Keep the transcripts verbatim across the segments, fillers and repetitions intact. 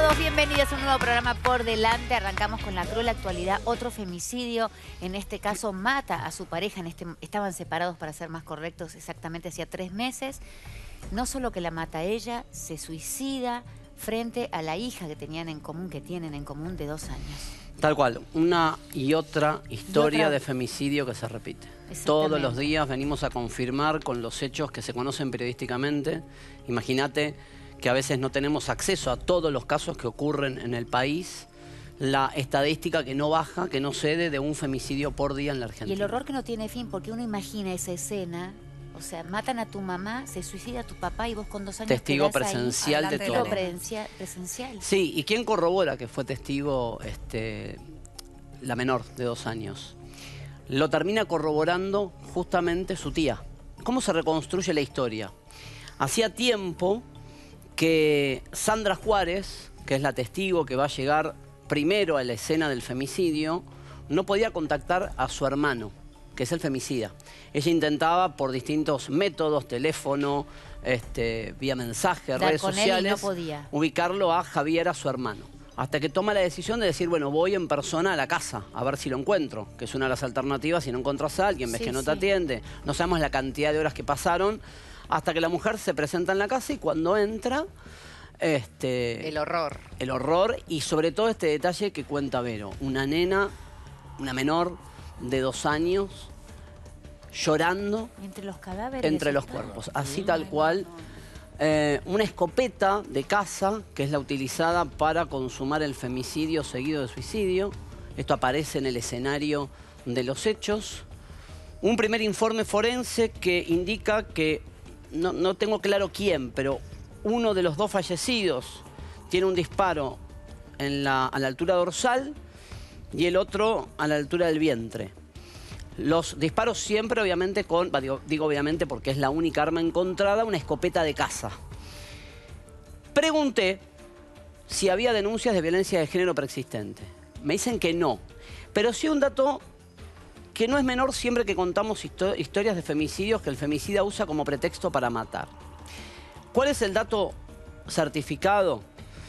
todos, bienvenidos a un nuevo programa Por Delante. Arrancamos con la cruel actualidad. Otro femicidio, en este caso mata a su pareja. En este, estaban separados, para ser más correctos, exactamente hacía tres meses. No solo que la mata a ella, se suicida frente a la hija que tenían en común, que tienen en común, de dos años. Tal cual, una y otra historia y otra... de femicidio que se repite. Todos los días venimos a confirmar con los hechos que se conocen periodísticamente. Imagínate que a veces no tenemos acceso a todos los casos que ocurren en el país. La estadística que no baja, que no cede de un femicidio por día en la Argentina. Y el horror que no tiene fin, porque uno imagina esa escena. O sea, matan a tu mamá, se suicida tu papá y vos con dos años testigo presencial ahí, de todo. Presencial, presencial. Sí, ¿y quién corrobora que fue testigo este, la menor de dos años? Lo termina corroborando justamente su tía. ¿Cómo se reconstruye la historia? Hacía tiempo que Sandra Juárez, que es la testigo que va a llegar primero a la escena del femicidio, no podía contactar a su hermano, que es el femicida. Ella intentaba por distintos métodos, teléfono, este, vía mensaje, Dar redes con sociales, él y no podía. ubicarlo a Javier, a su hermano. Hasta que toma la decisión de decir, bueno, voy en persona a la casa, a ver si lo encuentro, que es una de las alternativas. Si no encontrás a alguien, ves sí, que no te sí. atiende, no sabemos la cantidad de horas que pasaron, hasta que la mujer se presenta en la casa y cuando entra... Este, el horror. El horror y sobre todo este detalle que cuenta Vero. Una nena, una menor de dos años, llorando entre los cadáveres, entre los cuerpos, así tal cual. Eh, una escopeta de caza, que es la utilizada para consumar el femicidio seguido de suicidio. Esto aparece en el escenario de los hechos. Un primer informe forense que indica que, no, no tengo claro quién, pero uno de los dos fallecidos tiene un disparo en la, a la altura dorsal y el otro a la altura del vientre. Los disparos siempre, obviamente, con... Digo, digo obviamente porque es la única arma encontrada, una escopeta de caza. Pregunté si había denuncias de violencia de género preexistente. Me dicen que no. Pero sí un dato que no es menor siempre que contamos histo historias de femicidios que el femicida usa como pretexto para matar. ¿Cuál es el dato certificado?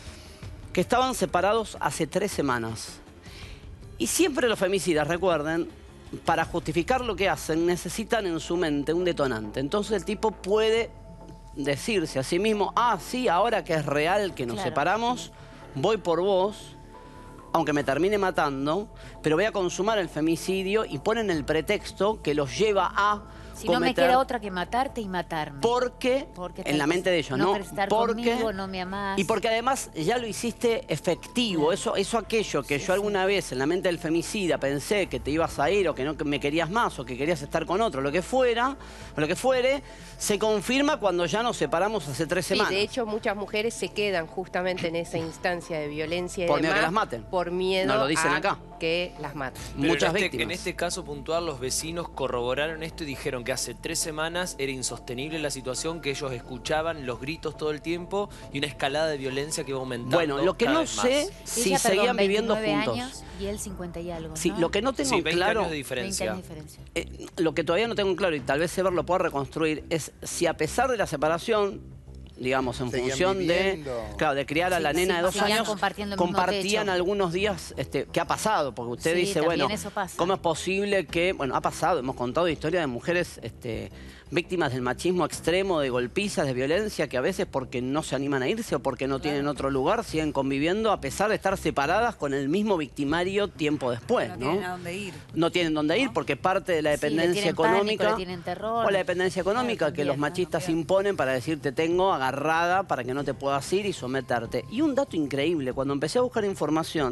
Que estaban separados hace tres semanas. Y siempre los femicidas, recuerden, para justificar lo que hacen, necesitan en su mente un detonante. Entonces el tipo puede decirse a sí mismo, ah, sí, ahora que es real que nos claro, separamos, sí. voy por vos, aunque me termine matando, pero voy a consumar el femicidio y ponen el pretexto que los lleva a Si cometer, no me queda otra que matarte y matarme. Porque, porque en la mente de ellos, no, ¿no? No estar porque, conmigo, no me amás. Y porque además ya lo hiciste efectivo. Claro. Eso, eso aquello que sí, yo alguna sí. vez en la mente del femicida pensé que te ibas a ir o que no que me querías más o que querías estar con otro, lo que fuera, o lo que fuere, se confirma cuando ya nos separamos hace tres sí, semanas. De hecho, muchas mujeres se quedan justamente en esa instancia de violencia y por demás, miedo que las maten. Por miedo no lo dicen a acá. que las maten. Pero Muchas en este, víctimas. En este caso puntual, los vecinos corroboraron esto y dijeron que hace tres semanas era insostenible la situación, que ellos escuchaban los gritos todo el tiempo y una escalada de violencia que iba aumentando. Bueno, lo que no sé si Ella, seguían perdón, viviendo juntos. Años y él cincuenta y algo, ¿no? Sí, lo que no tengo sí, veinte claro... años de diferencia. veinte años de diferencia. Eh, lo que todavía no tengo claro, y tal vez Sever lo pueda reconstruir, es si a pesar de la separación, digamos, en Seguían función viviendo. de, claro, de criar a Sí, la nena sí, de dos años, compartiendo el compartían mismo algunos días, este, ¿qué ha pasado? Porque usted Sí, dice, bueno, eso pasa. ¿cómo es posible que, bueno, ha pasado, hemos contado historias de mujeres este, víctimas del machismo extremo, de golpizas, de violencia, que a veces porque no se animan a irse o porque no claro. tienen otro lugar, siguen conviviendo a pesar de estar separadas con el mismo victimario tiempo después, ¿no? No tienen a dónde ir. No tienen dónde ir porque parte de la dependencia sí, económica pánico, le tienen terror. o la dependencia económica claro, que los machistas no, no imponen para decir te tengo agarrada para que no te puedas ir y someterte. Y un dato increíble, cuando empecé a buscar información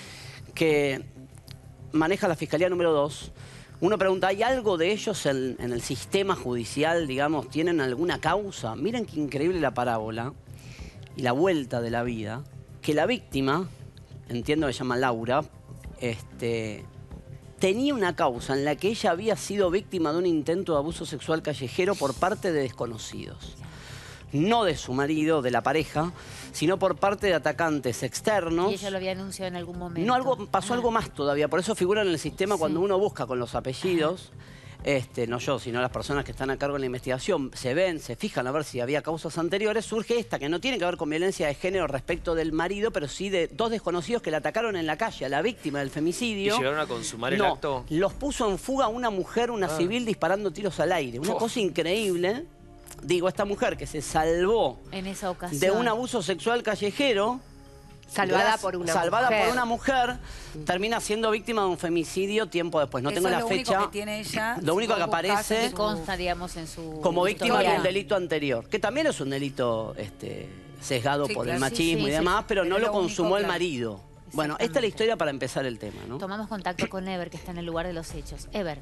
que maneja la Fiscalía número dos, uno pregunta, ¿hay algo de ellos en, en el sistema judicial, digamos, tienen alguna causa? Miren qué increíble la parábola y la vuelta de la vida, que la víctima, entiendo que se llama Laura, este, tenía una causa en la que ella había sido víctima de un intento de abuso sexual callejero por parte de desconocidos. No de su marido, de la pareja, sino por parte de atacantes externos. Y ella lo había anunciado en algún momento. No, algo, pasó ah. algo más todavía, por eso figura en el sistema sí. cuando uno busca con los apellidos. este, no yo, sino las personas que están a cargo de la investigación, se ven, se fijan a ver si había causas anteriores, surge esta, que no tiene que ver con violencia de género respecto del marido, pero sí de dos desconocidos que la atacaron en la calle a la víctima del femicidio. ¿Y llegaron a consumar el no, acto? Los puso en fuga una mujer, una ah. civil, disparando tiros al aire. Una oh. cosa increíble. Digo, esta mujer que se salvó en esa ocasión de un abuso sexual callejero, salvada gracias, por una salvada mujer. por una mujer, termina siendo víctima de un femicidio tiempo después. No Eso tengo es la lo fecha. Único que tiene ella, lo único que aparece que consta, digamos, en su como víctima historia. de un delito anterior, que también es un delito este, sesgado sí, por claro, el machismo sí, sí, y demás, sí, pero, pero no lo lo consumó único, el claro. marido. Bueno, esta es la historia para empezar el tema, ¿no? Tomamos contacto con Ever, que está en el lugar de los hechos. Ever.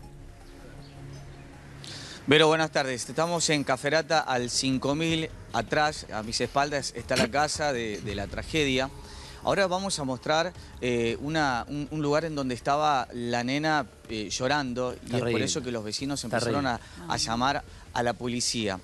Vero, buenas tardes. Estamos en Caferata al cinco mil. Atrás, a mis espaldas, está la casa de, de la tragedia. Ahora vamos a mostrar eh, una, un, un lugar en donde estaba la nena eh, llorando. Y Terrible. es por eso que los vecinos empezaron a, a llamar a la policía.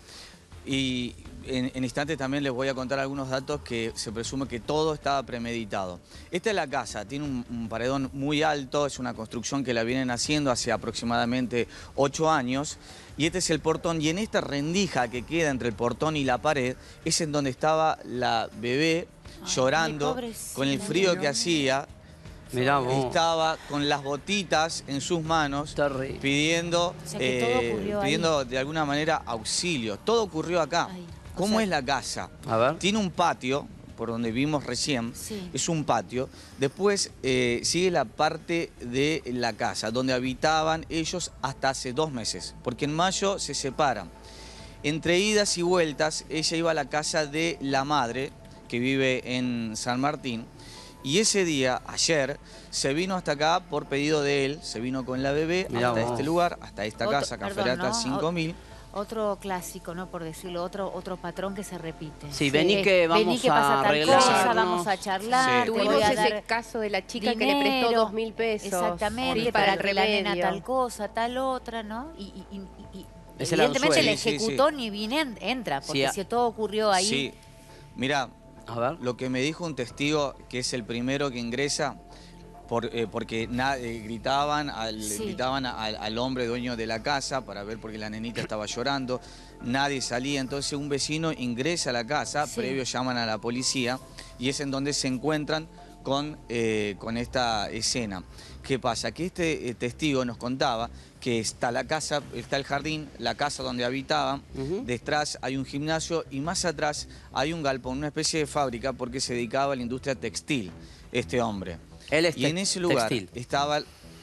Y en, en instantes también les voy a contar algunos datos que se presume que todo estaba premeditado. Esta es la casa, tiene un, un paredón muy alto, es una construcción que la vienen haciendo hace aproximadamente ocho años. Y este es el portón, y en esta rendija que queda entre el portón y la pared, es en donde estaba la bebé Ay, llorando, con el frío no. que hacía. Mirá vos. Estaba con las botitas en sus manos, Terrible. pidiendo, O sea que todo eh, ocurrió ahí. pidiendo de alguna manera auxilio. Todo ocurrió acá. Ay, o ¿Cómo sea- es la casa? A ver. Tiene un patio, por donde vimos recién, Sí. es un patio. Después eh, sigue la parte de la casa, donde habitaban ellos hasta hace dos meses, porque en mayo se separan. Entre idas y vueltas, ella iba a la casa de la madre, que vive en San Martín, y ese día, ayer, se vino hasta acá por pedido de él, se vino con la bebé Mirá hasta vos. este lugar, hasta esta Otro- casa, perdón, Caferata ¿no? cinco mil. Otro clásico, ¿no? Por decirlo, otro, otro patrón que se repite. Sí, vení que vamos vení que a pasa tal arreglarnos. cosa, vamos a charlar, Sí. te voy Tuvimos a ese dar caso de la chica que le dinero. prestó dos mil pesos. Exactamente, sí, para el que la nena remedio. tal cosa, tal otra, ¿no? Y, y- y- y- Es el evidentemente el anzuelo. Sí, sí, ejecutó ni bien en- entra, porque Sí, a- si todo ocurrió ahí. Sí, mirá, A ver. lo que me dijo un testigo, que es el primero que ingresa, por, eh, porque na- eh, gritaban, al, Sí. gritaban al, al hombre dueño de la casa para ver porque la nenita estaba llorando, nadie salía, entonces un vecino ingresa a la casa, Sí. previo llaman a la policía, y es en donde se encuentran con, eh, con esta escena. ¿Qué pasa? Que este eh, testigo nos contaba que está la casa, está el jardín, la casa donde habitaban, Ujú. detrás hay un gimnasio y más atrás hay un galpón, una especie de fábrica, porque se dedicaba a la industria textil, este hombre. Él es Y en tex- ese lugar textil. estaba,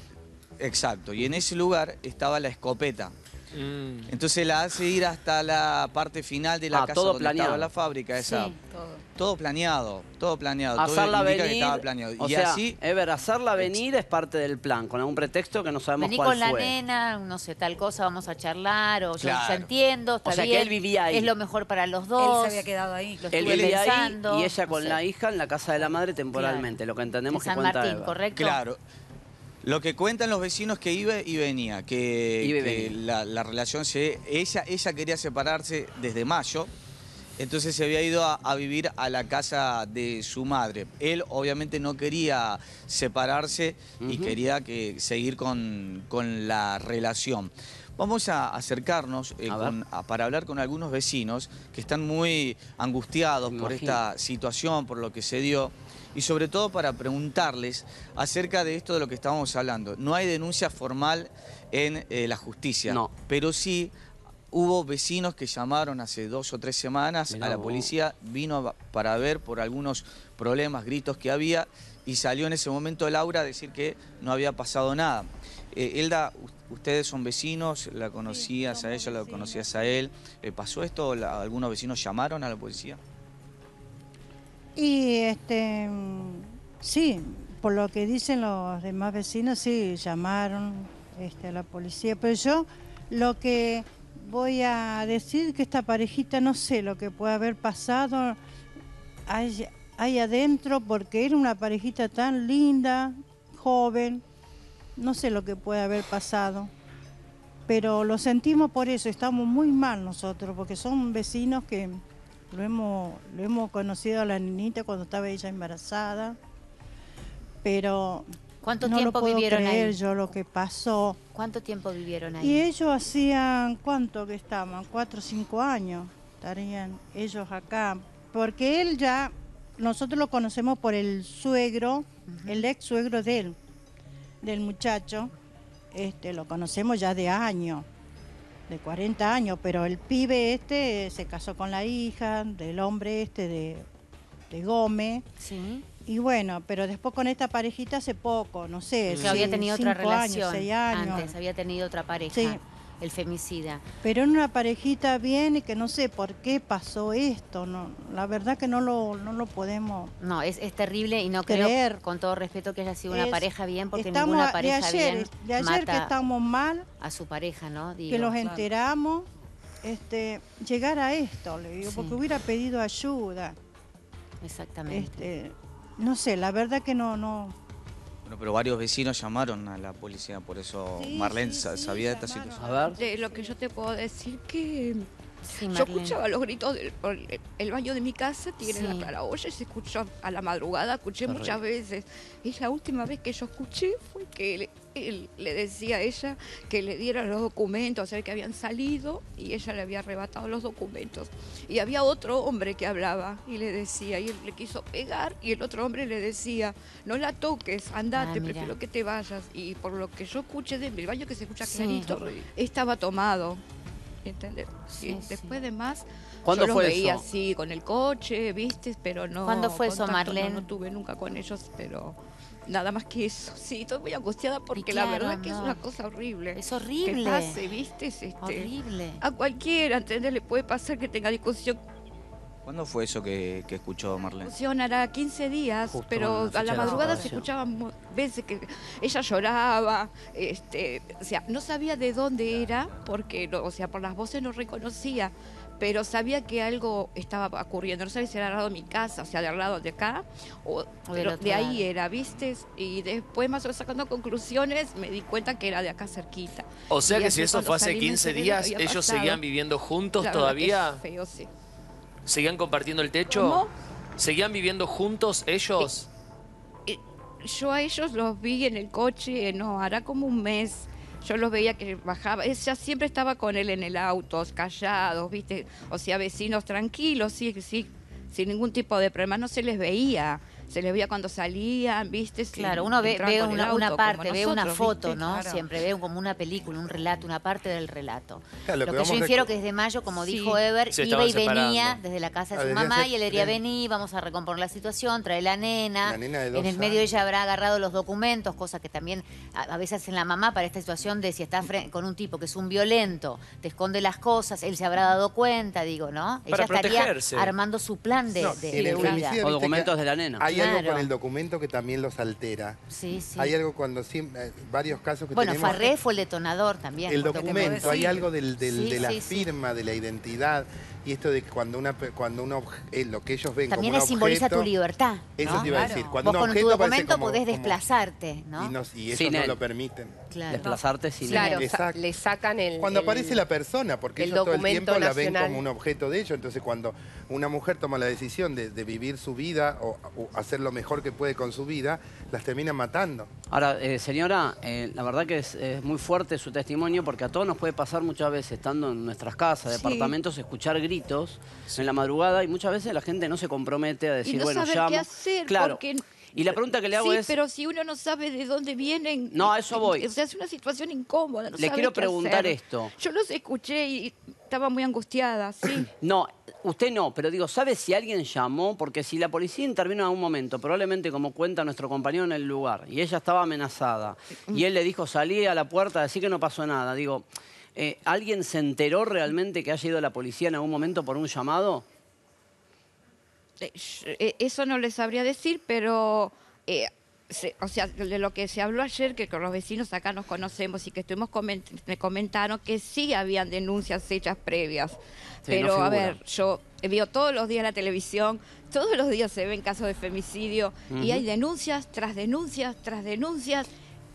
exacto, y en ese lugar estaba la escopeta. Mm. Entonces la hace ir hasta la parte final de la Ah, casa todo donde planeado. estaba la fábrica, esa. Sí. Todo. Todo planeado, todo planeado, todo Hacerla indica venir, que estaba planeado. o y sea, así, Ever, hacerla venir es parte del plan, con algún pretexto que no sabemos Vení cuál con la fue. nena, no sé, tal cosa, vamos a charlar, o yo Claro. ya entiendo, está O sea, que bien, él vivía ahí. es lo mejor para los Él dos. se había quedado ahí. Lo Él estuve vivía ahí pensando, y ella no con sé. la hija en la casa de la madre temporalmente, Claro. lo que entendemos En que San cuenta Martín, Ever. ¿correcto? claro. Lo que cuentan los vecinos que iba y venía, que, Iba y que venía. la, la relación se... Ella, ella quería separarse desde mayo, entonces se había ido a, a vivir a la casa de su madre. Él obviamente no quería separarse y Ujú. quería que, seguir con, con la relación. Vamos a acercarnos eh, A ver. con- a- para hablar con algunos vecinos que están muy angustiados Me por imagino. esta situación, por lo que se dio, y sobre todo para preguntarles acerca de esto de lo que estábamos hablando. No hay denuncia formal en eh, la justicia, No. pero sí hubo vecinos que llamaron hace dos o tres semanas Mirá a la vos. policía, vino a- para ver por algunos problemas, gritos que había, y salió en ese momento Laura a decir que no había pasado nada. Eh, Elda, u- ustedes son vecinos, la conocías a ella, la conocías a él. Eh, ¿Pasó esto? La- ¿Algunos vecinos llamaron a la policía? Y este, mm, sí, por lo que dicen los demás vecinos, sí, llamaron este, a la policía. Pero yo lo que voy a decir que esta parejita, no sé lo que puede haber pasado ahí, ahí adentro, porque era una parejita tan linda, joven, no sé lo que puede haber pasado. Pero lo sentimos por eso, estamos muy mal nosotros, porque son vecinos que lo hemos, lo hemos conocido a la niñita cuando estaba ella embarazada, pero ¿Cuánto no tiempo lo puedo vivieron creer ahí? yo lo que pasó. ¿Cuánto tiempo vivieron ahí? Y ellos hacían, ¿cuánto que estaban? Cuatro o cinco años estarían ellos acá. Porque él ya, nosotros lo conocemos por el suegro, uh-huh. el ex suegro de él, del muchacho. Este, lo conocemos ya de años, de cuarenta años, pero el pibe este se casó con la hija del hombre este de, de Gómez. Sí. Y bueno, pero después con esta parejita hace poco, no sé. Que había tenido otra relación años, seis años. antes, había tenido otra pareja, sí. el femicida. Pero en una parejita bien y que no sé por qué pasó esto, no, la verdad que no lo, no lo podemos No, es, es terrible y no creer. Creo, con todo respeto, que haya sido una es, pareja bien, porque estamos ninguna pareja de ayer, bien de ayer mata que estamos mal, a su pareja, ¿no? Digo, que los claro. enteramos, este, llegar a esto, le digo, Sí. porque hubiera pedido ayuda. Exactamente. Este, no sé, la verdad que no, no. Bueno, pero varios vecinos llamaron a la policía, por eso Sí, Marlene sí, sa- sí, sabía de esta llamaron. situación. A ver. De lo que yo te puedo decir que Sí, yo Marlene. escuchaba los gritos del por el, el baño de mi casa, tiene Sí. la claraboya y se escuchó a la madrugada, escuché Terrible. muchas veces. Y la última vez que yo escuché fue que él, él le decía a ella que le diera los documentos, o sea, que habían salido y ella le había arrebatado los documentos. Y había otro hombre que hablaba y le decía, y él le quiso pegar y el otro hombre le decía, no la toques, andate, Ah, mira. prefiero que te vayas. Y por lo que yo escuché del baño que se escucha Sí. clarito, estaba tomado. ¿Entendés? Sí, Y sí. después de más, ¿Cuándo yo los fue veía eso? así con el coche, viste, pero no. ¿Cuándo fue eso, contacto, Marlene? No, no tuve nunca con ellos, pero nada más que eso. Sí, estoy muy angustiada porque claro, la verdad que no. es una cosa horrible. Es horrible. Que pase, viste, es, este, Horrible. a cualquiera, ¿entendés? Le puede pasar que tenga discusión. ¿Cuándo fue eso que, que escuchó Marlene? Discusión hará quince días, Justo pero en la a la fecha de la madrugada se separación. escuchaban mu- veces que ella lloraba, este, o sea, no sabía de dónde era, porque, no- o sea, por las voces no reconocía, pero sabía que algo estaba ocurriendo. No sabía si era al lado de mi casa, o sea, de al lado de acá, o, del pero otro de ahí lado. era, ¿viste? Y después, más o menos sacando conclusiones, me di cuenta que era de acá cerquita. O sea Y que así si eso cuando fue hace salí me quince enteré de lo días, que había ellos pasado. seguían viviendo juntos La verdad que todavía. es feo, sí. ¿Seguían compartiendo el techo? ¿Cómo? ¿Seguían viviendo juntos ellos? Eh, Yo a ellos los vi en el coche, no, hará como un mes. Yo los veía que bajaba, ella siempre estaba con él en el auto, callados, ¿viste? O sea, vecinos tranquilos, sí, sí, sin ningún tipo de problema, no se les veía. Se les veía cuando salían, ¿viste? Sí, Claro, uno ve, entraban ve con el una, auto, una como parte, ve una nosotros, foto, ¿viste? ¿no? Claro. Siempre ve como una película, un relato, una parte del relato. Claro, lo lo que, que yo vamos infiero reco- que desde mayo, como Sí. dijo Ever, Se iba estaban y venía separando. desde la casa de Ah, su desde mamá hace y él le diría, tres- vení, vamos a recomponer la situación, trae la nena. La nena de en dos el medio años. ella habrá agarrado los documentos, cosa que también a, a veces en la mamá para esta situación de si estás fre- con un tipo que es un violento, te esconde las cosas, él se habrá dado cuenta, digo, ¿no? Para ella estaría protegerse. armando su plan de, No, de, en de el huida. femicidio, O viste que documentos de la nena. Hay algo Claro. con el documento que también los altera. Sí, sí. Hay algo cuando siempre, eh, varios casos que Bueno, tenemos. Farré fue el detonador también. El porque te documento, puedo hay decir. algo del, del- Sí, de la sí, sí. firma, de la identidad, y esto de que cuando una pe- cuando un obje- eh, lo que ellos ven También como un le simboliza objeto, tu libertad. Eso ¿no? te iba a decir. Cuando Vos un con tu objeto parece documento como- podés como- desplazarte, ¿no? y, no- y ellos Sin no él. lo permiten. Claro. Desplazarte sin Claro, él. sa- Exacto. le sacan el... Cuando el- aparece la persona, porque el ellos todo el documento tiempo la ven nacional. como un objeto de ellos. Entonces, cuando una mujer toma la decisión de, de vivir su vida o, o hacer lo mejor que puede con su vida, las terminan matando. Ahora, eh, señora, eh, la verdad que es, es muy fuerte su testimonio porque a todos nos puede pasar muchas veces, estando en nuestras casas, Sí. departamentos, escuchar gritos en la madrugada y muchas veces la gente no se compromete a decir, Y no bueno, saber llamo. qué hacer, Claro. porque... Y la pregunta que le hago sí, es, pero si uno no sabe de dónde vienen... No, a eso voy. O sea, es una situación incómoda. No Le sabe quiero qué preguntar hacer. esto. Yo los escuché y estaba muy angustiada, sí. no, usted no, pero digo, ¿sabe si alguien llamó? Porque si la policía intervino en algún momento, probablemente como cuenta nuestro compañero en el lugar, y ella estaba amenazada, y él le dijo, salí a la puerta, decir que no pasó nada. Digo, eh, ¿alguien se enteró realmente que haya ido la policía en algún momento por un llamado? Eh, sh- eh, Eso no les sabría decir, pero... eh, se- o sea, de lo que se habló ayer, que con los vecinos acá nos conocemos y que estuvimos coment- me comentaron que sí habían denuncias hechas previas. Sí, no Pero, a figura. ver, yo veo todos los días la televisión, todos los días se ven casos de femicidio y Ujú. hay denuncias tras denuncias tras denuncias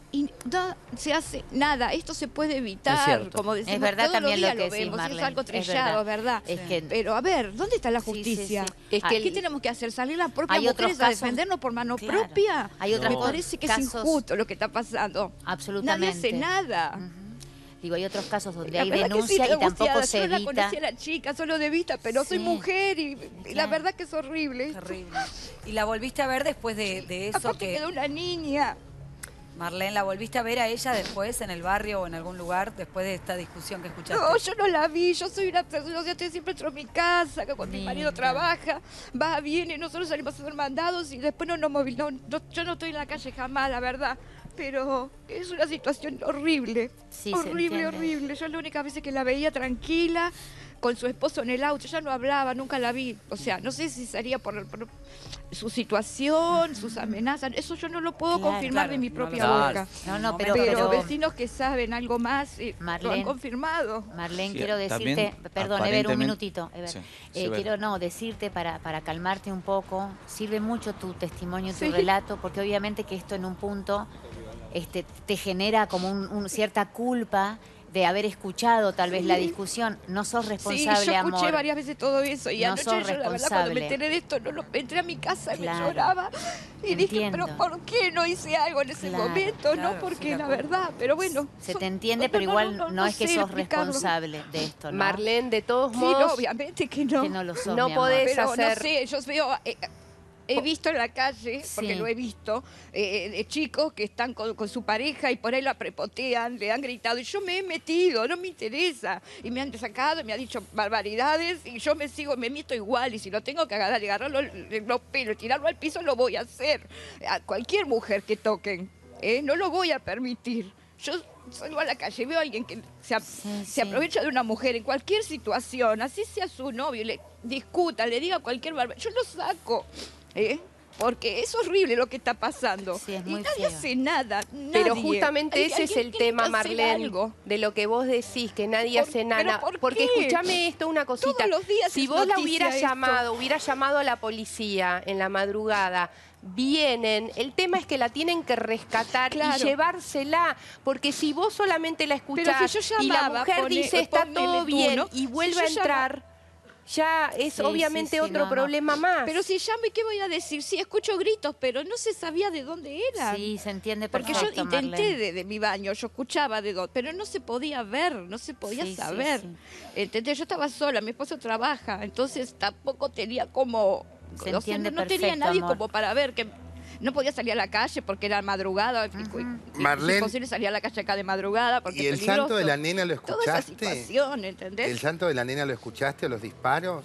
y no se hace nada. Esto se puede evitar, cierto. como decimos, Es verdad todos también los lo días que lo decís, vemos, Marlene, es algo es trillado, verdad. ¿verdad? Es que- Pero a ver, ¿dónde está la Sí, sí, justicia? sí. Es Ah, que ¿Qué tenemos que hacer? ¿Salir las propias Hay otros mujeres a casos- defendernos por mano Claro. propia? Hay otras Me co- parece que es casos- injusto lo que está pasando. Absolutamente. Nadie hace nada. Ujú. Digo, hay otros casos donde La hay verdad que sí, denuncia estoy y tampoco angustiada. se Yo no la evita. conocí a la chica, solo de vista, pero soy Sí. mujer y, y la Claro. verdad que es horrible. esto. Terrible. ¿Y la volviste a ver después de, de eso? Aparte que quedó una niña. Marlene, ¿la volviste a ver a ella después en el barrio o en algún lugar después de esta discusión que escuchaste? No, yo no la vi, yo soy una persona, yo estoy siempre entro a mi casa, que cuando mi marido Linda. trabaja, va, viene, nosotros salimos a hacer mandados y después no nos movilizamos. No, yo no estoy en la calle jamás, la verdad. Pero es una situación horrible, Sí, se horrible, entiende. horrible. Yo la única vez que la veía tranquila, con su esposo en el auto, ya no hablaba, nunca la vi. O sea, no sé si sería por, por su situación, sus amenazas, eso yo no lo puedo Claro, confirmar claro, de mi no propia lo boca. sabes. No, En no, un pero, Pero, pero vecinos que saben algo más eh, lo Marlene. han confirmado. Marlene, Sí, quiero también, decirte, perdón, Ever, un aparentemente- minutito. Ever. Sí, Eh, sí, Ever. quiero no decirte para, para calmarte un poco, sirve mucho tu testimonio, tu Sí. relato, porque obviamente que esto en un punto este, te genera como un, un cierta culpa de haber escuchado tal vez la discusión. No sos Sí, responsable, yo escuché amor. varias veces todo eso y No anoche sos yo la verdad cuando responsable. me enteré de esto no lo, entré a mi casa y Claro. me lloraba y dije, Entiendo. pero ¿por qué no hice algo en ese Claro, momento? claro, no, porque sí, la la culpa. verdad, pero bueno. Se so- te entiende, no, pero no, igual no, no, no es que sé sos explicarlo. responsable de esto, ¿no? Marlene, de todos Sí, modos, no, obviamente que no. Que no lo sos, no mi amor. podés Pero hacer- no sé, yo veo, eh, he visto en la calle, porque Sí. lo he visto, eh, de chicos que están con, con su pareja y por ahí la prepotean, le han gritado y yo me he metido, no me interesa. Y me han sacado, me han dicho barbaridades y yo me sigo, me meto igual y si lo tengo que agarrar y agarrarlo en los pelos y tirarlo al piso, lo voy a hacer. A cualquier mujer que toquen, ¿eh? No lo voy a permitir. Yo salgo a la calle, veo a alguien que se, ap- Sí, se sí. aprovecha de una mujer en cualquier situación, así sea su novio, le discuta, le diga cualquier barbaridad, yo lo saco, ¿eh? Porque es horrible lo que está pasando. Sí, es y muy nadie feo. hace nada, pero nadie. justamente Al- ese es alguien el tiene que tema, hacer Marlene, algo. de lo que vos decís, que nadie Por- hace ¿pero nada. por Porque qué? escúchame esto, una cosita. Todos los días si es vos la noticia hubieras esto. llamado, hubieras llamado a la policía en la madrugada, vienen, el tema es que la tienen que rescatar Claro. y llevársela, porque si vos solamente la escuchás si yo y la llamaba, mujer pone- dice está ponele todo tú, bien ¿no? y Si vuelve yo a llama- entrar, ya es Sí, obviamente sí, sí, otro no, no. problema más. Pero si llamo, ¿y qué voy a decir? Sí, escucho gritos, pero no se sabía de dónde eran. Sí, se entiende Porque perfecto, yo intenté Marlene. de, de mi baño, yo escuchaba de dónde, pero no se podía ver, no se podía Sí, sí, saber. sí. ¿Entendés? Yo estaba sola, mi esposo trabaja, entonces tampoco tenía como... Se o sea, entiende no, no tenía perfecto, nadie amor. como para ver que... No podía salir a la calle porque era madrugada. y- y- Marlene. Es imposible salir a la calle acá de madrugada porque ¿Y el es peligroso. llanto de la nena lo Toda esa escuchaste? situación, ¿entendés? ¿El llanto de la nena lo escuchaste o los disparos?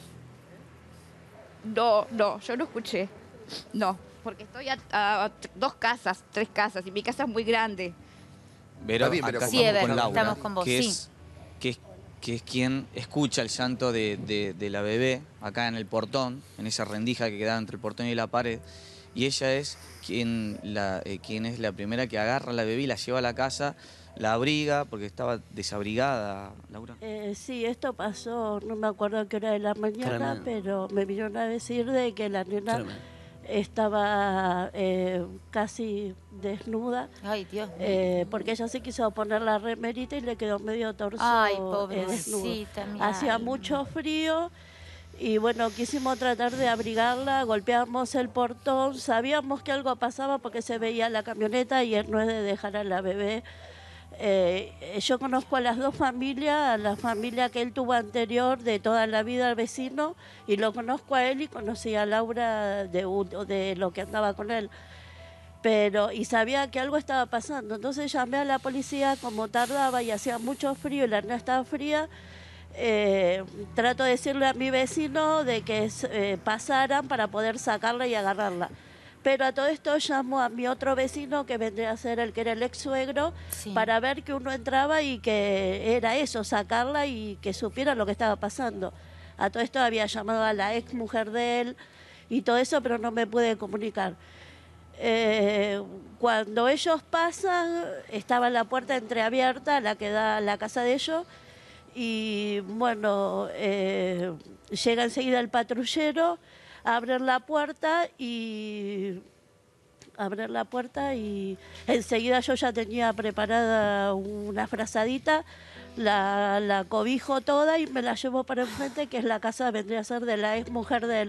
No, no, yo no escuché. No, porque estoy a, a t- dos casas, tres casas, y mi casa es muy grande. Vero, Está bien, pero acá Sí, estamos Ever, con Laura, estamos con vos, que sí. es, que, es, que es quien escucha el llanto de, de- de la bebé acá en el portón, en esa rendija que queda entre el portón y la pared. Y ella es quien, la, eh, quien es la primera que agarra a la bebé y la lleva a la casa, la abriga, porque estaba desabrigada, Laura. Eh, sí, esto pasó, no me acuerdo a qué hora de la mañana, Tremendo. pero me vinieron a decir de que la nena Tremendo. estaba eh, casi desnuda, Ay, Dios mío. eh, porque ella se quiso poner la remerita y le quedó medio torso Ay, eh, desnudo. pobrecita, mi Hacía alma. mucho frío y bueno, quisimos tratar de abrigarla, golpeamos el portón, sabíamos que algo pasaba porque se veía la camioneta y él no es de dejar a la bebé. Eh, yo conozco a las dos familias, a la familia que él tuvo anterior de toda la vida al vecino, y lo conozco a él y conocí a Laura de, un- de lo que andaba con él. Pero, y sabía que algo estaba pasando, entonces llamé a la policía, como tardaba y hacía mucho frío y la nena estaba fría, eh, trato de decirle a mi vecino de que eh, pasaran para poder sacarla y agarrarla. Pero a todo esto llamo a mi otro vecino, que vendría a ser el que era el ex suegro, Sí. para ver que uno entraba y que era eso, sacarla y que supiera lo que estaba pasando. A todo esto había llamado a la ex mujer de él y todo eso, pero no me pude comunicar. Eh, cuando ellos pasan, estaba la puerta entreabierta, la que da a la casa de ellos, y bueno, eh, llega enseguida el patrullero, abren la puerta y abrir la puerta y enseguida yo ya tenía preparada una frazadita, la, la cobijo toda y me la llevo para enfrente, que es la casa, vendría a ser de la ex mujer de él.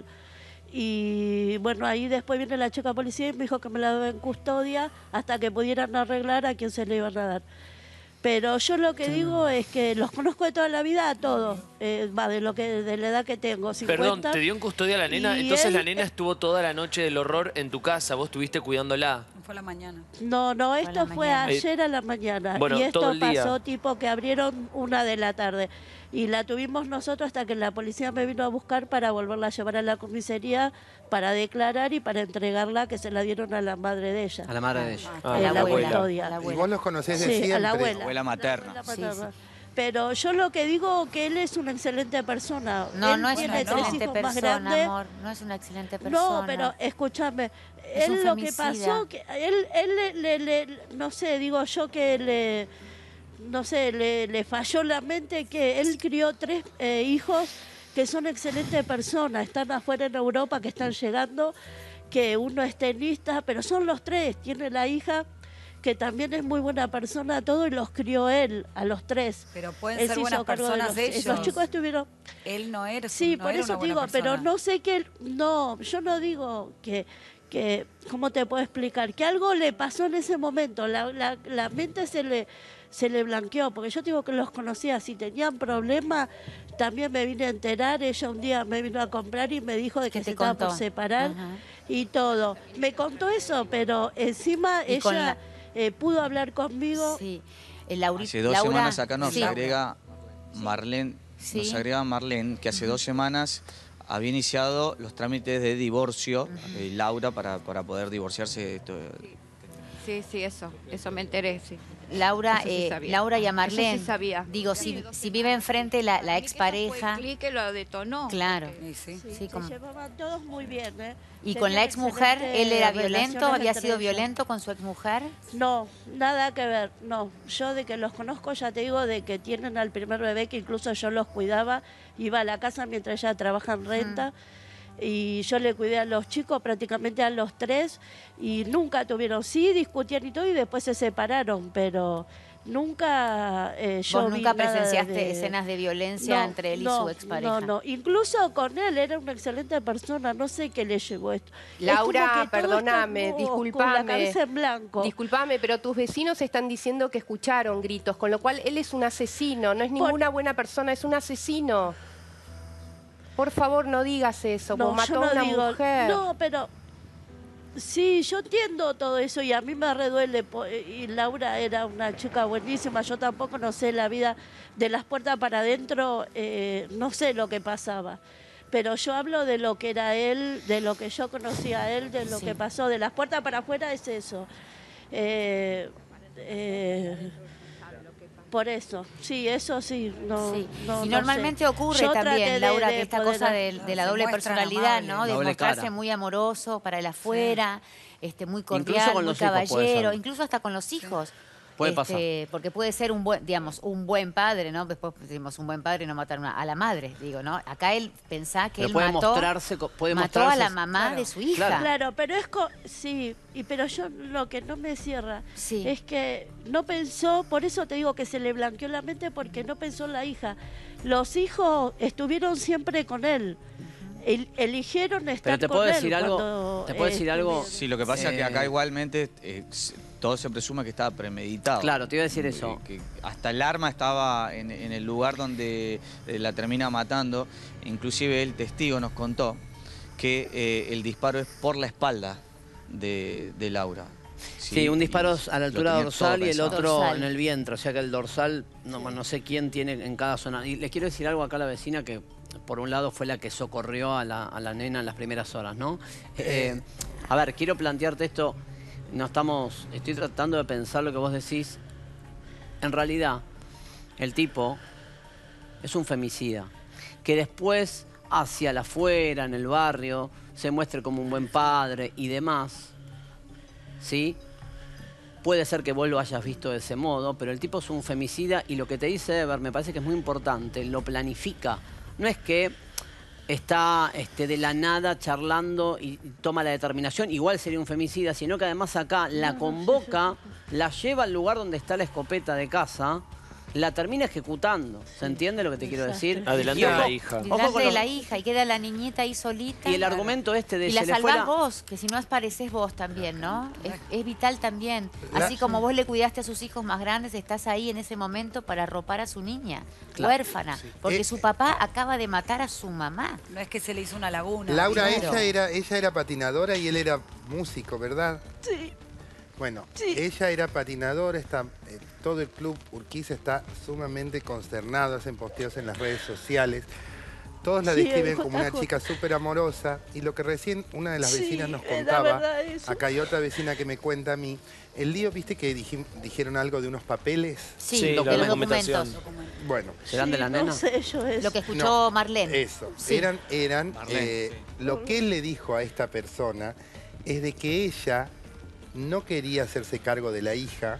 Y bueno, ahí después viene la chica policía y me dijo que me la daba en custodia hasta que pudieran arreglar a quién se le iban a dar. Pero yo lo que digo es que los conozco de toda la vida a todos, eh, va, de, lo que, de la edad que tengo, cincuenta. Perdón, ¿te dio en custodia la nena? Y Entonces él- la nena estuvo toda la noche del horror en tu casa, vos estuviste cuidándola. Fue a la mañana. No, no, Fue a esto la fue mañana. ayer a la mañana. Bueno, y esto todo el día. pasó tipo que abrieron una de la tarde. Y la tuvimos nosotros hasta que la policía me vino a buscar para volverla a llevar a la comisaría para declarar y para entregarla, que se la dieron a la madre de ella. A la madre de ella. Ah, la abuela. custodia. A la Y abuela. vos los conocés de Sí, siempre. a la abuela. Abuela materna. La Sí, materna. sí. Pero yo lo que digo que él es una excelente persona. No, Él no es tiene una tres excelente hijos más persona, grandes. amor. No es una excelente persona. No, pero escúchame, Es él un lo que femicida. pasó, que él, él le, le- le- no sé, digo yo que le, no sé, le, le falló la mente que él crió tres eh, hijos que son excelentes personas, están afuera en Europa, que están llegando, que uno es tenista, pero son los tres, tiene la hija que también es muy buena persona, todo, y los crió él, a los tres. Pero pueden Él ser se buenas hizo cargo de personas los- ellos. Los chicos estuvieron... Él no era, Sí, no por era eso una te buena digo, pero persona. no sé qué, no, yo no digo que, que, ¿cómo te puedo explicar? Que algo le pasó en ese momento, la, la, la mente se le, se le blanqueó, porque yo te digo que los conocía, si tenían problemas, también me vine a enterar, ella un día me vino a comprar y me dijo de que ¿Qué se te estaba contó? por separar Ajá. y todo. Me contó eso, pero encima Y con ella la- eh, pudo hablar conmigo. Sí. El Lauri- Hace dos Laura- semanas acá nos Sí. agrega Marlene, Sí. nos agrega Marlene, que hace dos semanas había iniciado los trámites de divorcio, eh, Laura, para, para poder divorciarse. de esto. Sí, sí, eso, eso me enteré, sí. Laura, Eso sí eh, sabía. Laura y a Eso Marlene. sí sabía. Digo, si, si vive enfrente la, la expareja. Fue el clic que lo detonó. Claro. Sí, sí. Sí, Sí, se como- llevaban todos muy bien, ¿eh? Y Tenían con la ex mujer, excelente ¿él era relaciones violento? ¿Había entre sido ellos. violento con su ex mujer? No, nada que ver, no. Yo de que los conozco, ya te digo, de que tienen al primer bebé, que incluso yo los cuidaba, iba a la casa mientras ella trabaja en renta, y yo le cuidé a los chicos, prácticamente a los tres, y nunca tuvieron, sí, discutían y todo, y después se separaron, pero nunca eh, yo ¿Vos vi nunca nada presenciaste de- escenas de violencia No, entre él y no, su expareja? No, no, incluso con él, era una excelente persona, no sé qué le llevó esto. Es como Laura, que todo está perdóname, como con discúlpame. la cabeza en blanco. Disculpame, pero tus vecinos están diciendo que escucharon gritos, con lo cual él es un asesino, no es ninguna buena persona, es un asesino. Por favor, no digas eso, como yo mató no a una digo- mujer. No, pero sí, yo entiendo todo eso y a mí me reduele. po- Y Laura era una chica buenísima, yo tampoco no sé la vida de las puertas para adentro, eh, no sé lo que pasaba. Pero yo hablo de lo que era él, de lo que yo conocía a él, de lo Sí. que pasó. De las puertas para afuera es eso. Eh, eh, por eso, sí, eso sí. No, Sí. no- y no normalmente sé. ocurre Yo traté también, de- Laura, de que esta poder- cosa de, de la Se doble muestran personalidad, amables. ¿no? De Doble mostrarse cara. muy amoroso para el afuera, este, muy Incluso cordial, con muy los hijos puede caballero, ser. incluso hasta con los hijos. Puede Este, porque puede ser un buen, digamos, un buen padre, ¿no? Después decimos un buen padre y no matar una- a la madre, digo, ¿no? Acá él pensaba que Pero él puede mató, mostrarse co- puede mató a mostrarse- la mamá Claro. de su hija. Claro. Claro, pero es co- sí, y pero yo lo que no me cierra Sí. es que no pensó, por eso te digo que se le blanqueó la mente porque no pensó en la hija. Los hijos estuvieron siempre con él. El- eligieron estar Pero te con puedo él decir algo, cuando, te puedo eh, decir algo. estuvieron. Sí, lo que pasa es que acá Eh, igualmente eh, s- todo se presume que estaba premeditado. Claro, te iba a decir eso. Eh, que hasta el arma estaba en, en el lugar donde eh, la termina matando. Inclusive el testigo nos contó que eh, el disparo es por la espalda de, de Laura. Sí, un disparo a la lo altura tenía dorsal todo y el pensado. otro Dorsal. en el vientre. O sea que el dorsal, no, no sé quién tiene en cada zona. Y les quiero decir algo acá a la vecina que, por un lado, fue la que socorrió a la, a la nena en las primeras horas, ¿no? Eh, a ver, quiero plantearte esto. No estamos, estoy tratando de pensar lo que vos decís. En realidad, el tipo es un femicida. Que después, hacia la afuera, en el barrio, se muestre como un buen padre y demás. ¿Sí? Puede ser que vos lo hayas visto de ese modo, pero el tipo es un femicida y lo que te dice Ever me parece que es muy importante, lo planifica. No es que está este, de la nada charlando y toma la determinación, igual sería un femicida, sino que además acá la convoca, la lleva al lugar donde está la escopeta de casa, la termina ejecutando. ¿Se entiende lo que te quiero decir? Adelante Y ojo- de la hija. ojo Delante con de los- la hija y queda la niñita ahí solita. Y el argumento este de Y la se le fue salvás la- vos, que si no apareces vos también, ¿no? Es, es vital también. La- Así como vos le cuidaste a sus hijos más grandes, estás ahí en ese momento para arropar a su niña, Claro. huérfana. Porque Eh, su papá acaba de matar a su mamá. No es que se le hizo una laguna. Laura, Claro. ella era, ella era patinadora y él era músico, ¿verdad? Sí. Bueno, ella era patinadora, está, eh, todo el club Urquiza está sumamente consternado, hacen posteos en las redes sociales. Todos la Sí, describen el como una J J. chica súper amorosa y lo que recién una de las Sí, vecinas nos es la contaba, verdad eso. acá hay otra vecina que me cuenta a mí, el lío, viste que dij- dijeron algo de unos papeles. Sí, Sí, de la los documentación. documentos. Bueno, ¿Serán de la Sí, nena? No sé yo eso. Lo que escuchó No, Marlene. eso, Sí. eran, eran Marlene, eh, lo que él le dijo a esta persona es de que ella no quería hacerse cargo de la hija,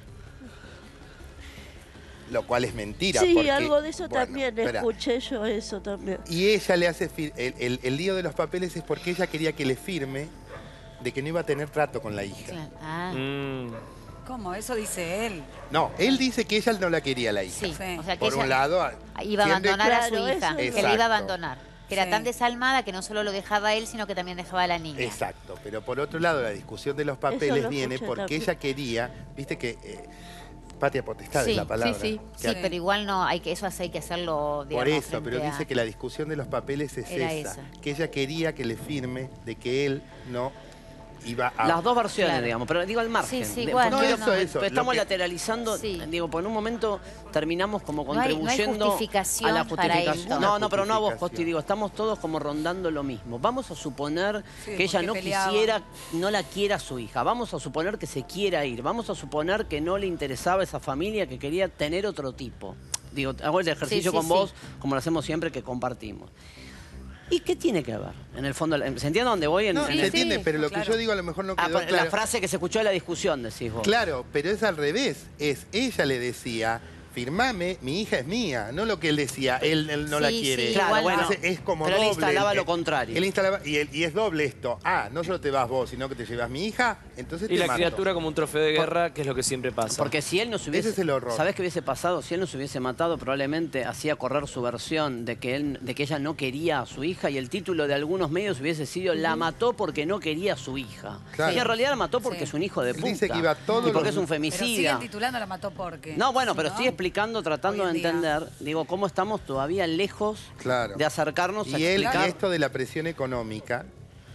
lo cual es mentira. Sí, porque, algo de eso bueno, también, espera. escuché yo eso también. Y ella le hace, fir- el, el- el lío de los papeles es porque ella quería que le firme de que no iba a tener trato con la hija. Claro. Ah, Mm. ¿Cómo? Eso dice él. No, él dice que ella no la quería la hija. sí. Sí. O sea que Por ella un lado, a- iba a siempre- abandonar a su Claro, hija. eso Que es- le iba a Exacto. abandonar. Que era Sí. tan desalmada que no solo lo dejaba a él, sino que también dejaba a la niña. Exacto, pero por otro lado la discusión de los papeles Eso lo viene escuché porque también. ella quería, viste que eh, patria potestad Sí, es la palabra. sí, que sí, acá- pero igual no, hay que, eso hay que hacerlo, digamos, por eso, frente pero a- dice que la discusión de los papeles es Era esa, esa. que ella quería que le firme de que él no iba a... Las dos versiones, Claro. digamos, pero digo al margen. Sí, sí, De- igual, porque no, eso, eso, pero estamos lo que- lateralizando, Sí. digo, por un momento terminamos como No hay- no hay contribuyendo justificación a la para justificación. esto. No, no, pero no a vos, Justificación. Costi, digo, estamos todos como rondando lo mismo. Vamos a suponer Sí, que ella porque no peleaban. quisiera, no la quiera a su hija. Vamos a suponer que se quiera ir. Vamos a suponer que no le interesaba esa familia, que quería tener otro tipo. Digo, hago el ejercicio sí, con sí. vos, como lo hacemos siempre, que compartimos. ¿Y qué tiene que ver? En el fondo, ¿se entiende a dónde voy? En, No, en se el- entiende, pero lo claro. que yo digo a lo mejor no Ah, quedó por- claro. la frase que se escuchó en la discusión, decís vos. Claro, pero es al revés. Es ella le decía, firmame, mi hija es mía. No lo que él decía, él, él no Sí, la sí, quiere. Claro, igual bueno, Entonces, es como pero él doble. instalaba Eh, lo contrario. Él instalaba, y, él- y es doble esto. Ah, no solo te vas vos, sino que te llevas mi hija, entonces Y te la mato. criatura como un trofeo de guerra, que es lo que siempre pasa. Porque si él no se hubiese... Ese es el horror. ¿Sabés qué hubiese pasado? Si él no se hubiese matado, probablemente hacía correr su versión de que, él, de que ella no quería a su hija y el título de algunos medios hubiese sido la mató porque no quería a su hija. Claro. Y en realidad la mató porque Sí. es un hijo de Él puta. dice que iba todos y porque los- es un Pero femicida. siguen titulando la mató porque. No, bueno, pero ¿no? estoy explicando, tratando Hoy de en día. entender, digo, cómo estamos todavía lejos Claro. de acercarnos a Y él, y explicar. esto de la presión económica,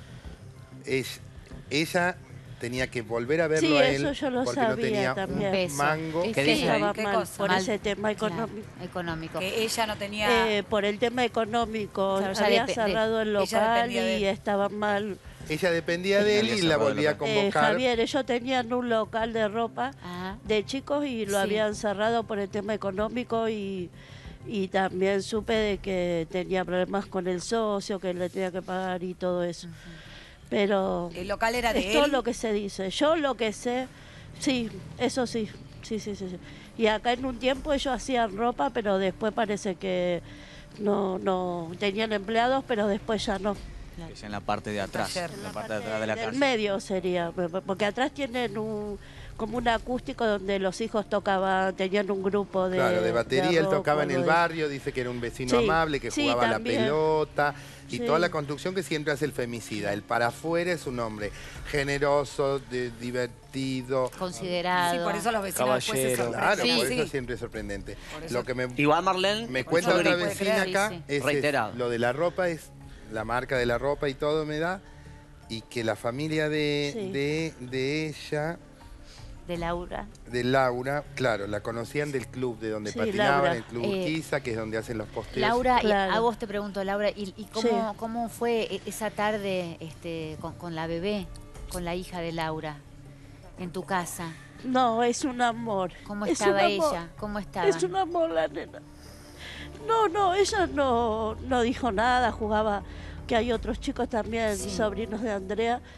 es, ella tenía que volver a verlo Sí, a él eso yo lo porque no sabía tenía también. un Peso. mango. Es ¿Qué que dice ahí? Estaba ¿Qué mal cosa? por Mal. ese tema Claro, económico. económico. Que ella no tenía. Eh, por el tema económico, Claro, ya había depe- de- cerrado el ella local dependía de y él. estaba mal. Ella dependía de él y la volvía a Eh, convocar. Javier, ellos tenían un local de ropa Ah, de chicos y lo Sí. habían cerrado por el tema económico y, y también supe de que tenía problemas con el socio, que le tenía que pagar y todo eso. Pero El local era de es todo él. lo que se dice. Yo lo que sé, sí, eso sí, sí, sí, sí. sí. Y acá en un tiempo ellos hacían ropa, pero después parece que no, no tenían empleados, pero después ya no. Que es en la parte de atrás, Taller. en la parte de atrás de la Del casa. medio sería, porque atrás tienen un como un acústico donde los hijos tocaban, tenían un grupo de Claro, de batería, él rock, tocaba en el de- barrio, dice que era un vecino Sí, amable, que sí, jugaba a la también. pelota y Sí. toda la construcción que siempre hace el femicida. El para afuera es un hombre generoso, de- divertido. considerado. Sí, por eso los vecinos después se Caballero. sorprenden. Claro, Sí, por eso sí. siempre es sorprendente. Por eso- Lo que me, Igual Marlene... me con cuenta su otra grito. puede vecina creer, acá, sí, sí. es, es Reiterado. lo de la ropa es la marca de la ropa y todo me da, y que la familia de, Sí. de, de ella, De Laura. de Laura, claro, la conocían del club de donde Sí, patinaban, Laura. el club Eh, Urquiza, que es donde hacen los posteos. Laura, y Claro. a vos te pregunto, Laura, ¿y, y cómo, Sí. cómo fue e- esa tarde este, con, con la bebé, con la hija de Laura, en tu casa? No, es un amor. ¿Cómo Es estaba un amor. ella? ¿Cómo estaba? Es un amor la nena. No, no, ella no, no dijo nada, jugaba, que hay otros chicos también, Sí. sobrinos de Andrea,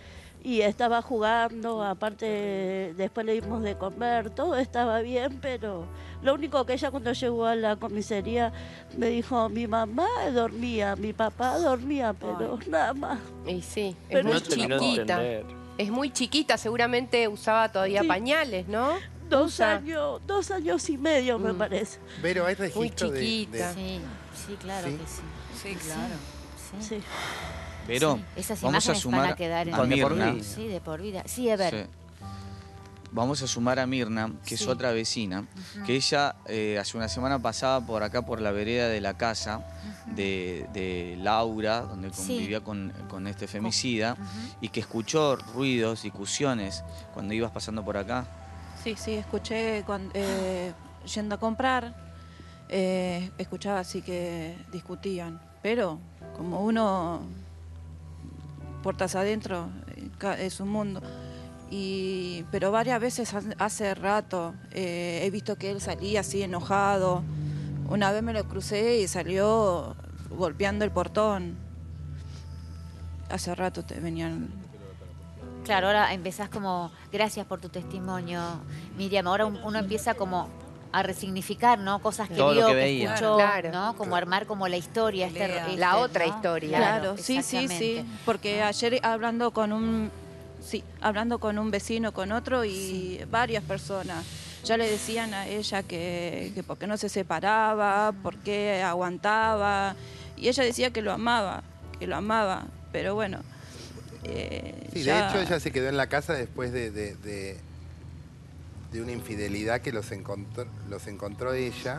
y estaba jugando, aparte después le dimos de comer, todo estaba bien, pero lo único que ella cuando llegó a la comisaría me dijo, mi mamá dormía, mi papá dormía, pero Ay. nada más. Y sí, es Pero muy no chiquita. Es muy chiquita, seguramente usaba todavía Sí. pañales, ¿no? Dos Usa. años, dos años y medio me Mm. parece. Pero hay registro Muy de- chiquita. de... Sí, sí, claro ¿Sí? que sí. Sí, claro. Sí. Sí. Pero Sí, esas vamos a imágenes sumar van a quedar en a De por Mirna. vida. Sí, de por vida. Sí, a ver. Sí. Vamos a sumar a Mirna, que Sí. es otra vecina, que ella eh, hace una semana pasaba por acá, por la vereda de la casa de, de Laura, donde Sí. convivía con, con este femicida, y que escuchó ruidos, discusiones cuando ibas pasando por acá. Sí, sí, escuché cuando, eh, yendo a comprar, eh, escuchaba así que discutían, pero como uno, puertas adentro, eh, ca- es un mundo. Y, pero varias veces ha- hace rato eh, he visto que él salía así enojado. Una vez me lo crucé y salió golpeando el portón. Hace rato te venían... Claro, ahora empezás como, gracias por tu testimonio, Miriam. Ahora un- uno empieza como a resignificar, ¿no? Cosas que Todo lo vio, que que, veía. escuchó, Claro. ¿no? Como armar como la historia. Este, Lea. este, La otra ¿no? historia. Claro, sí, sí, sí, exactamente. porque ayer hablando con un, sí, hablando con un vecino, con otro y varias personas, ya le decían a ella que, que por qué no se separaba, por qué aguantaba, y ella decía que lo amaba, que lo amaba, pero bueno. eh, Sí, ya- de hecho ella se quedó en la casa después de, de, de, de una infidelidad que los encontró, los encontró ella.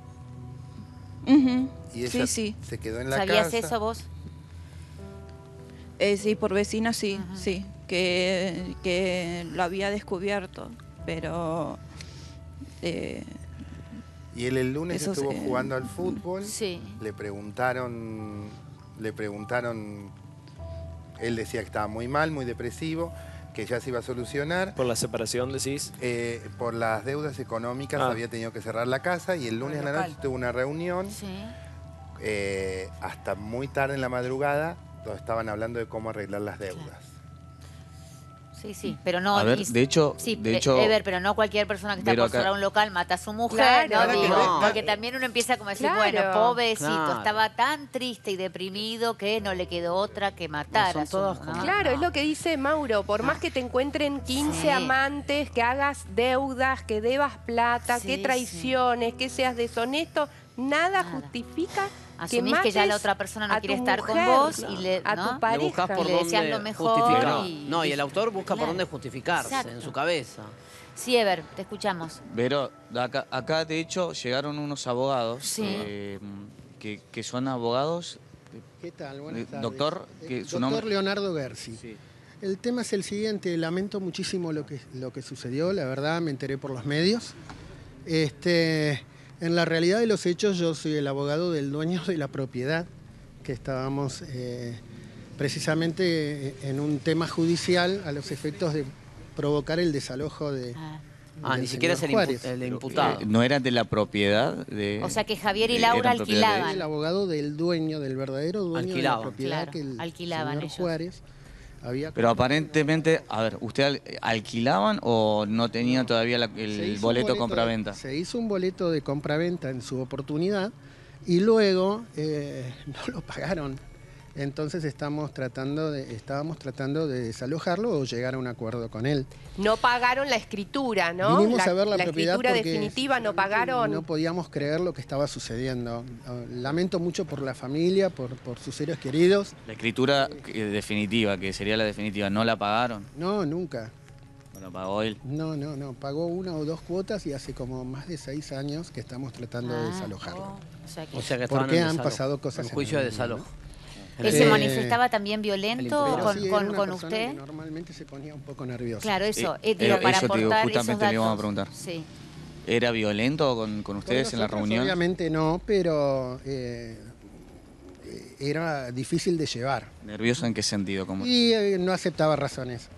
Ujú, Y ella sí, sí, se quedó en la ¿Sabías casa. eso vos? Eh, sí, por vecina sí, Ujú. sí, que, que lo había descubierto, pero... eh, Y él el lunes Eso estuvo se- jugando al fútbol. Sí. Le preguntaron, le preguntaron, él decía que estaba muy mal, muy depresivo, que ya se iba a solucionar. Por la separación, decís. Eh, por las deudas económicas Ah. había tenido que cerrar la casa y el lunes a la local. noche tuvo una reunión Sí. eh, hasta muy tarde en la madrugada donde estaban hablando de cómo arreglar las deudas. Sí, sí, pero no... A ver, y- de hecho, Sí, de eh, hecho, Ever, pero no cualquier persona que está Vero por acá- cerrar un local mata a su mujer, Claro, ¿no? que Digo, no. porque también uno empieza como a decir, Claro. bueno, pobrecito, Claro. estaba tan triste y deprimido que no le quedó otra que matar No, a son su todas ¿no? como- Claro, es lo que dice Mauro. Por más que te encuentren quince Sí. amantes, que hagas deudas, que debas plata, Sí, que sí. traiciones, que seas deshonesto, nada, Nada. justifica Asumís que que ya la mates otra persona no a quiere tu estar con mujer, vos y le, a ¿no? tu pareja. Le buscás por Y le deseas dónde lo mejor justificar. y- No, y el autor busca Claro. por dónde justificarse Exacto. en su cabeza. Sí, Ever, te escuchamos. Pero acá, acá, de hecho llegaron unos abogados Sí. eh, que, que son abogados. ¿Qué tal? Eh, Buenas tardes. doctor, Eh, que su doctor nombre- Leonardo Gersi. Sí. El tema es el siguiente, lamento muchísimo lo que, lo que sucedió, la verdad me enteré por los medios. Este, en la realidad de los hechos yo soy el abogado del dueño de la propiedad, que estábamos eh, precisamente en un tema judicial a los efectos de provocar el desalojo de... Ah. Ah, del ni siquiera es el, señor impu- Juárez. el imputado. Eh, ¿No eran de la propiedad? De, O sea que Javier y eh, Laura eran propiedad de- alquilaban. El abogado del dueño, del verdadero dueño Alquilaban. de la propiedad, Claro, que el alquilaban señor ellos. Juárez había... Pero aparentemente, a ver, ¿usted al- alquilaban o no tenía todavía la- Se el hizo un boleto de- compra-venta? Se hizo un boleto de compra-venta en su oportunidad y luego eh, no lo pagaron. Entonces estamos tratando de, estábamos tratando de desalojarlo o llegar a un acuerdo con él. No pagaron la escritura, ¿no? Vinimos a ver la, propiedad escritura porque definitiva no pagaron. No podíamos creer lo que estaba sucediendo. Lamento mucho por la familia, por, por sus seres queridos. La escritura eh, definitiva, que sería la definitiva, ¿no la pagaron? No, nunca. ¿No la pagó él? No, no, no. Pagó una o dos cuotas y hace como más de seis años que estamos tratando de Ah, desalojarlo. O sea que O sea que estaban Porque en han desalojo, pasado cosas en en juicio el de medio, desalojo. ¿Él se Eh, manifestaba también violento Pero con, sí, era con- una con persona usted? que normalmente se ponía un poco nerviosa. Claro, eso. Eh, eh, digo, eh, para eso te digo, aportar esos justamente le íbamos a datos. preguntar. Sí. ¿Era violento con, con ustedes Con en la nosotros, reunión? Obviamente no, pero eh, eh, era difícil de llevar. ¿Nervioso en qué sentido? Como... Y eh, no aceptaba razones.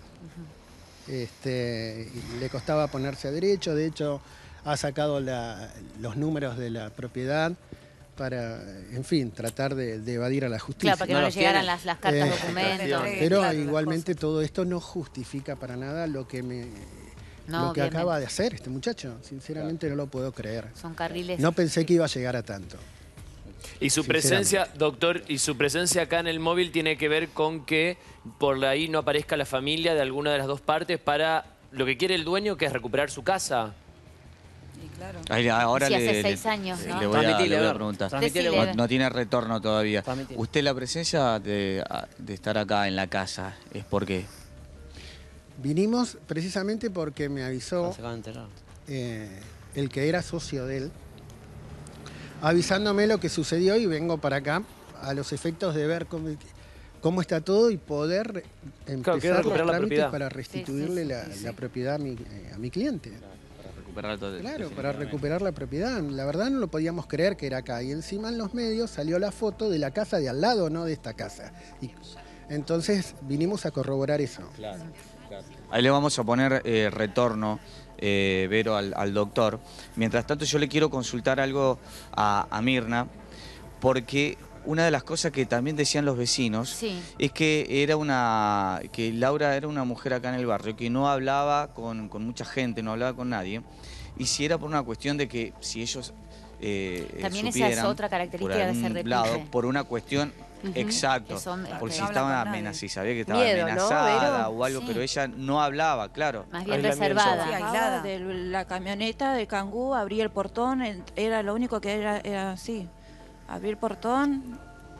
Este, y le costaba ponerse a derecho, de hecho ha sacado la- los números de la propiedad para, en fin, tratar de, de evadir a la justicia. Claro, para que no, no le llegaran las, las cartas, eh, documentos. Pero claro, igualmente todo esto no justifica para nada lo que me... No, lo que obviamente. acaba de hacer este muchacho. Sinceramente no lo puedo creer. Son carriles. No pensé que iba a llegar a tanto. Y su presencia, doctor, y su presencia acá en el móvil tiene que ver con que por ahí no aparezca la familia de alguna de las dos partes para lo que quiere el dueño, que es recuperar su casa. Sí, claro. Ahí, ahora sí, le, hace seis le, años, ¿no? le, voy a, Transmitile, le voy a ver. preguntar. Transmitile. No, no tiene retorno todavía. Transmitile. ¿Usted la presencia de, de estar acá en la casa es por qué? Vinimos precisamente porque me avisó Se acaba de enterar. eh, el que era socio de él, avisándome lo que sucedió, y vengo para acá a los efectos de ver cómo, cómo está todo y poder empezar quiere los recuperar la trámites propiedad. para restituirle Sí, sí, la, sí, sí. la propiedad a mi, eh, a mi cliente. Para recuperar todo el- Claro, para definitivamente. recuperar la propiedad. La verdad no lo podíamos creer que era acá. Y encima en los medios salió la foto de la casa de al lado, no de esta casa. Y entonces vinimos a corroborar eso. Ahí le vamos a poner eh, retorno, eh, Vero, al, al doctor. Mientras tanto, yo le quiero consultar algo a, a Mirna, porque una de las cosas que también decían los vecinos Sí. es que era una que Laura era una mujer acá en el barrio que no hablaba con, con mucha gente, no hablaba con nadie, y si era por una cuestión de que si ellos eh, También esa supieran es otra por característica de algún ser repite. lado, por una cuestión Ujú. exacto, Que son, por este, si no habla estaban con nadie. amenazadas, si sabía que estaba Miedo, ¿no, amenazada Vero? o algo, Sí. pero ella no hablaba, claro. Más bien Aislamiento. reservada. Sí, Bajaba aislada. de la camioneta de Cangú, abría el portón, en- era lo único que era, era así. Abrir el portón,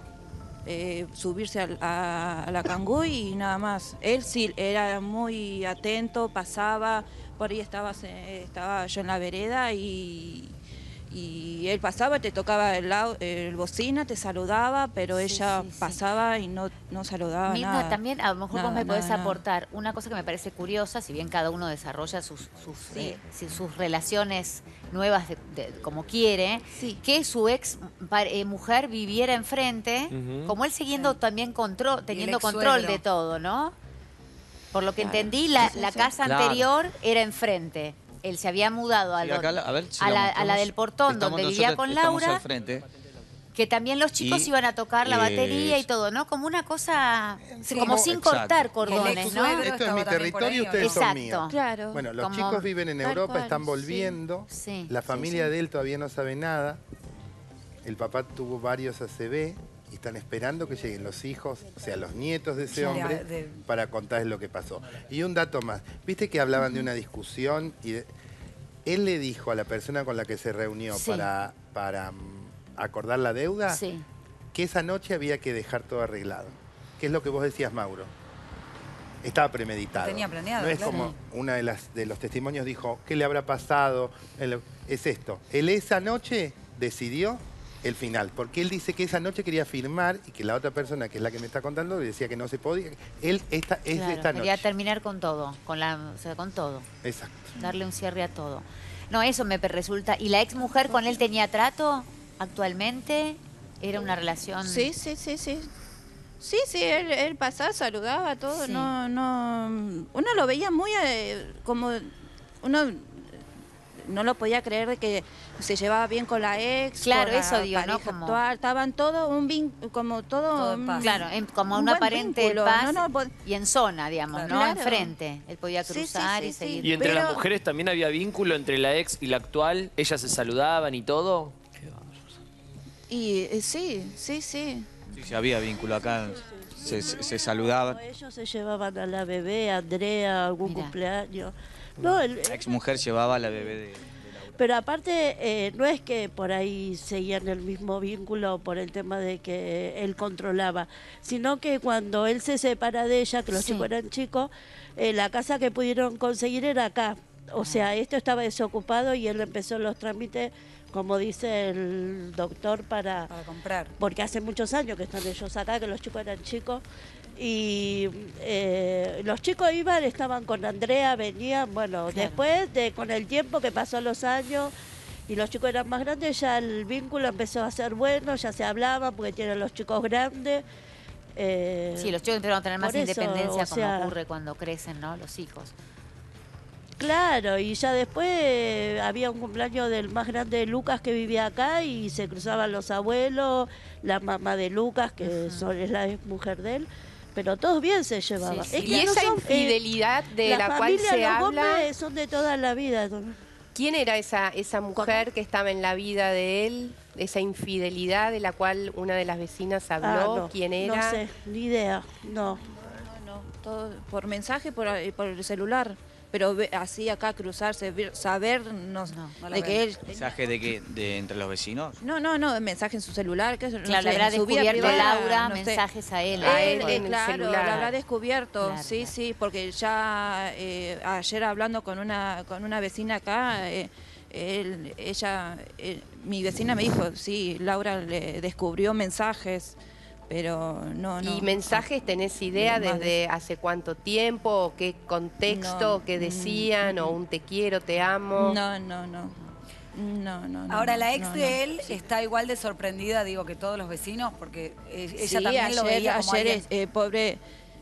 eh, subirse al- a, a la Cangú y nada más. Él sí era muy atento, pasaba, por ahí estaba, se- estaba yo en la vereda y, y él pasaba, te tocaba el, au- el bocina, te saludaba, pero Sí, ella sí, sí. pasaba y no, no saludaba Mirna, nada. también a lo mejor vos Nada, me podés nada, nada. aportar una cosa que me parece curiosa, si bien cada uno desarrolla sus, sus, Sí. eh, si- sus relaciones nuevas de- de- como quiere, Sí. que su ex pa- eh, mujer viviera enfrente, Ujú. como él siguiendo también control, teniendo ex control suegro. de todo, ¿no? Por lo que Claro. entendí, la, Sí, sí, la sí. casa Claro. anterior era enfrente. Él se había mudado a, Sí, lo- acá la- a ver si a la la, a la mostramos. del portón, Estamos donde vivía nosotros- con estamos Laura, al frente. que también los chicos Y, iban a tocar la eh, batería y todo, ¿no? Como una cosa, Sí. como sin Exacto. cortar Y el cordones, ¿no? ex-suegro Esto es estaba mi también por territorio, ahí, ¿o ustedes no? son Exacto. míos. Claro. Bueno, los Como- chicos viven en Tal Europa, cual, están sí. volviendo. Sí. La Sí, familia sí. de él todavía no sabe nada. El papá tuvo varios A C V y están esperando que lleguen los hijos, o sea, los nietos de ese De- hombre, de- para contarles lo que pasó. Y un dato más. Viste que hablaban de una discusión y de- él le dijo a la persona con la que se reunió Sí. para, para mm, acordar la deuda Sí. que esa noche había que dejar todo arreglado. Que es lo que vos decías, Mauro. Estaba premeditado. Lo tenía planeado, No es claro. como una de las de los testimonios dijo, ¿qué le habrá pasado? Él- Es esto. Él esa noche decidió el final, porque él dice que esa noche quería firmar y que la otra persona, que es la que me está contando, le decía que no se podía. Él esta, es Claro, esta quería noche. terminar con todo, con la, o sea, con todo, Exacto. darle un cierre a todo. No, eso me resulta. ¿Y la ex mujer con él tenía trato actualmente? ¿Era una relación? Sí, sí, sí, sí. Sí, sí, él, él pasaba, saludaba, todo. Sí. No, no. Uno lo veía muy eh, como. Uno no lo podía creer de que se llevaba bien con la ex. Claro, con la eso digo, ¿no? pareja Como- actual. Estaban todo un vin, como todo. Todo en un- paz. Claro, en- como un una buen aparente vínculo, paz no, no, pod- y en zona, digamos, Claro. ¿no? Claro. Enfrente. Él podía Sí, sí, cruzar sí, y sí. seguir. ¿Y entre Pero- las mujeres también había vínculo entre la ex y la actual? ¿Ellas se saludaban y todo? Y eh, sí, sí, sí. Sí, sí, había vínculo acá, se, se- se saludaban. Ellos se llevaban a la bebé, a Andrea, algún Mirá. cumpleaños. No, el- La ex mujer llevaba a la bebé de... pero aparte, eh, no es que por ahí seguían el mismo vínculo por el tema de que él controlaba, sino que cuando él se separa de ella, que los Sí. chicos eran chicos, eh, la casa que pudieron conseguir era acá. O sea, esto estaba desocupado y él empezó los trámites, como dice el doctor, para... Para comprar. porque hace muchos años que están ellos acá, que los chicos eran chicos, y eh, los chicos iban, estaban con Andrea, venían, bueno, Claro. después de con el tiempo que pasó los años y los chicos eran más grandes, ya el vínculo empezó a ser bueno, ya se hablaban porque tienen los chicos grandes. eh, Sí, los chicos empezaron a tener más por eso, independencia, o sea- como ocurre cuando crecen, ¿no? Los hijos. Claro, y ya después eh, había un cumpleaños del más grande de Lucas que vivía acá y se cruzaban los abuelos, la mamá de Lucas, que uh-huh. son, es la mujer de él, pero todos bien se llevaban. Sí, sí. Es que y no esa son, infidelidad eh, de la, la cual se los habla... Gómez son de toda la vida. ¿Quién era esa, esa mujer ¿Cómo? que estaba en la vida de él? Esa infidelidad de la cual una de las vecinas habló. Ah, no, ¿Quién era? No sé, ni idea, no. No, no, todo por mensaje, por, por el celular. Pero ve, así acá cruzarse, ver, saber no, no, no de que él... ¿Mensaje de que de entre los vecinos? No, no, no, mensaje en su celular. Que, claro, no sé, le habrá en su vida descubierto privada, Laura no mensajes sé. a él. A él, él, en claro, el celular. lo habrá descubierto, claro, sí, claro. sí, porque ya eh, ayer hablando con una con una vecina acá, eh, él, ella, eh, mi vecina me dijo, sí, Laura le descubrió mensajes. Pero no, no. ¿Y mensajes tenés idea de desde hace cuánto tiempo? ¿O qué contexto? No, ¿Qué decían? mm, ¿O un te quiero, te amo? No, no, no. No, no, no. Ahora, la ex no, de no. él está igual de sorprendida, digo, que todos los vecinos, porque ella Sí, también ayer, lo veía como ayer, alguien... eh, pobre...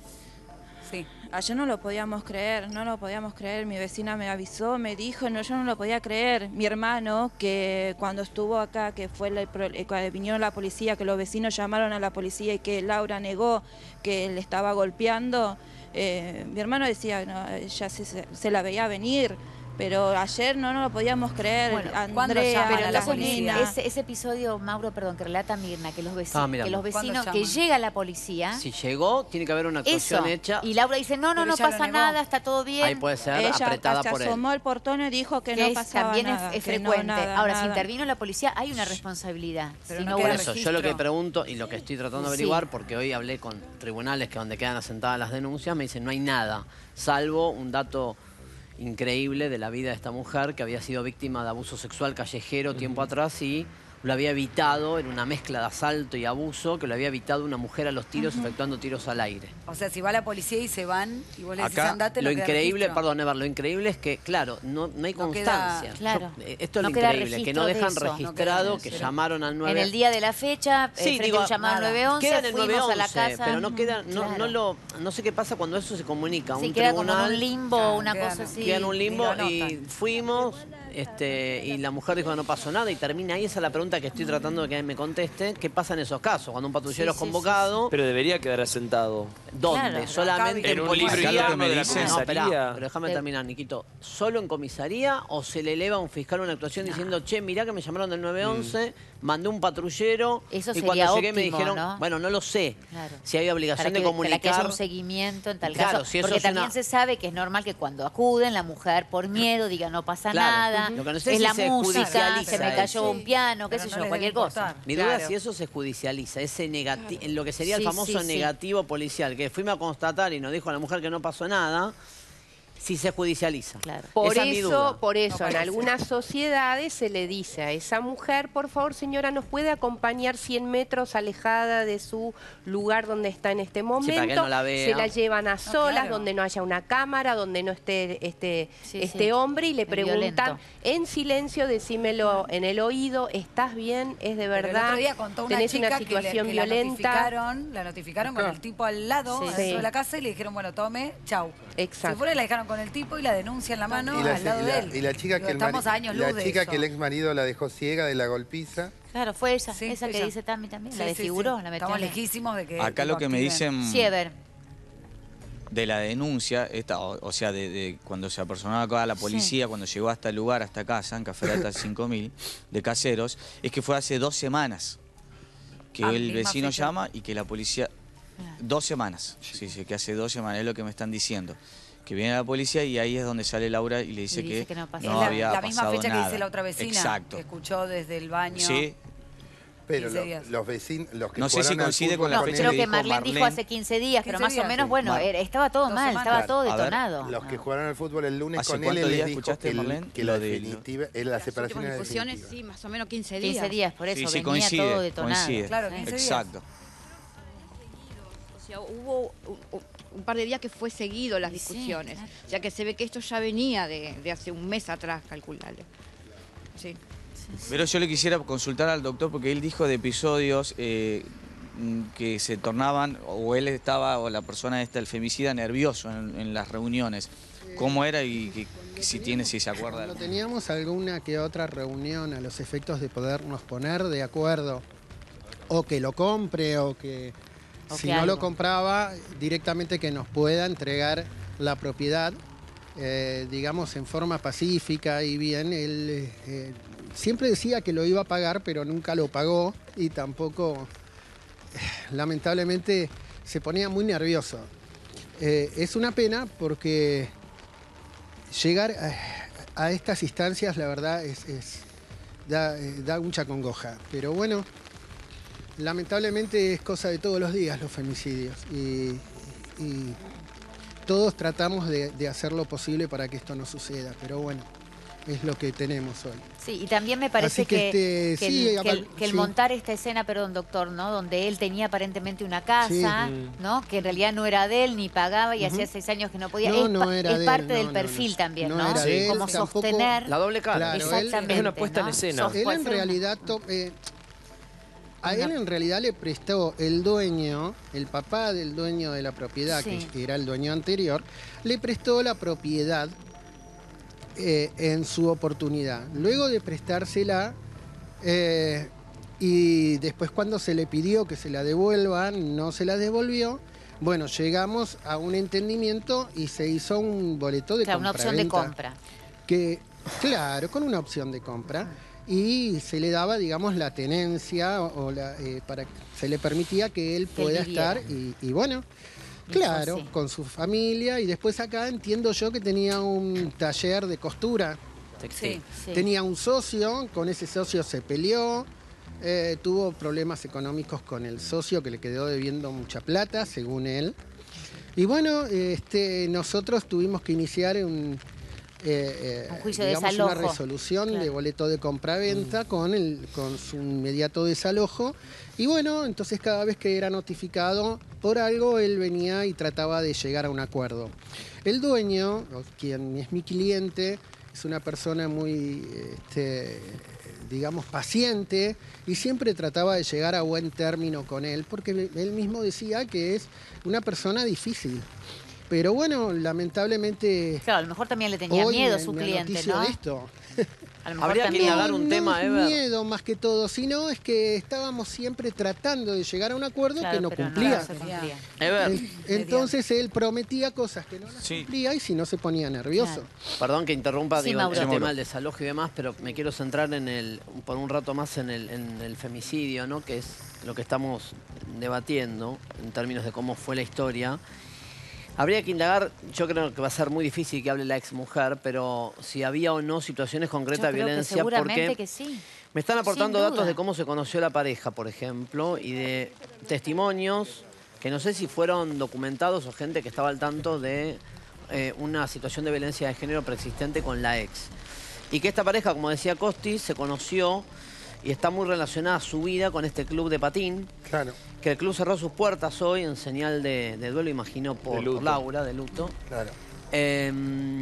Sí. Ayer no lo podíamos creer, no lo podíamos creer. Mi vecina me avisó, me dijo, no, yo no lo podía creer. Mi hermano, que cuando estuvo acá, que fue la, cuando vinieron la policía, que los vecinos llamaron a la policía y que Laura negó que le estaba golpeando, eh, mi hermano decía, no, ya se, se, se la veía venir. Pero ayer no, no lo podíamos creer. Bueno, Andrea, pero la la policía. ese, ese episodio, Mauro, perdón, que relata Mirna, que los vecinos, que los vecinos, que llaman? llega la policía. Si llegó, tiene que haber una actuación eso, hecha. y Laura dice, no, no, no pasa nada, está todo bien. Ahí puede ser Ella apretada se por él. asomó al portón y dijo que, que no es, pasaba también nada. es, es que frecuente. no, nada, Ahora, nada. si intervino la policía, hay una responsabilidad. Pero si no no queda hubo Por eso, registro. yo lo que pregunto y lo que estoy tratando de Sí. averiguar, porque hoy hablé con tribunales que donde quedan asentadas las denuncias, me dicen no hay nada, salvo un dato increíble de la vida de esta mujer que había sido víctima de abuso sexual callejero tiempo atrás y lo había evitado en una mezcla de asalto y abuso, que lo había evitado una mujer a los tiros, uh-huh. efectuando tiros al aire. O sea, si va la policía y se van, y vos le decís Acá, andate, lo no queda increíble, registro. perdón, Ever, lo increíble es que, claro, no, no hay No constancia. queda- Claro. Yo- eh, esto es No lo queda increíble, que registro no de dejan eso. registrado No que queda- llamaron al nueve. En el día de la fecha, eh, Sí, frente digo, a un llamado nada. nueve once, Queda en el fuimos nueve a la once, casa. pero no queda, no, Claro. no lo, no sé qué pasa cuando eso se comunica a Sí, un queda como en tribunal. un limbo, Claro, una queda- cosa así. Queda en un limbo Ni lo y anotan. fuimos, este, y la mujer dijo que no pasó nada y termina ahí. Esa es la pregunta que estoy tratando de que me conteste. ¿Qué pasa en esos casos? Cuando un patrullero Sí, es sí, convocado, Pero debería quedar asentado. ¿dónde? Claro. Solamente En un policía. libro Acá lo que interno me de la dicen- No, esperá, comisaría. pero déjame De- terminar, Niquito. ¿Solo en comisaría o se le eleva a un fiscal una actuación diciendo, che, mirá que me llamaron del nueve once, mandé un patrullero Eso y sería cuando llegué me óptimo, dijeron, ¿no? bueno, no lo sé, Claro. si hay obligación Para que, de comunicar. para que haya un seguimiento en tal Claro, caso. si eso Porque es también una- se sabe que es normal que cuando acuden, la mujer por miedo diga no pasa Claro. nada, Lo que no sé es si la se música, judicializa se me cayó eso. un piano, qué Pero sé no yo, les cualquier debe cosa. importar. Mi duda Claro. es si eso se judicializa, ese negati en lo que sería el Sí, famoso sí, sí. negativo policial, que fuimos a constatar y nos dijo a la mujer que no pasó nada, si se judicializa. Claro. Por Esa es mi eso, duda. por eso, No en parece. algunas sociedades se le dice a esa mujer, por favor, señora, ¿nos puede acompañar cien metros alejada de su lugar donde está en este momento? para que no la vea. Se la llevan a solas, claro. donde no haya una cámara, donde no esté este, Sí, este sí. hombre y le Es preguntan violento. en silencio, decímelo en el oído, ¿estás bien? ¿Es de Pero el verdad? otro día contó una ¿Tenés chica una que le- situación que la violenta? notificaron, la notificaron con Acá. el tipo al lado, Sí. adentro Sí. de la casa, y le dijeron, bueno, tome, chau. Exacto. Se fueron y la dejaron con el tipo y la denuncia en la mano Y la, al lado y de la- él. y la chica Digo, que el estamos mari- a años la luz de chica eso. que el ex marido la dejó ciega de la golpiza. Claro, fue esa, Sí, esa que ella. dice Tami también, Sí, la sí, desfiguró, sí. la metió Estamos en la- lejísimos de que... Acá lo que me activen. dicen Sí, a ver. de la denuncia, esta, o, o sea, de, de cuando se apersonaba acá a la policía, cuando llegó hasta el lugar, hasta casa, en Caferata cinco mil, de Caseros, es que fue hace dos semanas que Ah, el misma vecino fecha. llama y que la policía... Dos semanas, sí, sí, que hace dos semanas, es lo que me están diciendo. Que viene la policía y ahí es donde sale Laura y le dice, Y dice que, que no pasó no Es la, había la misma pasado fecha nada. que dice la otra vecina, Exacto. que escuchó desde el baño. Sí, Pero quince lo- días. los vecinos, los que No sé si jugaron al coincide fútbol con la No, con fecha creo él, que dijo Marlene dijo Marlene. hace quince días, pero quince más o días, menos, sí. bueno, Mar- era- estaba todo Dos mal, semanas. estaba todo A ver, detonado. los que No. jugaron al fútbol el lunes ¿Hace con él, cuántos él les días dijo escuchaste, que, el- Marlene? que Lo la de- definitiva, eh, la Las separación últimas era discusiones, definitiva. sí, más o menos quince días. quince días, por eso, sí, sí, venía coincide, todo detonado. coincide. Claro, quince días. Exacto. O sea, hubo un, un par de días que fue seguido las Y sí, discusiones. claro. O sea, que se ve que esto ya venía de, de hace un mes atrás, calcularle. Sí. Pero yo le quisiera consultar al doctor porque él dijo de episodios, eh, que se tornaban, o él estaba, o la persona esta, el femicida, nervioso en, en las reuniones. ¿Cómo era y que, que si tiene, si se acuerda? Cuando teníamos alguna que otra reunión a los efectos de podernos poner de acuerdo, o que lo compre, o que O si que no algo. lo compraba, directamente que nos pueda entregar la propiedad, eh, digamos, en forma pacífica y bien. Él eh, siempre decía que lo iba a pagar, pero nunca lo pagó y tampoco, eh, lamentablemente, se ponía muy nervioso. Eh, es una pena porque llegar a, a estas instancias, la verdad, es, es da, eh, da mucha congoja. Pero bueno, lamentablemente es cosa de todos los días los femicidios y, y todos tratamos de, de hacer lo posible para que esto no suceda, pero bueno, es lo que tenemos hoy. Sí, y también me parece Así que, que, este, que sí, el, que el- apar- que el sí. montar esta escena, perdón, doctor, ¿no? Donde él tenía aparentemente una casa, Sí. ¿no? Que en realidad no era de él, ni pagaba, y Ujú. hacía seis años que no podía. No, es no pa- era es de él, parte no, del no, perfil no. también, ¿no? No era de él, Como tampoco- sostener. La doble cara. Claro, él- Exactamente. Es una puesta en ¿no? escena. Sos- Él puede en ser un- realidad, to- eh, a él en realidad le prestó el dueño, el papá del dueño de la propiedad, Sí. que era el dueño anterior, le prestó la propiedad eh, en su oportunidad. Luego de prestársela, eh, y después cuando se le pidió que se la devuelvan, no se la devolvió. Bueno, llegamos a un entendimiento y se hizo un boleto de Claro, una opción de compraventa. compra. Que, claro, con una opción de compra. Y se le daba, digamos, la tenencia o, o la, eh, para se le permitía que él Que él pueda viviera. estar y, y bueno, Y fue claro, así. con su familia. Y después acá entiendo yo que tenía un taller de costura. Sí. Sí. Tenía un socio, con ese socio se peleó, eh, tuvo problemas económicos con el socio que le quedó debiendo mucha plata, según él. Y bueno, este, nosotros tuvimos que iniciar un, eh, eh, Un juicio de digamos, una desalojo. resolución Claro. de boleto de compraventa con, el, con su inmediato desalojo. Y bueno, entonces cada vez que era notificado por algo, él venía y trataba de llegar a un acuerdo. El dueño, o quien es mi cliente, es una persona muy, este, digamos, paciente y siempre trataba de llegar a buen término con él, porque él mismo decía que es una persona difícil. Pero bueno, lamentablemente... Claro, a lo mejor también le tenía hoy miedo a me- su me cliente, noticio ¿no? de esto. A lo mejor Habría que también. indagar un no tema, es Ever. miedo más que todo, sino es que estábamos siempre tratando de llegar a un acuerdo Claro, que no pero cumplía. se cumplía. Ever, En- Entonces él prometía cosas que no las Sí. cumplía y si no se ponía nervioso. Claro. perdón que interrumpa Sí, digo, el Mauro. tema del desalojo y demás, pero me quiero centrar en el, por un rato más en el, en el femicidio, ¿no? Que es lo que estamos debatiendo en términos de cómo fue la historia. Habría que indagar, yo creo que va a ser muy difícil que hable la exmujer, pero si había o no situaciones concretas Yo de creo que violencia, seguramente porque que sí. me están aportando Sin datos duda. de cómo se conoció la pareja, por ejemplo, y de testimonios que no sé si fueron documentados o gente que estaba al tanto de eh, una situación de violencia de género preexistente con la ex. Y que esta pareja, como decía Costi, se conoció y está muy relacionada a su vida con este club de patín. Claro, Que el club cerró sus puertas hoy en señal de, de duelo, imagino, por, De luto. por Laura, de luto. claro. Eh,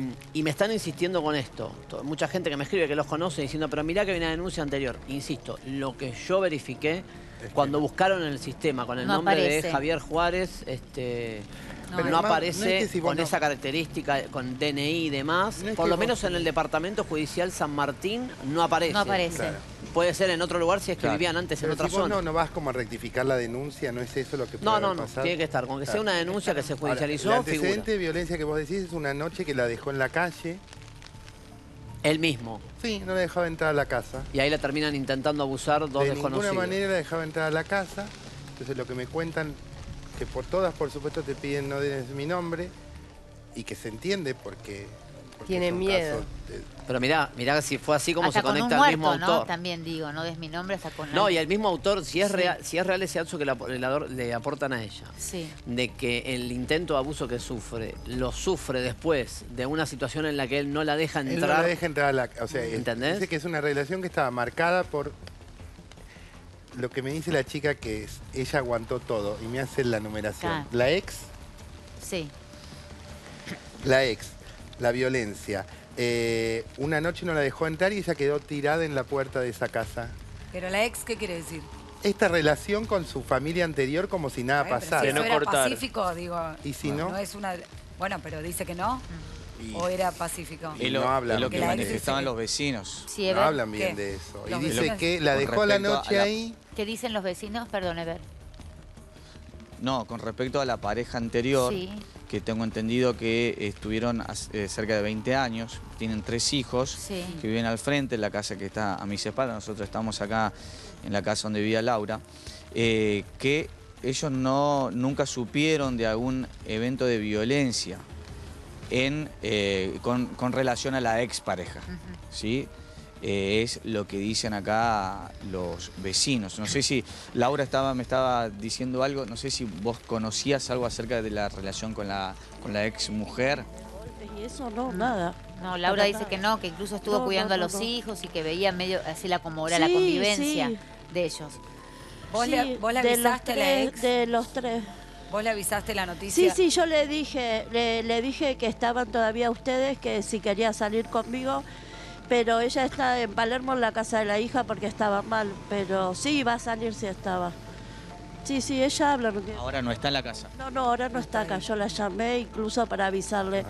y me están insistiendo con esto. To- Mucha gente que me escribe que los conoce diciendo, pero mirá que hay una denuncia anterior. Insisto, lo que yo verifiqué cuando buscaron en el sistema con el No nombre aparece. de Javier Juárez, este, No, no, Pero no- aparece no es que si vos con no- esa característica, con D N I y demás. No es Por que lo vos- menos en el Departamento Judicial San Martín no aparece. No aparece. Claro. Puede ser en otro lugar si es que Claro. vivían antes en Pero otra si vos zona. no, no vas como a rectificar la denuncia, ¿no es eso lo que puede No, haber no, no, pasado? tiene que estar. Con que sea una denuncia que se Ahora, judicializó, el figura. antecedente de violencia que vos decís es una noche que la dejó en la calle. Él mismo. Sí, no la dejaba entrar a la casa. Y ahí la terminan intentando abusar dos de desconocidos. ninguna manera la dejaba entrar a la casa. Entonces lo que me cuentan, que por todas, por supuesto, te piden no des mi nombre y que se entiende porque... porque Tienen son miedo. casos de- Pero mirá, mirá si fue así como Hasta se con un conecta muerto, el mismo ¿no? autor. También digo, no des mi nombre hasta con No, la- y el mismo autor, si es, Sí. real, si es real ese acto que la- le, ador- le aportan a ella, Sí. de que el intento de abuso que sufre, lo sufre después de una situación en la que él no la deja Él no entrar. la deja entrar a la... O sea, él ¿Entendés? dice que es una relación que estaba marcada por... Lo que me dice la chica que es, ella aguantó todo y me hace la numeración. Claro. La ex, Sí. la ex, la violencia. Eh, una noche no la dejó entrar y ella quedó tirada en la puerta de esa casa. Pero la ex, ¿qué quiere decir? esta relación con su familia anterior como si nada Bueno, pasara. pero si eso era pacífico, digo. ¿Y si no? No es una... Bueno, pero dice que no. Y- ¿O era pacífico? Es lo, No hablan es lo que bien de manifestaban eso. los vecinos. Sí, No Ever. hablan bien ¿Qué? de eso. Y Los dice vecinos. que la Con dejó la respecto a noche la- ahí. ¿Qué dicen los vecinos? Perdón, Ever. No, con respecto a la pareja anterior, Sí. que tengo entendido que estuvieron hace- eh, cerca de veinte años, tienen tres hijos Sí. que viven al frente, en la casa que está a mis espaldas, nosotros estamos acá en la casa donde vivía Laura, eh, que ellos no, nunca supieron de algún evento de violencia en, eh, con, con relación a la expareja, ¿sí? Eh, es lo que dicen acá los vecinos. No sé si Laura estaba, me estaba diciendo algo, no sé si vos conocías algo acerca de la relación con la, con la ex mujer. Y eso no, nada. No, Laura Para dice nada. que no, que incluso estuvo No, cuidando no, a los no, no. hijos y que veía medio así la como era la Sí, convivencia sí. de ellos. ¿Vos, Sí, le, vos le de los avisaste a la tres- ex? De los tres. ¿Vos le avisaste la noticia? Sí, sí, yo le dije, le, le dije que estaban todavía ustedes, que si quería salir conmigo, pero ella está en Palermo en la casa de la hija porque estaba mal, pero sí iba a salir si estaba. Sí, sí, ella habla. No, tiene- Ahora no está en la casa. no, no, ahora no está acá. Yo la llamé incluso para avisarle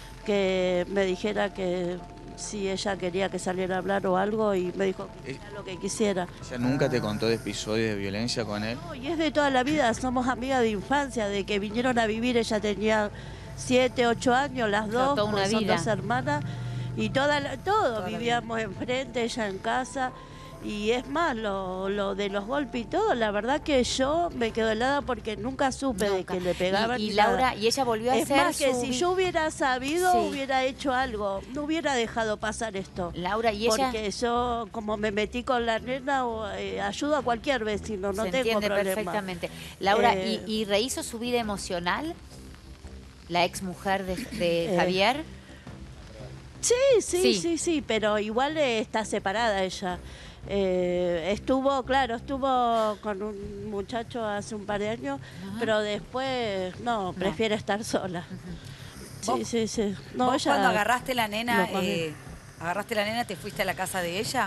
que me dijera que si ella quería que saliera a hablar o algo y me dijo que hiciera lo que quisiera. ¿Ella nunca te contó de episodios de violencia con él? No, y es de toda la vida, somos amigas de infancia, de que vinieron a vivir, ella tenía siete, ocho años, las Claro, dos, toda una pues son vida. dos hermanas, y toda la- todo, vivíamos enfrente, ella en casa, y es más, lo, lo de los golpes y todo, la verdad que yo me quedo helada porque nunca supe de Nunca. que le pegaban. Y, y ni Laura, nada. y ella volvió a Es hacer más que su si vi- yo hubiera sabido, Sí. hubiera hecho algo, no hubiera dejado pasar esto. Laura, y ella Porque yo, como me metí con la nena, o, eh, ayudo a cualquier vecino, no se tengo entiende problema. perfectamente. Laura, Eh, ¿y, y rehizo su vida emocional? La ex mujer de, de Eh, Javier. Sí, sí, Sí. sí, sí, pero igual eh, está separada ella. Eh, estuvo, claro, estuvo con un muchacho hace un par de años, pero después, no, prefiere estar sola. Sí, ¿Vos- sí, sí. No, ¿Vos ella cuando agarraste la nena, lo cogió. eh, agarraste la nena, te fuiste a la casa de ella?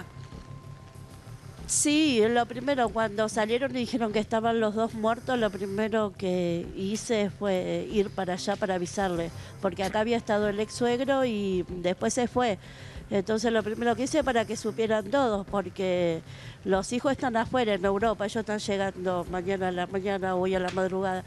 Sí, lo primero, cuando salieron y dijeron que estaban los dos muertos, lo primero que hice fue ir para allá para avisarle, porque acá había estado el ex suegro y después se fue. Entonces lo primero que hice para que supieran todos, porque los hijos están afuera en Europa, ellos están llegando mañana a la mañana, hoy a la madrugada.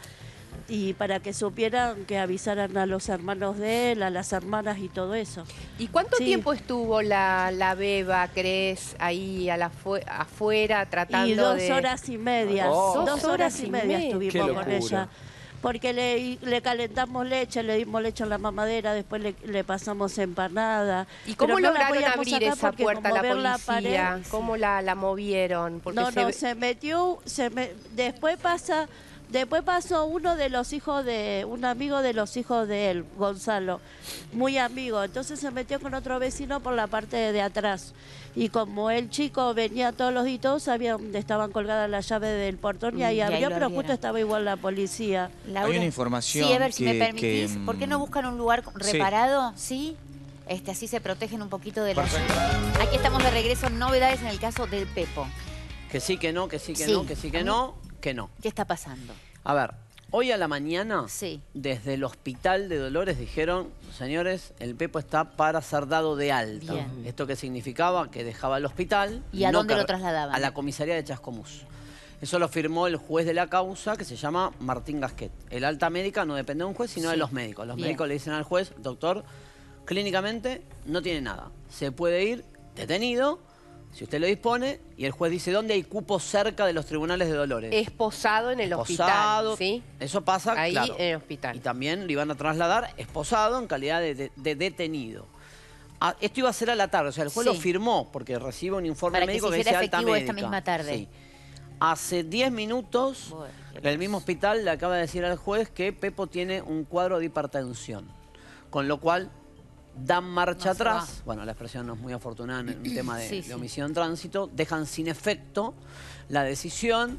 Y para que supieran que avisaran a los hermanos de él, a las hermanas y todo eso. ¿Y cuánto Sí. tiempo estuvo la, la beba, crees, ahí a la fue- afuera tratando Y dos de...? horas y media. Oh. Dos horas y media Qué estuvimos con locura. ella. Porque le, le calentamos leche, le dimos leche en la mamadera, después le, le pasamos empanada. ¿Y cómo Pero no la lograron podíamos abrir sacar esa porque puerta a como la ver policía? pared- ¿Cómo la, la movieron? Porque no, se no, ve- se metió, se me- después pasa, después pasó uno de los hijos de, un amigo de los hijos de él, Gonzalo, muy amigo, entonces se metió con otro vecino por la parte de, de atrás. Y como el chico venía todos los días, todos sabían dónde estaban colgadas las llaves del portón y Mm, ahí y ahí abrió, lo pero abrieron. justo estaba igual la policía. Laura. Hay una información Sí, a ver si me que- permitís. que, ¿Por qué no mm, buscan un lugar sí. reparado? ¿Sí? Este, así se protegen un poquito de la lluvia. Aquí estamos de regreso. Novedades en el caso del Pepo. Que sí, que no, que sí, que Sí. no, que sí, que no, que no. ¿Qué está pasando? A ver, hoy a la mañana, Sí. desde desde el hospital de Dolores dijeron, señores, el Pepo está para ser dado de alta. Bien. ¿Esto qué significaba? Que dejaba el hospital. ¿Y a no dónde que- lo trasladaban? A la comisaría de Chascomús. Eso lo firmó el juez de la causa, que se llama Martín Gasquet. El alta médica no depende de un juez, sino Sí. de los médicos. Los Bien. médicos le dicen al juez, doctor, clínicamente no tiene nada. Se puede ir detenido, si usted lo dispone, y el juez dice, ¿dónde hay cupos cerca de los tribunales de Dolores? Esposado en el Esposado, hospital, ¿sí? Eso pasa, Ahí claro. en el hospital. Y también lo iban a trasladar esposado en calidad de, de- de detenido. Ah, esto iba a ser a la tarde, o sea, el juez Sí. lo firmó porque recibe un informe Para que médico se que, hiciera dice alta efectivo esta médica. misma tarde. Sí. Hace diez minutos, Bueno, qué el mismo hospital le acaba de decir al juez que Pepo tiene un cuadro de hipertensión, con lo cual dan marcha No se atrás. va. Bueno, la expresión no es muy afortunada en un tema de, Sí, de sí. homicidio en tránsito. Dejan sin efecto la decisión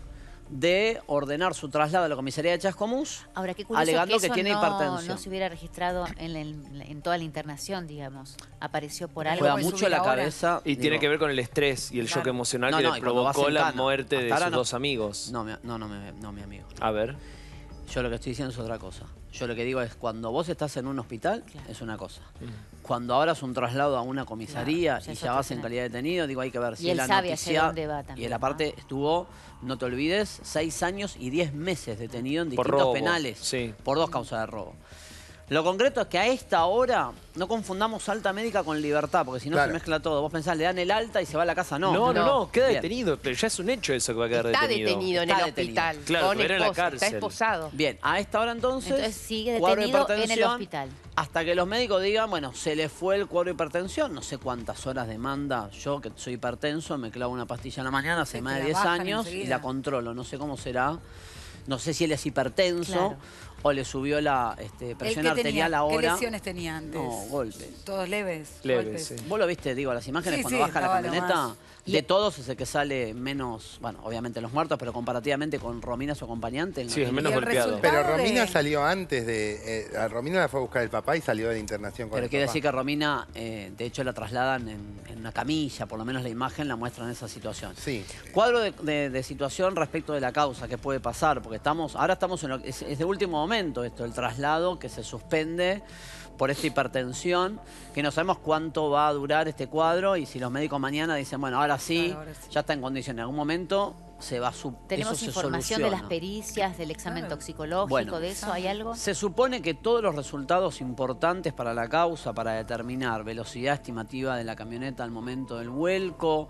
de ordenar su traslado a la comisaría de Chascomús, Ahora, qué curioso alegando que, que, eso tiene no, hipertensión. no se hubiera registrado en, el- en toda la internación, digamos. Apareció por algo. Juega mucho la cabeza. Y digo, tiene que ver con el estrés y el shock Claro. emocional No, que no, le y cuando vas provocó en la cana. muerte de Hasta ahora sus no- dos amigos. No, mi- no, no, mi- no, mi amigo. A ver. Yo lo que estoy diciendo es otra cosa. Yo lo que digo es, cuando vos estás en un hospital, es una cosa. Cuando ahora es un traslado a una comisaría Claro, ya y es ya otro vas en escenario. calidad de detenido, digo, hay que ver Y si él la sabe hacia noticia... dónde va también, Y él aparte estuvo, no te olvides, seis años y diez meses detenido en Por distintos robo, penales. sí. Por dos causas de robo. Lo concreto es que a esta hora no confundamos alta médica con libertad, porque si no Claro. se mezcla todo. Vos pensás, le dan el alta y se va a la casa. No, No, no, no, queda Bien. detenido. Pero ya es un hecho eso que va a quedar Está detenido. detenido en Está el detenido. hospital. Claro, con pero era en la esposa, está cárcel. esposado. Bien, a esta hora entonces, Entonces sigue cuadro de detenido en el hipertensión, hospital. hasta que los médicos digan, bueno, se le fue el cuadro de hipertensión, no sé cuántas horas demanda. Yo, que soy hipertenso, me clavo una pastilla en la mañana hace Sí, más te de la diez bajan años y enseguida. la controlo. No sé cómo será. No sé si él es hipertenso Claro. o le subió la este, ¿Él presión qué arterial tenía? ahora. ¿Qué lesiones tenía antes? No, golpes. ¿Todos leves? Leves, golpes. sí. Vos lo viste, digo, las imágenes Sí, cuando sí, baja la estaba lo camioneta, más. de todos es el que sale menos, bueno, obviamente los muertos, pero comparativamente con Romina, su acompañante. en- Sí, es en- menos ¿Y el golpeado. resultado? Pero Romina de- salió antes de... eh, a Romina la fue a buscar el papá y salió de la internación con Pero el quiere papá. decir que Romina, eh, de hecho, la trasladan en, en una camilla, por lo menos la imagen la muestra en esa situación. Sí. Cuadro de, de- de situación respecto de la causa que puede pasar, porque estamos, ahora estamos en lo, es, es de último momento esto, el traslado que se suspende por esta hipertensión, que no sabemos cuánto va a durar este cuadro y si los médicos mañana dicen, bueno, ahora sí, Claro, ahora sí. ya está en condiciones, en algún momento se va a su, Tenemos eso se información de las soluciona. pericias, del examen Claro. toxicológico, Bueno. de eso, ¿hay algo? Se supone que todos los resultados importantes para la causa, para determinar velocidad estimativa de la camioneta al momento del vuelco,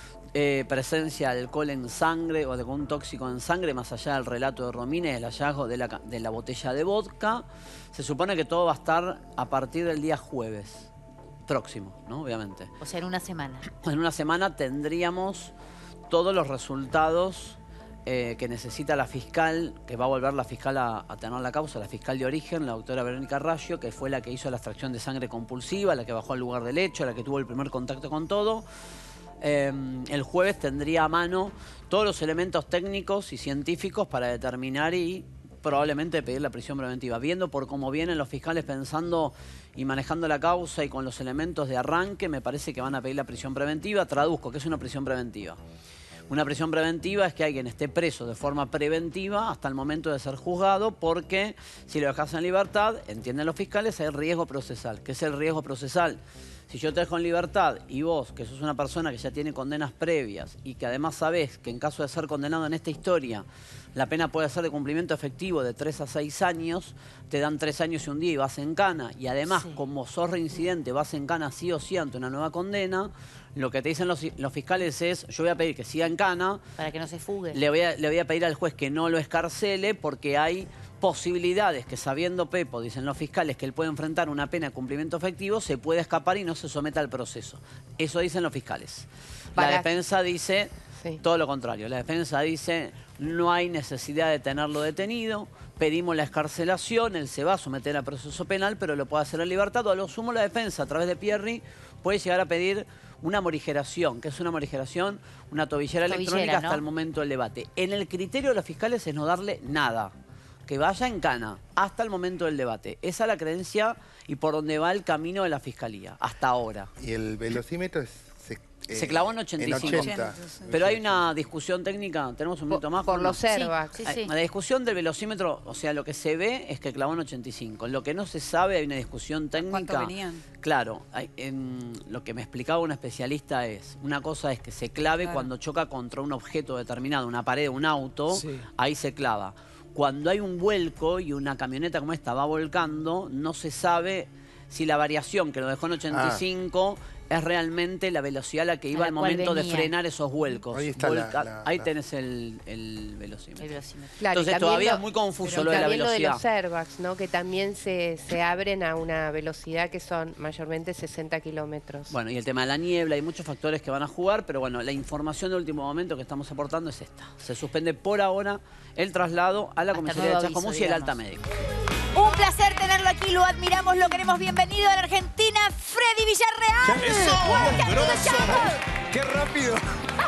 eh, presencia de alcohol en sangre o de un tóxico en sangre, más allá del relato de Romina y el hallazgo de la, ca- de la botella de vodka, se supone que todo va a estar a partir del día jueves próximo, ¿no? Obviamente. O sea, en una semana. En una semana tendríamos todos los resultados eh, que necesita la fiscal, que va a volver la fiscal a, a tener la causa, la fiscal de origen, la doctora Verónica Raggio, que fue la que hizo la extracción de sangre compulsiva, la que bajó al lugar del hecho, la que tuvo el primer contacto con todo. Eh, el jueves tendría a mano todos los elementos técnicos y científicos para determinar y probablemente pedir la prisión preventiva. Viendo por cómo vienen los fiscales pensando y manejando la causa y con los elementos de arranque, me parece que van a pedir la prisión preventiva. Traduzco, ¿qué es una prisión preventiva? Una prisión preventiva es que alguien esté preso de forma preventiva hasta el momento de ser juzgado, porque si lo dejas en libertad, entienden los fiscales, hay riesgo procesal. ¿Qué es el riesgo procesal? Si yo te dejo en libertad y vos, que sos una persona que ya tiene condenas previas y que además sabés que en caso de ser condenado en esta historia, la pena puede ser de cumplimiento efectivo de tres a seis años, te dan tres años y un día y vas en cana, y además, Sí. como sos reincidente, vas en cana sí o sí ante una nueva condena, lo que te dicen los, los fiscales es, yo voy a pedir que siga en cana, Para que no se fugue. le voy, a, le voy a pedir al juez que no lo escarcele porque hay posibilidades que, sabiendo Pepo, dicen los fiscales, que él puede enfrentar una pena de cumplimiento efectivo, se puede escapar y no se someta al proceso. Eso dicen los fiscales. Para- La defensa dice Sí. todo lo contrario. La defensa dice no hay necesidad de tenerlo detenido, pedimos la escarcelación, él se va a someter a proceso penal, pero lo puede hacer en libertad. O a lo sumo la defensa, a través de Pierri, puede llegar a pedir una morigeración. ¿Qué es una morigeración? Una tobillera, Tobillera, electrónica ¿no? hasta el momento del debate. En el criterio de los fiscales es no darle nada. Que vaya en cana hasta el momento del debate. Esa es la creencia y por donde va el camino de la fiscalía, hasta ahora. Y el velocímetro es, se, eh, Se clavó en ochenta y cinco. ochenta. Pero hay una discusión técnica, tenemos un minuto Por- más. por Julia? los airbags. Sí, Hay- sí. La discusión del velocímetro, o sea, lo que se ve es que clavó en ochenta y cinco. Lo que no se sabe, hay una discusión técnica. ¿Cuánto venían? Claro, hay- en- lo que me explicaba un especialista es, una cosa es que se clave Claro. cuando choca contra un objeto determinado, una pared, un auto, Sí. ahí se clava. Cuando hay un vuelco y una camioneta como esta va volcando, no se sabe si la variación que lo dejó en ochenta y cinco es realmente la velocidad a la que A iba la al cual momento de venía. frenar esos vuelcos. Ahí está la- Volca- la- ahí la- tenés el, el velocímetro. El velocímetro. Claro, y Entonces también todavía lo- es muy confuso pero lo de la también velocidad. lo de los airbags, ¿no? Que también se, se abren a una velocidad que son mayormente sesenta kilómetros. Bueno, y el tema de la niebla, hay muchos factores que van a jugar, pero bueno, la información de último momento que estamos aportando es esta. Se suspende por ahora el traslado a la Hasta comisaría de nuevo Chascomús aviso, y el digamos. alta médica. Un placer tenerlo aquí, lo admiramos, lo queremos. Bienvenido a la Argentina, Freddy Villarreal. ¡Eso! Welcome to the ¡Grosso! jungle. ¡Qué rápido!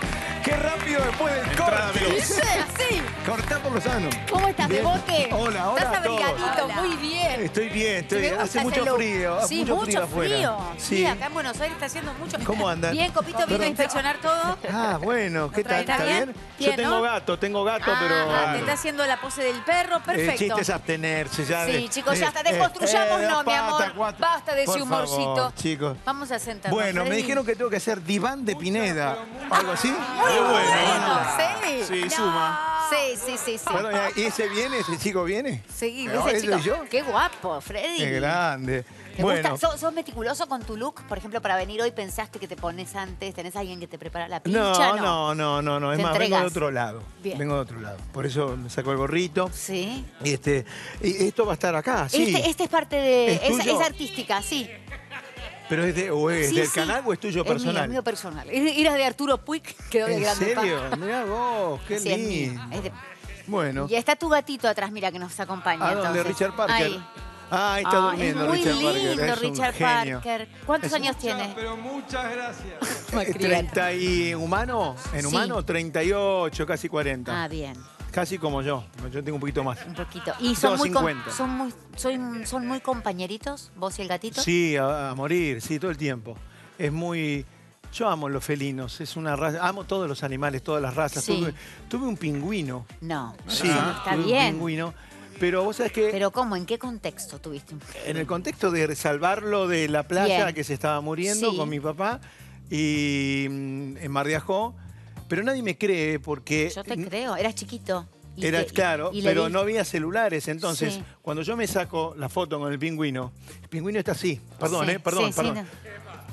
¡Qué rápido después del corte! ¿Viste? Así. Cortá por lo sano. ¿Cómo estás, Bien. Bebote? Hola, hola Estás a todos. abrigadito, Hola. muy bien. Estoy bien, estoy Se me bien. Hace gusta mucho ese look. frío. Sí, mucho mucho frío afuera. frío. Sí. Sí. acá en Buenos Aires está haciendo mucho. ¿Cómo andan? Bien, Copito vino Perdón. a inspeccionar todo. Ah, bueno, ¿qué tal? ¿Está ¿Está bien? bien? Bien, Yo tengo ¿no? gato, tengo gato, Ah, pero... te está haciendo la pose del perro, perfecto. El chiste es abstenerse ya. Sí, de- chicos, ya está. eh, Desconstruyamos, eh, no, mi pata, amor. cuatro. Basta de ese Por humorcito. favor, chicos. Vamos a sentarnos. Bueno, me Freddy. dijeron que tengo que hacer diván de Pineda. ¿Algo así? Muy Qué bueno, sí. Sí, No. suma. Sí, sí, sí, sí. Perdón, ¿y ese viene? ¿Ese chico viene? Sí, No, ese ¿ese chico. soy yo? Qué guapo, Freddy. Qué grande. ¿Te Bueno, gusta? ¿Sos, sos meticuloso con tu look? Por ejemplo, para venir hoy pensaste que te pones antes, tenés a alguien que te prepara la pincha, no, no, no, no, no. Es Te más, vengo entregás. de otro lado. Bien. Vengo de otro lado. Por eso me saco el gorrito. Sí. Y este, y esto va a estar acá, sí. Este, este es parte de... ¿Es Es, tuyo? es artística, sí. Pero es, de, o es Sí, del sí. canal o es tuyo Es personal. mío, mío personal. Era de Arturo Puig, quedó de ¿En grande. pa. serio? Mirá vos, qué Sí, es mío. lindo. Es de- Bueno. Y está tu gatito atrás, mira, que nos acompaña. ¿A dónde? entonces. Richard Parker. Ahí. Ah, ahí está Ah, durmiendo es muy Richard Parker. lindo, Es un Richard genio. Parker. ¿Cuántos Es un- años tiene? Pero muchas gracias. Eh, ¿treinta y humano? ¿En Sí. humano? treinta y ocho, casi cuarenta. Ah, bien. Casi como yo. Yo tengo un poquito más. Un poquito. ¿Y Tengo son muy, com- cincuenta. son muy, son, son muy compañeritos, vos y el gatito? Sí, a, a morir, sí, todo el tiempo. Es muy... Yo amo los felinos, es una raza... Amo todos los animales, todas las razas. Sí. Tuve, tuve un pingüino. No. Sí, Ah, está tuve bien. un pingüino. Pero vos sabés que... ¿Pero cómo? ¿En qué contexto tuviste un En el contexto de salvarlo de la playa Bien. que se estaba muriendo Sí. con mi papá y mm, en Mar de Ajó, pero nadie me cree porque Yo te creo, eras chiquito. Y era te- y- claro, y le pero di- no había celulares, entonces Sí. cuando yo me saco la foto con el pingüino, el pingüino está así, perdón, Sí, eh, perdón, sí, sí, perdón. no.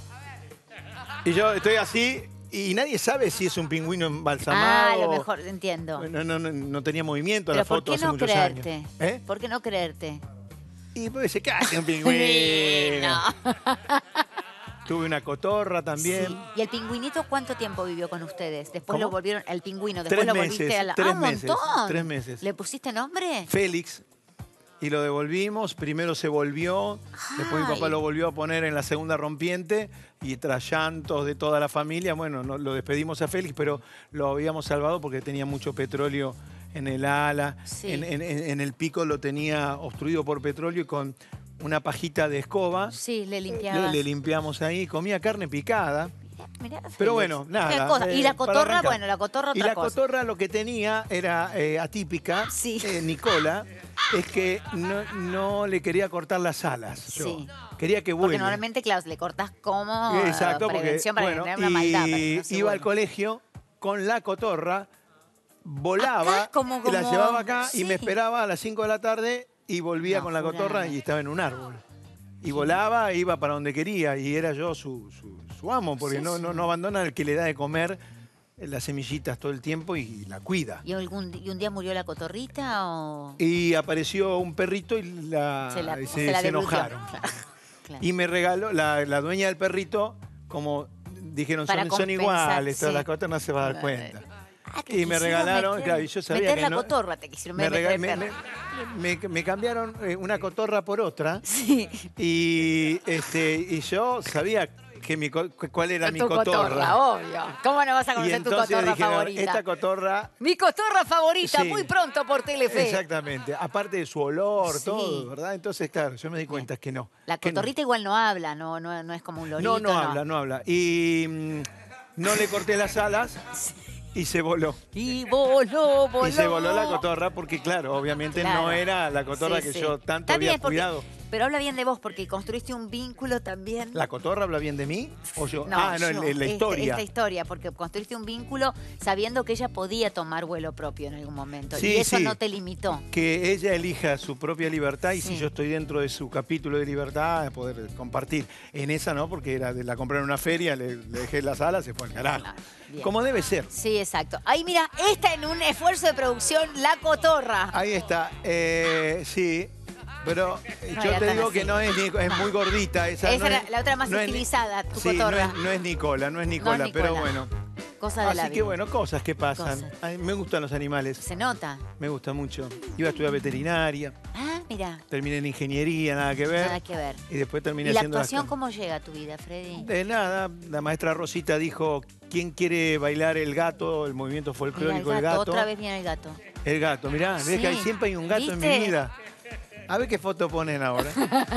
Y yo estoy así y nadie sabe si es un pingüino Ah, embalsamado. a lo mejor, entiendo. No, no, no, no tenía movimiento Pero la ¿por foto qué hace no muchos creerte? años. ¿Eh? ¿Por qué no creerte? Y pues se cae un pingüino. Tuve una cotorra también. Sí. ¿Y el pingüinito cuánto tiempo vivió con ustedes? Después ¿Cómo? lo volvieron, el pingüino, después Tres lo volviste meses, a la... tres ¡Ah, un meses, montón! tres meses. ¿Le pusiste nombre? Félix. Y lo devolvimos. Primero se volvió. Después mi papá Ay. lo volvió a poner en la segunda rompiente. Y tras llantos de toda la familia, bueno, no, lo despedimos a Félix, pero lo habíamos salvado porque tenía mucho petróleo en el ala. Sí. En, en- en el pico lo tenía obstruido por petróleo y con una pajita de escoba. Sí, le Le, limpiabas. le limpiamos ahí. Comía carne picada. Mirá, Pero Félix. bueno, Qué nada. cosa. eh, Y la para cotorra, arrancar. bueno, la cotorra Y otra la cosa. cotorra lo que tenía era eh, atípica, Sí. eh, Nicola, es que no, no le quería cortar las alas. Yo. Sí. Quería que Porque vuele. normalmente, claro, le cortás como Exacto, porque prevención para bueno, tener una maldad. y para que no se iba al vuelva. colegio con la cotorra, volaba, Acá, como- la como- llevaba acá y sí. me esperaba a las cinco de la tarde y volvía No, con la cotorra jurame. y estaba en un árbol. Y volaba, iba para donde quería y era yo su, su- su amo, porque Sí, no, sí. no, no abandona al que le da de comer las semillitas todo el tiempo y la cuida. ¿Y, algún, di- ¿Y un día murió la cotorrita o...? Y apareció un perrito y la, Se la- y se la se devolvió. enojaron. Claro. Y me regaló, la, la dueña del perrito, como dijeron, Para son, son compensar, iguales, todas sí. las cotorras no se va a dar cuenta. Ah, te Y me quisieron regalaron, meter- claro, y yo sabía meter que la no- cotorra, te quisieron Me, meter rega- me, perro. me- me- me cambiaron eh, una cotorra por otra Sí. y, este, y yo sabía que mi, co- cuál era mi Tu cotorra. obvio. ¿Cómo no vas a Y conocer tu entonces cotorra dijeron, favorita? esta cotorra... Mi cotorra favorita, Sí. muy pronto por Telefe. Exactamente, aparte de su olor, Sí. todo, ¿verdad? Entonces, claro, yo me di cuenta que no. La que no. cotorrita igual no habla, no, no, no es como un lorito. No, no habla, no habla. Y mm, no le corté las alas y se voló. Y voló, voló. Y se voló la cotorra porque, claro, obviamente Claro. no era la cotorra Sí, que sí. yo tanto Está había bien, porque- cuidado. Pero habla bien de vos porque construiste un vínculo también. ¿La cotorra habla bien de mí? ¿O yo? ah, no, yo, el- la esta- historia. Esta, historia, porque construiste un vínculo sabiendo que ella podía tomar vuelo propio en algún momento. Sí, y eso sí. no te limitó. Que ella elija su propia libertad y Sí. si yo estoy dentro de su capítulo de libertad, poder compartir. En esa no, porque era de la compré en una feria, le, le dejé las alas, se fue al carajo. Bien. Como debe ser. Sí, exacto. Ahí mira, esta en un esfuerzo de producción, la cotorra. Ahí está, eh, sí. Pero eh, No yo era te tan digo así. que no es, Nico- es muy gordita. Esa, Esa no era es- la otra más no es ni- estilizada, tu sí, no cotorra. es, no es Nicola, no es Nicola, pero Nicola. bueno. Cosa de la Así que vida. bueno, cosas que pasan. Cosas. Ay, me gustan los animales, Se nota. me gusta mucho. Iba a estudiar veterinaria, Ah, mira. terminé en ingeniería, nada que ver. Nada que ver. Y después terminé ¿Y la haciendo las actuación cosas. cómo llega a tu vida, Freddy? De nada, la maestra Rosita dijo, ¿quién quiere bailar el gato, el movimiento Mirá, folclórico el del gato, gato? otra vez viene el gato. El gato, mirá, Sí. ves que hay- siempre hay un gato en ¿Viste? mi vida. A ver qué foto ponen ahora.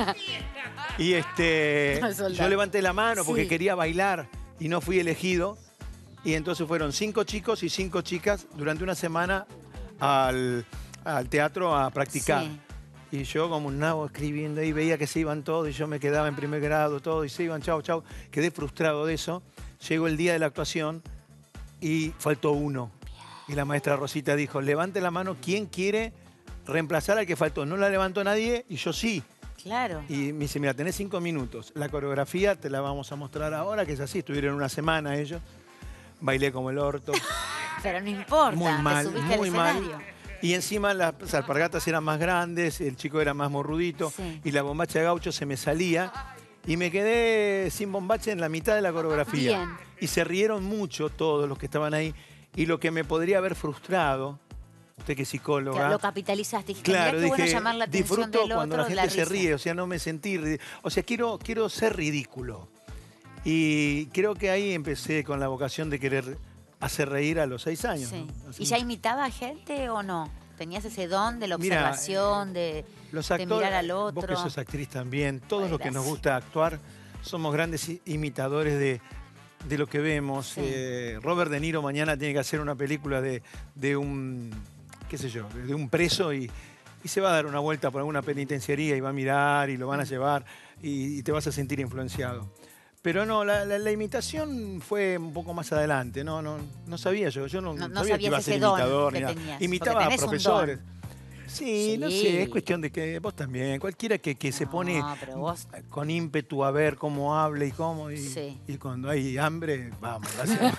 Y este, No, soldado. yo levanté la mano porque Sí. quería bailar y no fui elegido. Y entonces fueron cinco chicos y cinco chicas durante una semana al, al teatro a practicar. Sí. Y yo como un nabo escribiendo ahí, veía que se iban todos y yo me quedaba en primer grado, todo, y se iban, chau, chau. Quedé frustrado de eso. Llegó el día de la actuación y faltó uno. Y la maestra Rosita dijo, levante la mano, ¿quién quiere reemplazar al que faltó? No la levantó nadie y yo sí. Claro. Y me dice, mira, tenés cinco minutos. La coreografía te la vamos a mostrar ahora, que es así. Estuvieron una semana ellos. Bailé como el orto. Pero no importa, Muy mal, te subiste muy al mal. escenario. Y encima las alpargatas eran más grandes, el chico era más morrudito Sí. y la bombacha de gaucho se me salía y me quedé sin bombacha en la mitad de la coreografía. Bien. Y se rieron mucho todos los que estaban ahí. Y lo que me podría haber frustrado, usted que es psicóloga... Claro, lo capitalizaste. Dijiste, Claro, mirá qué bueno dije, llamar la atención disfruto del otro, cuando la la gente se risa. ríe, o sea, no me sentí... ri- O sea, quiero, quiero ser ridículo. Y creo que ahí empecé con la vocación de querer hacer reír a los seis años. Sí. ¿no? Así ¿Y ya imitaba a gente o no? ¿Tenías ese don de la Mira, observación, de, Los de actores, mirar al vos otro? que sos actriz también, todos Ay, los que nos gracias. gusta actuar, somos grandes i- imitadores de, de lo que vemos. Sí. Eh, Robert De Niro mañana tiene que hacer una película de, de un, qué sé yo, de un preso y, y se va a dar una vuelta por alguna penitenciaría y va a mirar y lo van a llevar y, y te vas a sentir influenciado. Pero no, la, la- la imitación fue un poco más adelante, no, no, no sabía yo, yo no, No- no sabía que sabías iba a ser ese don imitador. que ni nada. tenías, Imitaba porque a tenés un profesores. don. Sí, no Sí. sé, es cuestión de que vos también, cualquiera que, que se No, pone pero vos- con ímpetu a ver cómo habla y cómo, y, Sí. y cuando hay hambre, vamos, lo hacemos.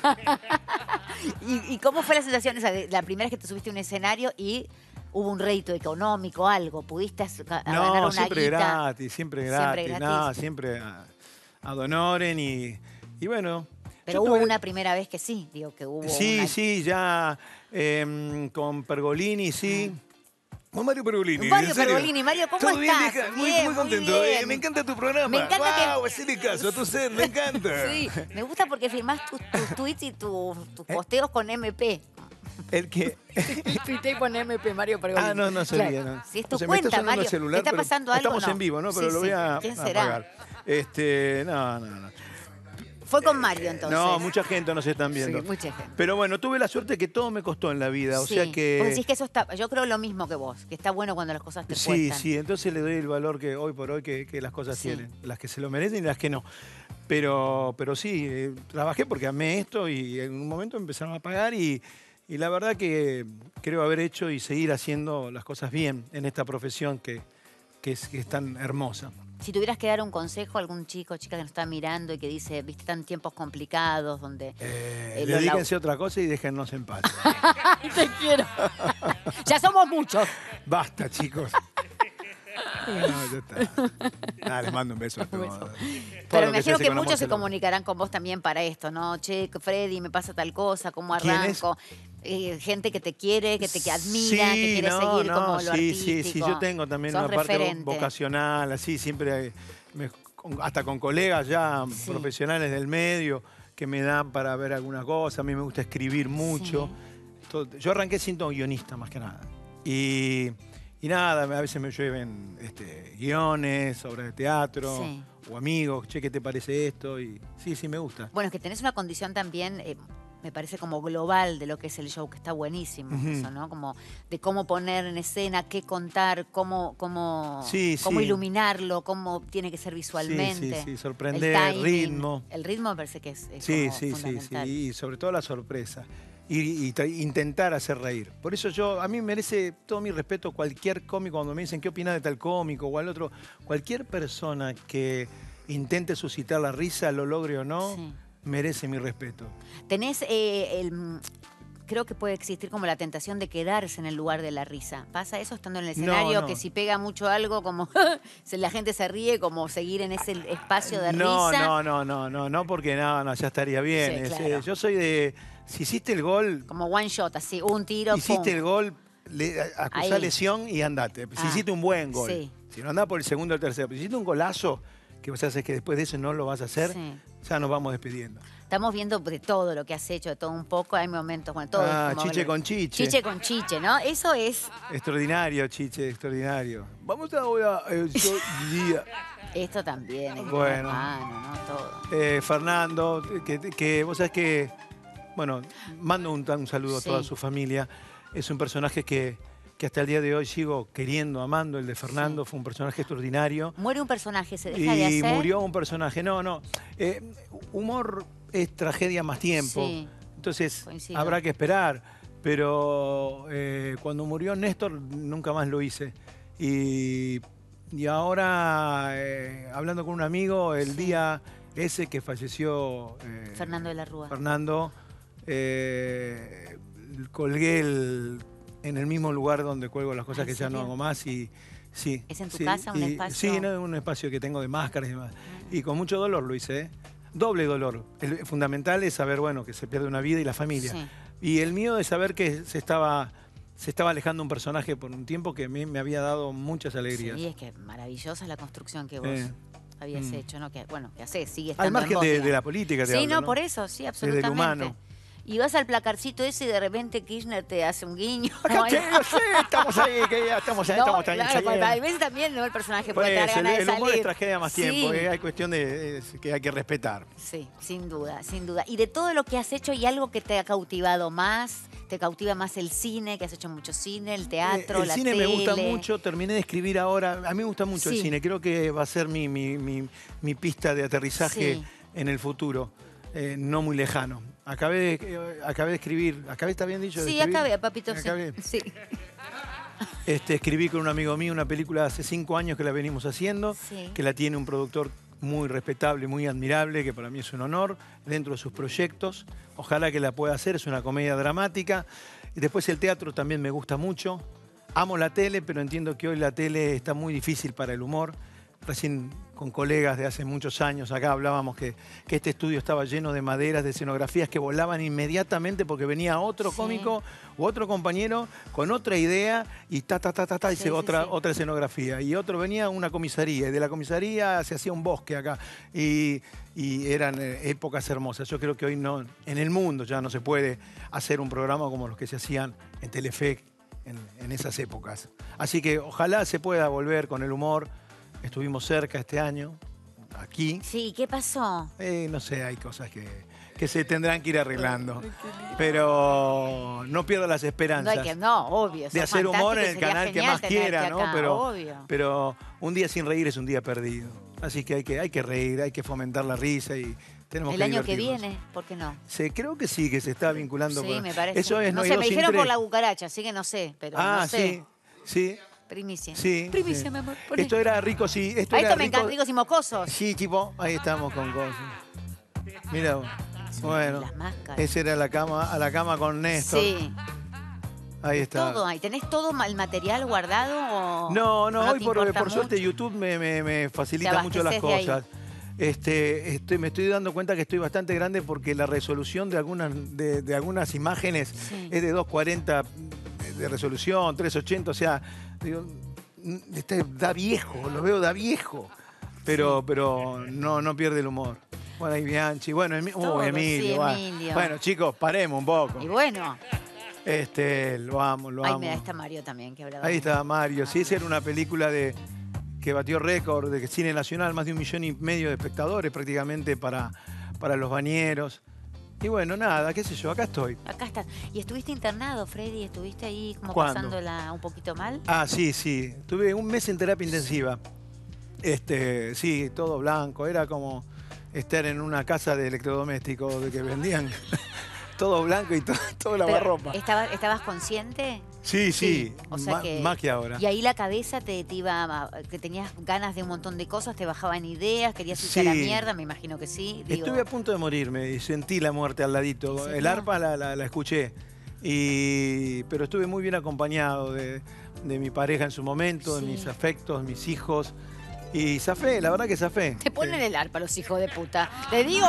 ¿Y, y cómo fue la sensación esa de la primera vez que te subiste a un escenario y hubo un rédito económico, algo? ¿Pudiste as- a- a ganar No, una siempre guita? gratis, siempre gratis, Siempre no, gratis. siempre a, ad honorem y, y bueno. Pero yo hubo tuve- una primera vez que sí, digo que hubo Sí, una... sí, ya em, con Pergolini, sí. Con Mario Pergolini. Mario ¿en serio? Pergolini, Mario, ¿cómo ¿Todo bien, estás? hija? Muy, Bien, muy muy contento. bien. Eh, me encanta tu programa. Me encanta que- Guau, hacele caso a tu ser, me encanta. Sí, me gusta porque firmás tus, tus tweets y tus, tus ¿Eh? posteos con M P. El que... Tuiteé con M P, Mario Pergolini. Ah, no, no sabía. Claro. No. Si es tu O sea, me cuenta, está sonando Mario. el celular, ¿Te está pero pasando algo Estamos o no? en vivo, ¿no? Pero Sí, lo voy sí. a, ¿Quién a será? apagar. Este, no, no, no. Fue con Mario entonces. No, mucha gente nos están viendo. Sí, mucha gente. Pero bueno, tuve la suerte que todo me costó en la vida. O Sí, sea que... Vos decís que eso está... Yo creo lo mismo que vos, que está bueno cuando las cosas te Sí, cuestan. sí, entonces le doy el valor que hoy por hoy que, que las cosas Sí. tienen. Las que se lo merecen y las que no. Pero, pero sí, eh, trabajé porque amé esto y en un momento empezaron a pagar y, y la verdad que creo haber hecho y seguir haciendo las cosas bien en esta profesión que, que, es, que es tan hermosa. Si tuvieras que dar un consejo a algún chico o chica que nos está mirando y que dice, viste, están tiempos complicados donde... Eh, eh, lo dedíquense a otra cosa y déjennos en paz. lau- Te quiero. Ya somos muchos. Basta, chicos. No, ya está. Nada, les mando un beso a todos. Todo Pero lo me se imagino hace que con amor muchos se logra. comunicarán con vos también para esto, ¿no? Che, Freddy, me pasa tal cosa, ¿cómo ¿Quién es? arranco? Eh, gente que te quiere, que te que admira, que quiere no, seguir no, como lo sí, artístico. sí, sí, yo tengo también Sos una parte referente. vocacional, así, siempre, eh, me- con- hasta con colegas ya Sí. profesionales del medio que me dan para ver algunas cosas, a mí me gusta escribir mucho. Todo- yo arranqué siendo guionista más que nada. Y, y nada, a veces me llueven este, guiones, obras de teatro, Sí. o amigos, che, ¿qué te parece esto? Y sí, sí, me gusta. Bueno, es que tenés una condición también, eh, me parece como global de lo que es el show, que está buenísimo Ujú. eso, ¿no? Como de cómo poner en escena, qué contar, cómo, cómo, Sí, cómo sí. iluminarlo, cómo tiene que ser visualmente. Sí, sí, sí, sorprender, el timing, ritmo. El ritmo me parece que es, es Sí, como sí, sí, sí, fundamental. y sobre todo la sorpresa. Y, y tra- intentar hacer reír. Por eso yo, a mí merece todo mi respeto cualquier cómico cuando me dicen qué opina de tal cómico o al otro. Cualquier persona que intente suscitar la risa, lo logre o no, Sí. merece mi respeto. Tenés eh, el... mm, Creo que puede existir como la tentación de quedarse en el lugar de la risa. ¿Pasa eso estando en el No, escenario? no. Que si pega mucho algo, como se- la gente se ríe, como seguir en ese espacio de No, risa. no, no, no, no, no, porque no, no, ya estaría bien. Sí, Es, claro. eh, yo soy de, si hiciste el gol, Como one shot, así, un tiro, hiciste pum. el gol, le, acusá Ahí. lesión y andate. Si Ah, hiciste un buen gol. sí. Si no andás por el segundo o el tercero. Si hiciste un golazo, que vos haces que después de eso no lo vas a hacer, Sí. ya nos vamos despidiendo. Estamos viendo de todo lo que has hecho, de todo un poco. Hay momentos, bueno, todo. Ah, como- Chiche con Chiche. Chiche con Chiche, ¿no? Eso es... Extraordinario, Chiche, extraordinario. Vamos ahora el día. Esto también. es Bueno. hermano, ¿no? Todo. Eh, Fernando, que, que vos sabés que, bueno, mando un, un saludo Sí. a toda su familia. Es un personaje que, que hasta el día de hoy sigo queriendo, amando. El de Fernando fue un personaje extraordinario. Muere un personaje, se deja de Y hacer. murió un personaje. No, no. Eh, humor es tragedia más tiempo. Sí. Entonces Coincido. habrá que esperar. Pero eh, cuando murió Néstor nunca más lo hice. Y, y ahora, eh, hablando con un amigo, el día ese que falleció eh, Fernando de la Rúa. Fernando, eh, colgué el- en el mismo lugar donde cuelgo las cosas ¿Ah, en que ya no serio? hago más. Y, sí, ¿Es en tu sí, casa, un y- espacio? Sí, no, un espacio que tengo de máscaras y demás. Y con mucho dolor lo hice, ¿eh? Doble dolor. El fundamental es saber, bueno, que se pierde una vida y la familia. Sí. Y el mío de saber que se estaba, se estaba alejando un personaje por un tiempo que a mí me había dado muchas alegrías. Sí, es que maravillosa la construcción que vos Eh, habías mm. hecho, ¿no? Que, bueno, que hacés, sigue estando Al en margen vos, de, digamos. de la política, te Sí, hablo, no, ¿no? por eso, sí, Desde absolutamente. el humano. Y vas al placarcito ese y de repente Kirchner te hace un guiño. Acá Ay, te- sí, estamos ahí, que ya estamos ahí, no, estamos ahí, claro, ahí. porque a veces también, ¿no? El personaje Por puede tener eso, el, ganas de el humor salir. es tragedia más Sí. tiempo, eh, hay cuestión de, es que hay que respetar. Sí, sin duda, sin duda. Y de todo lo que has hecho, ¿hay algo que te ha cautivado más? ¿Te cautiva más el cine, que has hecho mucho cine, el teatro, Eh, el la cine tele? me gusta mucho, terminé de escribir ahora. A mí me gusta mucho Sí. el cine, creo que va a ser mi, mi, mi- mi pista de aterrizaje Sí. en el futuro, eh, no muy lejano. Acabé de, eh, acabé de escribir, ¿acabé está bien dicho? de Sí, escribir? acabé, papito, sí. Acabé. Sí. Este, escribí con un amigo mío una película hace cinco años que la venimos haciendo, Sí. que la tiene un productor muy respetable, muy admirable, que para mí es un honor, dentro de sus proyectos. Ojalá que la pueda hacer, es una comedia dramática. Y después el teatro también me gusta mucho. Amo la tele, pero entiendo que hoy la tele está muy difícil para el humor. Recién con colegas de hace muchos años acá hablábamos que, que este estudio estaba lleno de maderas, de escenografías que volaban inmediatamente porque venía otro Sí. cómico u otro compañero con otra idea y ta, ta, ta, ta, ta, y Sí, se- sí, otra, sí. otra escenografía. Y otro venía a una comisaría y de la comisaría se hacía un bosque acá. Y, y eran eh, épocas hermosas. Yo creo que hoy no, en el mundo ya no se puede hacer un programa como los que se hacían en Telefe en, en esas épocas. Así que ojalá se pueda volver con el humor. Estuvimos cerca este año, aquí. Sí, ¿qué pasó? Eh, no sé, hay cosas que, que se tendrán que ir arreglando. Pero no pierdo las No, esperanzas hay que, no, obvio. de sos hacer humor en el fantástico, sería canal que genial más tenerte quiera, ¿no? acá, Pero, obvio. pero un día sin reír es un día perdido. Así que hay que, hay que reír, hay que fomentar la risa y tenemos El que año que divertirnos. viene, ¿por qué no? Sí, creo que sí, que se está vinculando Sí, con... me parece. Eso es no No sé, hay me dos sin dijeron por tres. la cucaracha, así que no sé, pero Ah, no sé. sí, sí. Primicia. Sí. Primicia, sí. mi amor. poné. Esto era rico, sí. Esto Ahí era está, me rico. encanta, ricos y mocosos. Sí, tipo, ahí estamos con cosas. Mira, vos. bueno, Las máscaras. esa era la cama, a la cama con Néstor. Sí, Ahí está. todo ahí. ¿Tenés todo el material guardado o No, no, o hoy te por, importa por suerte mucho? YouTube me, me- me facilita Te mucho las abasteces de ahí. cosas. Este, estoy, me estoy dando cuenta que estoy bastante grande porque la resolución de algunas, de, de algunas imágenes Sí. es de doscientos cuarenta de resolución, trescientos ochenta, o sea, digo, este, da viejo, lo veo da viejo, pero, pero no, no pierde el humor. Bueno, ahí Bianchi, bueno, Emi- uy, Todo, Emilio, sí, va. Emilio. Bueno, chicos, paremos un poco. Y bueno, Este, lo amo, lo ahí amo. me da está Mario también, que hablaba. Ahí está Mario. Sí, esa era una película de que batió récord de cine nacional, más de un millón y medio de espectadores prácticamente para, para los bañeros. Y bueno, nada, qué sé yo, acá estoy. Acá estás. ¿Y estuviste internado, Freddy? ¿Estuviste ahí como ¿Cuándo? pasándola un poquito mal? Ah, sí, sí. Tuve un mes en terapia intensiva. Este, sí, todo blanco. Era como estar en una casa de electrodomésticos de que vendían todo blanco y todo, todo Pero, lavarropa. ¿estaba- ¿Estabas consciente? Sí, sí, O sea ma- que, más que ahora. Y ahí la cabeza te, te iba, a- que tenías ganas de un montón de cosas, te bajaban ideas, querías irte a la Sí. mierda, me imagino que sí. Digo, Estuve a punto de morirme y sentí la muerte al ladito. ¿En serio? El arpa la, la- la escuché. Y, pero estuve muy bien acompañado de, de mi pareja en su momento, de Sí. mis afectos, mis hijos. Y zafé, la verdad que zafé. Te ponen el arpa los hijos de puta. Te digo,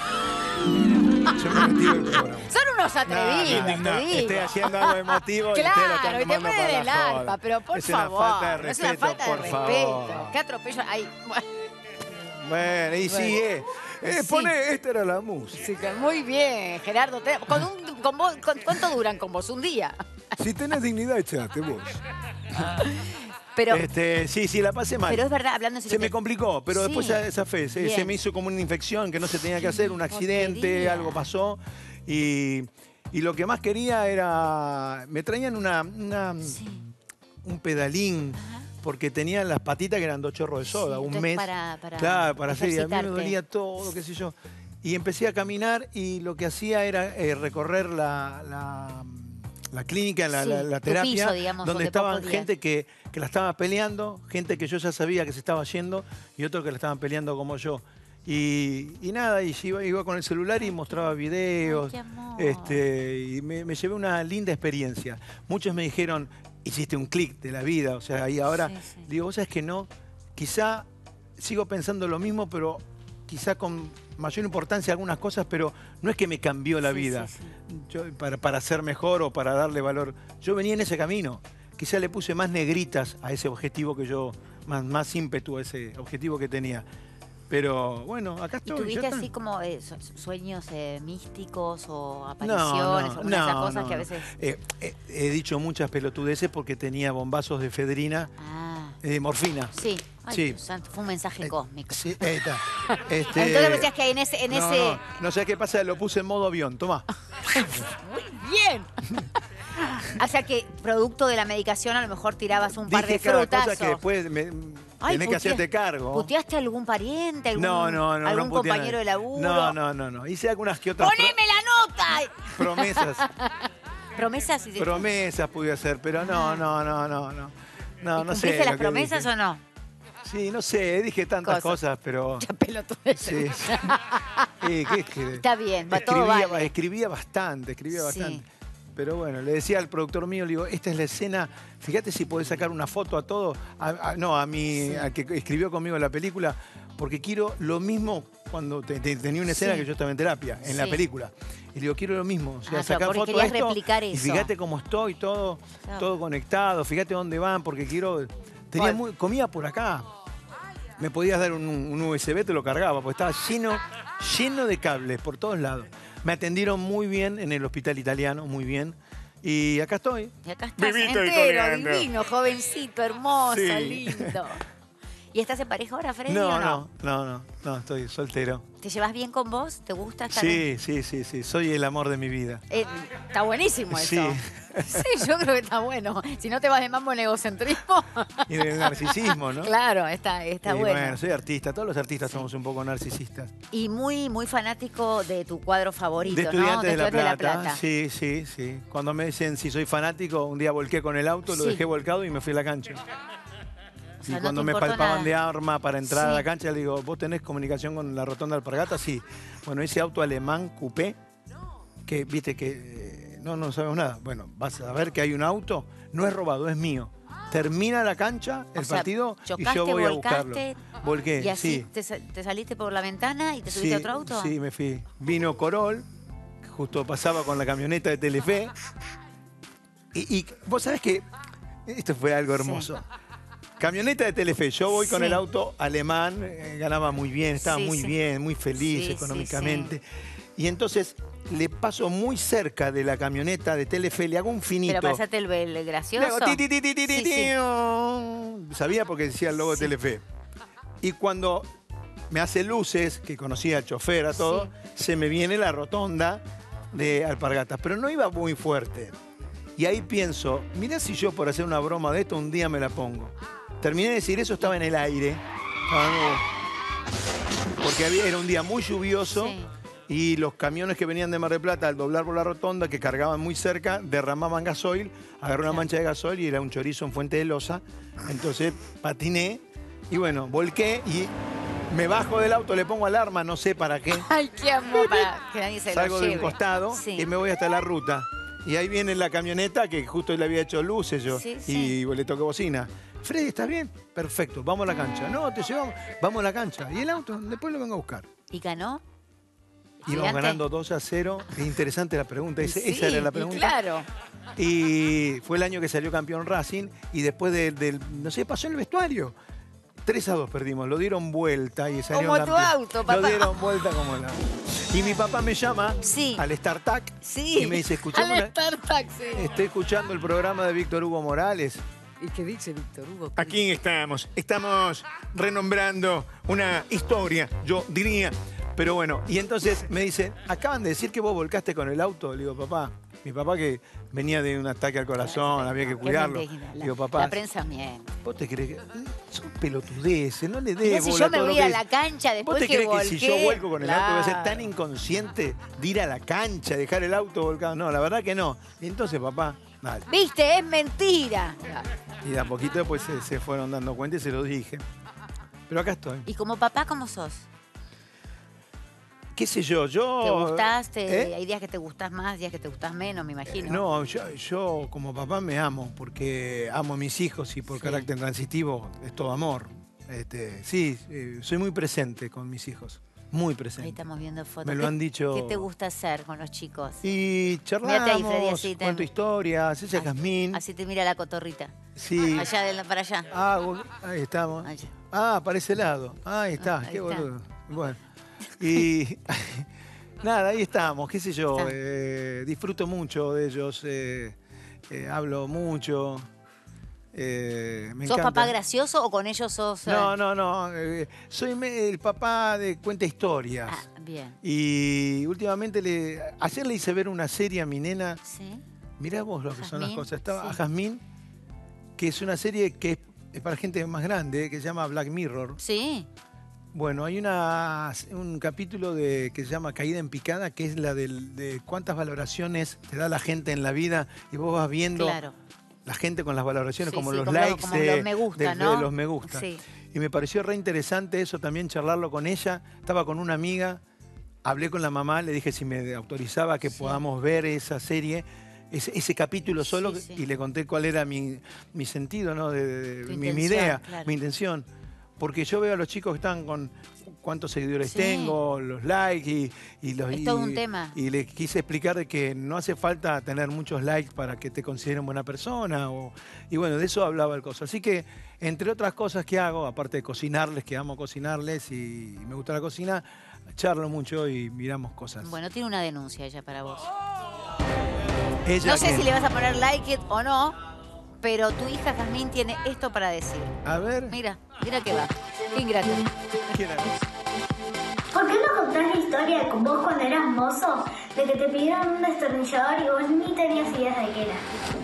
Yo me retiro del programa. son unos No, atrevidos, no, no. te digo. Estoy haciendo algo emotivo y ustedes lo están Claro, y te tomando ponen para el la arpa, joda. pero por Es una favor. falta de no es respeto, una falta de por respeto. favor. Qué atropello. Ay, bueno. Bueno, y sí, Bueno. eh. Eh, Sí. Poné, esta era la música. Muy bien, Gerardo. Te- Con un, con vos, con- ¿Cuánto duran con vos? ¿Un día? Si tenés dignidad, echate vos. Pero, Este, sí, sí, la pasé mal. pero es verdad, hablando en serio, Se me te- complicó, pero Sí. después ya esa fe, se, Bien. se me hizo como una infección que no se tenía que hacer, un accidente, porquería. algo pasó. Y, y lo que más quería era... Me traían una, una- un pedalín, porque tenían las patitas que eran dos chorros de soda, un entonces mes. para- para claro, para hacer. Y a mí me ejercitarte. dolía todo, qué sé yo. Y empecé a caminar y lo que hacía era eh, recorrer la... la la clínica, la, Sí, la- la tu terapia, piso, digamos, donde donde estaban vos podías. gente que, que la estaba peleando, gente que yo ya sabía que se estaba yendo y otros que la estaban peleando como yo. Y, y nada, y iba, iba con el celular y mostraba videos. Ay, qué amor. este, y me, me llevé una linda experiencia. Muchos me dijeron, hiciste un clic de la vida, o sea, ahí ahora, Sí, sí. digo, vos sabés que no, quizá sigo pensando lo mismo, pero quizá con mayor importancia algunas cosas, pero no es que me cambió la Sí, vida sí, Yo, para, para ser mejor o para darle valor. Yo venía en ese camino. Quizá le puse más negritas a ese objetivo que yo, más, más ímpetu a ese objetivo que tenía. Pero bueno, acá ¿Y estoy. tuviste ya está. así como eh, su- sueños eh, místicos o No, apariciones no, o alguna de esas no, cosas no, que a no. veces... Eh, eh, he dicho muchas pelotudeces porque tenía bombazos de efedrina, Ah, eh, morfina. sí. Ay, Sí. Dios santo, fue un mensaje cósmico. Sí, ahí está. Este, Entonces me decías que en ese... En no, ese... no, no sé qué pasa, lo puse en modo avión. Tomá. Muy bien. O sea que producto de la medicación a lo mejor tirabas un par Dije de cada frutas. cosa que o- después me, Ay, tenés que putea- hacerte cargo. ¿Puteaste a algún pariente, algún, No, no, no. algún no puteé a compañero de nadie. laburo? No, no, no, no. Hice algunas que otras pro- ¡Poneme la nota! promesas. ¿Promesas? y- promesas pude hacer, pero no, no, no, no, no. No, no sé. ¿Cumpliste las lo que promesas dije. o no? Sí, no sé, dije tantas Cosas. cosas, pero. Pelotudes. Sí. sí. Sí, ¿qué es que- Está bien, va todo escribía, vale. escribía bastante, escribía Sí. bastante. Pero bueno, le decía al productor mío, le digo, esta es la escena, fíjate si podés sacar una foto a todo, a- a- no, a mi, al que escribió conmigo la película, porque quiero lo mismo cuando te- te- tenía una escena Sí. que yo estaba en terapia, en la Sí. película. Y le digo, quiero lo mismo, o sea, Ah, claro, sacar porque foto de querías esto replicar y eso. fíjate cómo estoy, todo, Claro. todo conectado, fíjate dónde van, porque quiero, tenía ¿Cuál? muy, comía por acá. Me podías dar un, un U S B, te lo cargaba, porque estaba lleno, lleno de cables por todos lados. Me atendieron muy bien en el hospital italiano, muy bien. Y acá estoy. Y acá estás Vivito y entero, coleando. divino, jovencito, hermoso, Sí. lindo. ¿Y estás en pareja ahora, Freddy, No, o no? no, no, no, no, estoy soltero. ¿Te llevas bien con vos? ¿Te gusta estar en- Sí, sí, sí, sí, soy el amor de mi vida. Eh, está buenísimo eso. Sí. Sí, yo creo que está bueno. Si no te vas de mambo en egocentrismo. Y del narcisismo, ¿no? Claro, está, está Y bueno. soy artista, todos los artistas somos un poco narcisistas. Y muy, muy fanático de tu cuadro favorito, De ¿no? Estudiantes de, la Estudiantes Plata. Sí, sí, sí. Cuando me dicen si soy fanático, un día volqué con el auto, lo Sí. dejé volcado y me fui a la cancha. O sea, Y no cuando te me importó palpaban nada. de arma para entrar a Sí. la cancha, le digo, ¿vos tenés comunicación con la rotonda de Alpargata? Sí. Bueno, ese auto alemán coupé, que viste que eh, no, no sabemos nada. Bueno, vas a ver que hay un auto, no es robado, es mío. Termina la cancha, el O sea, partido, y chocaste, yo voy a volcaste, buscarlo. Volqué, Y así sí. te, sa- te saliste por la ventana y te subiste Sí, a otro auto. Sí, me fui. Vino Corol, justo pasaba con la camioneta de Telefe. Y, y vos sabés que esto fue algo hermoso. Camioneta de Telefe, yo voy con Sí. el auto alemán, eh, ganaba muy bien, estaba Sí, muy sí. bien, muy feliz Sí, sí, económicamente. Y entonces le paso muy cerca de la camioneta de Telefe, le hago un finito. Pero pasate el, el Le gracioso. hago ti, ti, ti, ti, ti, Sí, ti, sí. ti. Sabía porque decía el logo de Telefe. Y cuando me hace luces, que conocía al chofer, a todo, se me viene la rotonda de Alpargatas. Pero no iba muy fuerte. Y ahí pienso, mirá si yo por hacer una broma de esto un día me la pongo. Terminé de decir eso, estaba en el aire. Estaba como- Porque había- era un día muy lluvioso. Sí. Y los camiones que venían de Mar del Plata al doblar por la rotonda, que cargaban muy cerca, derramaban gasoil, agarré una mancha de gasoil y era un chorizo en Fuente de Loza. Entonces patiné y bueno, volqué y me bajo del auto, le pongo alarma, no sé para qué. Ay, qué amor, para que nadie se Salgo lo de lleve. un costado Sí. y me voy hasta la ruta. Y ahí viene la camioneta que justo le había hecho luces yo Sí, y le toqué bocina. Freddy, ¿estás bien? Perfecto, vamos a la cancha. No, te llevamos, vamos a la cancha. Y el auto, después lo vengo a buscar. ¿Y ganó? Íbamos Gigante. ganando dos a cero. Es interesante la pregunta. Ese- Sí, esa era la y pregunta. claro. Y fue el año que salió campeón Racing. Y después del, del- no sé, pasó en el vestuario. tres a dos perdimos, lo dieron vuelta y salieron Como tu campeones. auto, papá. Lo dieron vuelta como el auto. Y mi papá me llama sí. al StarTac sí. y me dice, escuchame, al StarTac, sí. estoy escuchando el programa de Víctor Hugo Morales. ¿Y qué dice Víctor Hugo? Aquí estamos, estamos renombrando una historia, yo diría. Pero bueno, y entonces me dice, acaban de decir que vos volcaste con el auto. Le digo, papá, mi papá que venía de un ataque al corazón, había que cuidarlo. La, Digo, papá, la prensa miente. ¿Vos te crees que son pelotudeces? No le Mirá des si bola yo me todo lo voy a que la es. cancha después ¿Vos te que crees volqué? que si yo vuelco con el claro. auto voy a ser tan inconsciente de ir a la cancha, dejar el auto volcado? No, la verdad que no. Y entonces, papá, dale. ¿Viste? Es mentira. Y de a poquito después se, se fueron dando cuenta y se lo dije. Pero acá estoy. ¿Y como papá cómo sos? ¿Qué sé yo? Yo... ¿Te gustás? Te- ¿Eh? Hay días que te gustás más, días que te gustás menos, me imagino. No, yo, yo como papá me amo, porque amo a mis hijos y por Sí. carácter transitivo es todo amor. Este, sí, eh, soy muy presente con mis hijos, muy Ahí presente. estamos viendo fotos. Me lo ¿Qué- han dicho. ¿Qué te gusta hacer con los chicos? Y Mírate ahí, Freddy, charlamos, así te- cuento historias, ella es Así- Jazmín. Así te mira la cotorrita. Sí. Allá de la- para allá. Ah, vos- ahí estamos. Allá. Ah, para ese lado. Ahí está, Ahí qué está. boludo. Bueno. Y nada, ahí estamos, qué sé yo. Está. eh, disfruto mucho de ellos, eh, eh, hablo mucho. eh, me ¿Sos encanta. papá gracioso o con ellos sos...? eh? No, no, no. eh, soy me- el papá de cuenta historias. Ah, bien. Y últimamente, le, ayer le hice ver una serie a mi nena. Sí. Mirá vos lo que son las Jazmín, cosas. Estaba sí. a Jazmín, que es una serie que es, es para gente más grande, que se llama Black Mirror. Sí. Bueno, hay una, un capítulo de, que se llama Caída en Picada, que es la del- de cuántas valoraciones te da la gente en la vida y vos vas viendo Claro. la gente con las valoraciones, Sí, como sí, los como lo- likes como de, los me gusta, de- ¿no? de los me gusta. Sí. Y me pareció re interesante eso también, charlarlo con ella. Estaba con una amiga, hablé con la mamá, le dije si me autorizaba que Sí. podamos ver esa serie, ese, ese capítulo solo, Sí, sí. y le conté cuál era mi, mi sentido, ¿no? de, de- Tu mi, mi intención, idea, claro. mi intención. Porque yo veo a los chicos que están con cuántos seguidores Sí. tengo, los likes y, y los... Es y- todo un tema. Y le quise explicar de que no hace falta tener muchos likes para que te consideren buena persona. O, y bueno, de eso hablaba el coso. Así que, entre otras cosas que hago, aparte de cocinarles, que amo cocinarles y, y me gusta la cocina, charlo mucho y miramos cosas. Bueno, tiene una denuncia ella para vos. Ella No sé que- si le vas a poner like it o no, pero tu hija Jazmín tiene esto para decir. A ver, Mira, mira que va. Qué ingrata. ¿quién era? ¿Por qué no contás la historia con vos cuando eras mozo? De que te pidieron un destornillador y vos ni tenías ideas de qué era.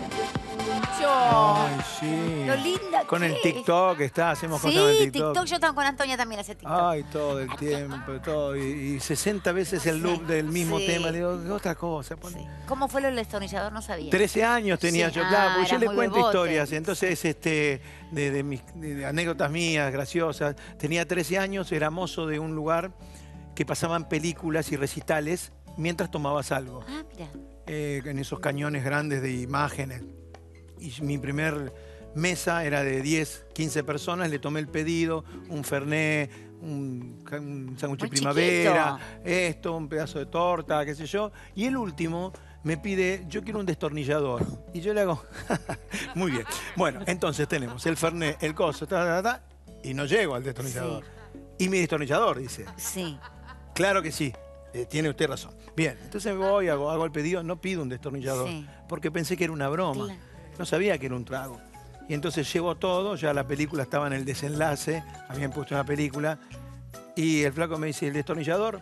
Yo. Ay, sí. Lo linda Con que el es. TikTok está, hacemos Sí, cosas en el TikTok. TikTok. Yo estaba con Antonia también hace TikTok. Ay, todo el tiempo, todo. Y, y sesenta veces el loop del mismo sí. tema. Le digo, otra cosa. pon- ¿Cómo fue lo del destornillador? No sabía. trece años tenía Sí. yo, Ah, claro, porque yo eras le muy cuento bebote. historias, entonces este, de, de mis de- de anécdotas mías, graciosas. Tenía trece años, era mozo de un lugar que pasaban películas y recitales mientras tomabas algo, Ah, mira. eh, en esos cañones grandes de imágenes. Y mi primer mesa era de diez, quince personas, le tomé el pedido, un fernet, un, ca- un sándwich de Muy primavera, chiquito. esto, un pedazo de torta, qué sé yo. Y el último me pide, yo quiero un destornillador. Y yo le hago, muy bien. Bueno, entonces tenemos el fernet, el coso, ta, ta, ta, y no llego al destornillador. Y mi destornillador, dice. Sí. Claro que sí, eh, tiene usted razón. Bien, entonces voy, hago, hago el pedido, no pido un destornillador, Sí. porque pensé que era una broma. Claro. No sabía que era un trago. Y entonces llegó todo, ya la película estaba en el desenlace, habían puesto una película, y el flaco me dice, ¿el destornillador?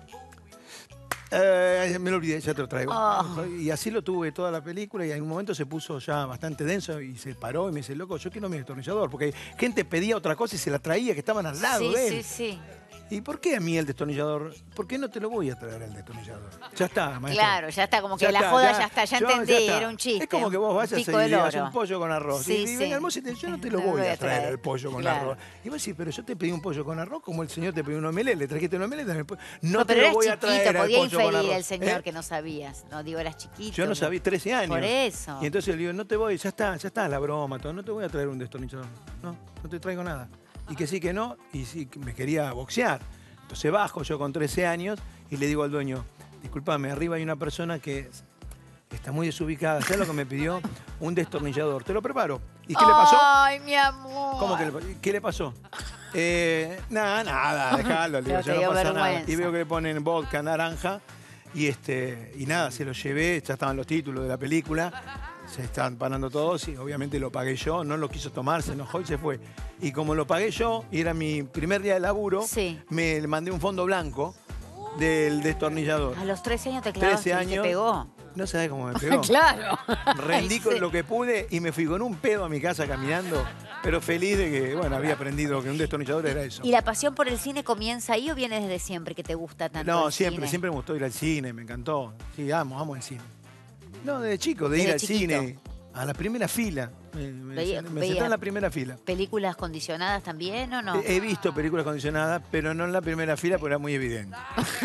Eh, me lo olvidé, ya te lo traigo. Oh. Y así lo tuve toda la película y en un momento se puso ya bastante denso y se paró y me dice, loco, yo quiero mi destornillador, porque gente pedía otra cosa y se la traía, que estaban al lado Sí, de sí, él. sí. ¿Y por qué a mí el destornillador? ¿Por qué no te lo voy a traer el destornillador? Ya está, maestro. Claro, ya está, como que Ya la está, joda ya- ya está, ya yo- entendí, ya está. era un chiste. Es como que vos un vayas y pico del digas oro. un pollo con arroz. Sí, y sí. venga, hermoso, y te- yo no te lo No voy voy a a traer traer. el pollo con Claro. arroz. Y vos decís, pero yo te pedí un pollo con arroz como el señor te pidió un omelette. Le trajiste un omelette. No, No, te pero lo eras voy a chiquito, traer al podía pollo con inferir arroz. el señor ¿Eh? que no sabías. No, digo, eras chiquito. Yo no sabía, trece años. Por eso. Y entonces le digo, no te voy, ya está, ya está la broma, todo, no te voy a traer un destornillador. No, no te traigo nada. Y que sí, que no, y sí, que me quería boxear. Entonces bajo yo con trece años y le digo al dueño, discúlpame, arriba hay una persona que está muy desubicada. ¿Sabes lo que me pidió? Un destornillador. Te lo preparo. ¿Y qué le pasó? Ay, mi amor. ¿Cómo que le, pa- qué le pasó? Eh, nada, nada, dejalo, le digo, Pero ya te no dio pasa nada. vergüenza. Y veo que le ponen vodka, naranja, y este, y nada, se lo llevé, ya estaban los títulos de la película, se estaban parando todos y obviamente lo pagué yo, no lo quiso tomar, se enojó y se fue. Y como lo pagué yo, y era mi primer día de laburo, Sí. me le mandé un fondo blanco del destornillador. A los trece años te clavaste trece y te años. pegó. No sabés cómo me pegó. Claro. Rendí con Sí. lo que pude y me fui con un pedo a mi casa caminando, pero feliz de que, bueno, había aprendido que un destornillador era eso. ¿Y la pasión por el cine comienza ahí o viene desde siempre que te gusta tanto No, el siempre, cine? siempre me gustó ir al cine, me encantó. Sí, amo, amo el cine. No, desde chico, de ir Desde al chiquito. cine, a la primera fila. Me, me, Veía- me veía- senté en la primera fila. ¿Películas condicionadas también o no? He, he visto películas condicionadas, pero no en la primera fila porque era muy evidente.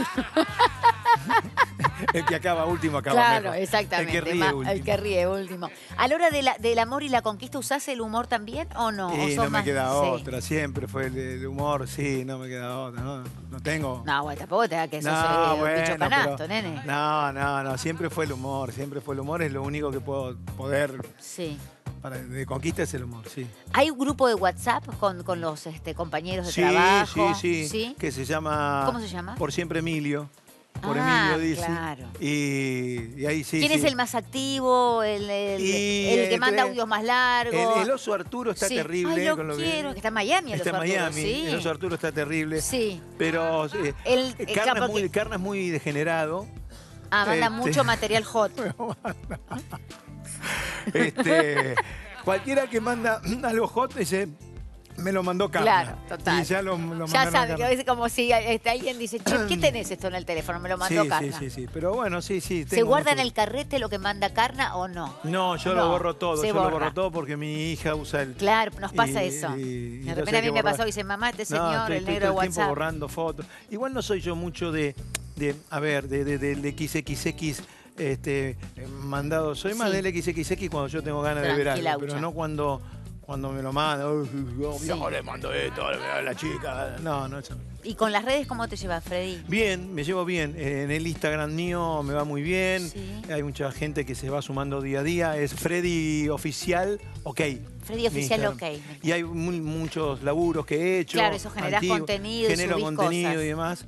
El que acaba último acaba Claro, mejor. exactamente. El que ríe ma- último. el que ríe último. A la hora de la- del amor y la conquista, ¿usás el humor también o no? ¿O Y sos no me más- queda sí. otra, siempre fue el, el humor, sí, no me queda otra, no, no tengo... No, bueno, tampoco te da que sos No, eh, un bueno, bicho canasto, pero- nene. No, no, no, siempre fue el humor, siempre fue el humor, es lo único que puedo poder... Sí. Para, de conquista es el humor, sí. ¿Hay un grupo de WhatsApp con, con los este, compañeros de Sí, trabajo? sí, sí, que se llama... ¿Cómo se llama? Por siempre Emilio, por Ah, Emilio dice. claro. Y, y ahí sí, ¿Quién sí. es el más activo? ¿El, el- Y el que manda entre- audios más largos? El, el oso Arturo está Sí. terrible. Ay, lo con lo quiero, que, que está en Miami el Está en oso Arturo, Miami, sí. el oso Arturo está terrible. Sí. Pero eh, El- el Carna, capo es muy, que- Carna es muy degenerado. Ah, manda Este- mucho material hot. Este, cualquiera que manda algo hot dice, me lo mandó Carna. Claro, total. Y ya lo, lo Ya mandaron a sabe, que Carna. a veces como si este, alguien dice, che, ¿qué tenés esto en el teléfono? Me lo mandó Sí, Carna. sí, sí, sí. Pero bueno, sí, sí. ¿Se tengo guarda en mucho- el carrete lo que manda Carna o no? No, yo No, lo borro todo. se Yo lo borra. borro todo porque mi hija usa el... Claro, nos pasa y- eso. y- y de entonces repente a hay mí que me borrar. pasó y dice, mamá, este No, señor, estoy, el estoy negro de todo el tiempo WhatsApp. borrando fotos. Igual no soy yo mucho de, de a ver, de, de, del equis equis equis este, eh, mandado. Soy más Sí. del equis equis equis cuando yo tengo ganas de ver algo, Tranquilaucha. pero no cuando, cuando me lo manda. "Uy, yo, Sí. yo le mando esto, a la chica. No, no, eso no. ¿Y con las redes cómo te llevas, Freddy? Bien, me llevo bien. Eh, En el Instagram mío me va muy bien. Sí. Hay mucha gente que se va sumando día a día. Es Freddy Oficial, ok. Freddy Oficial, Mi ok. Instagram. Y hay mu- muchos laburos que he hecho. Claro, eso generás antiguos, contenido y Genero subís contenido cosas. y demás.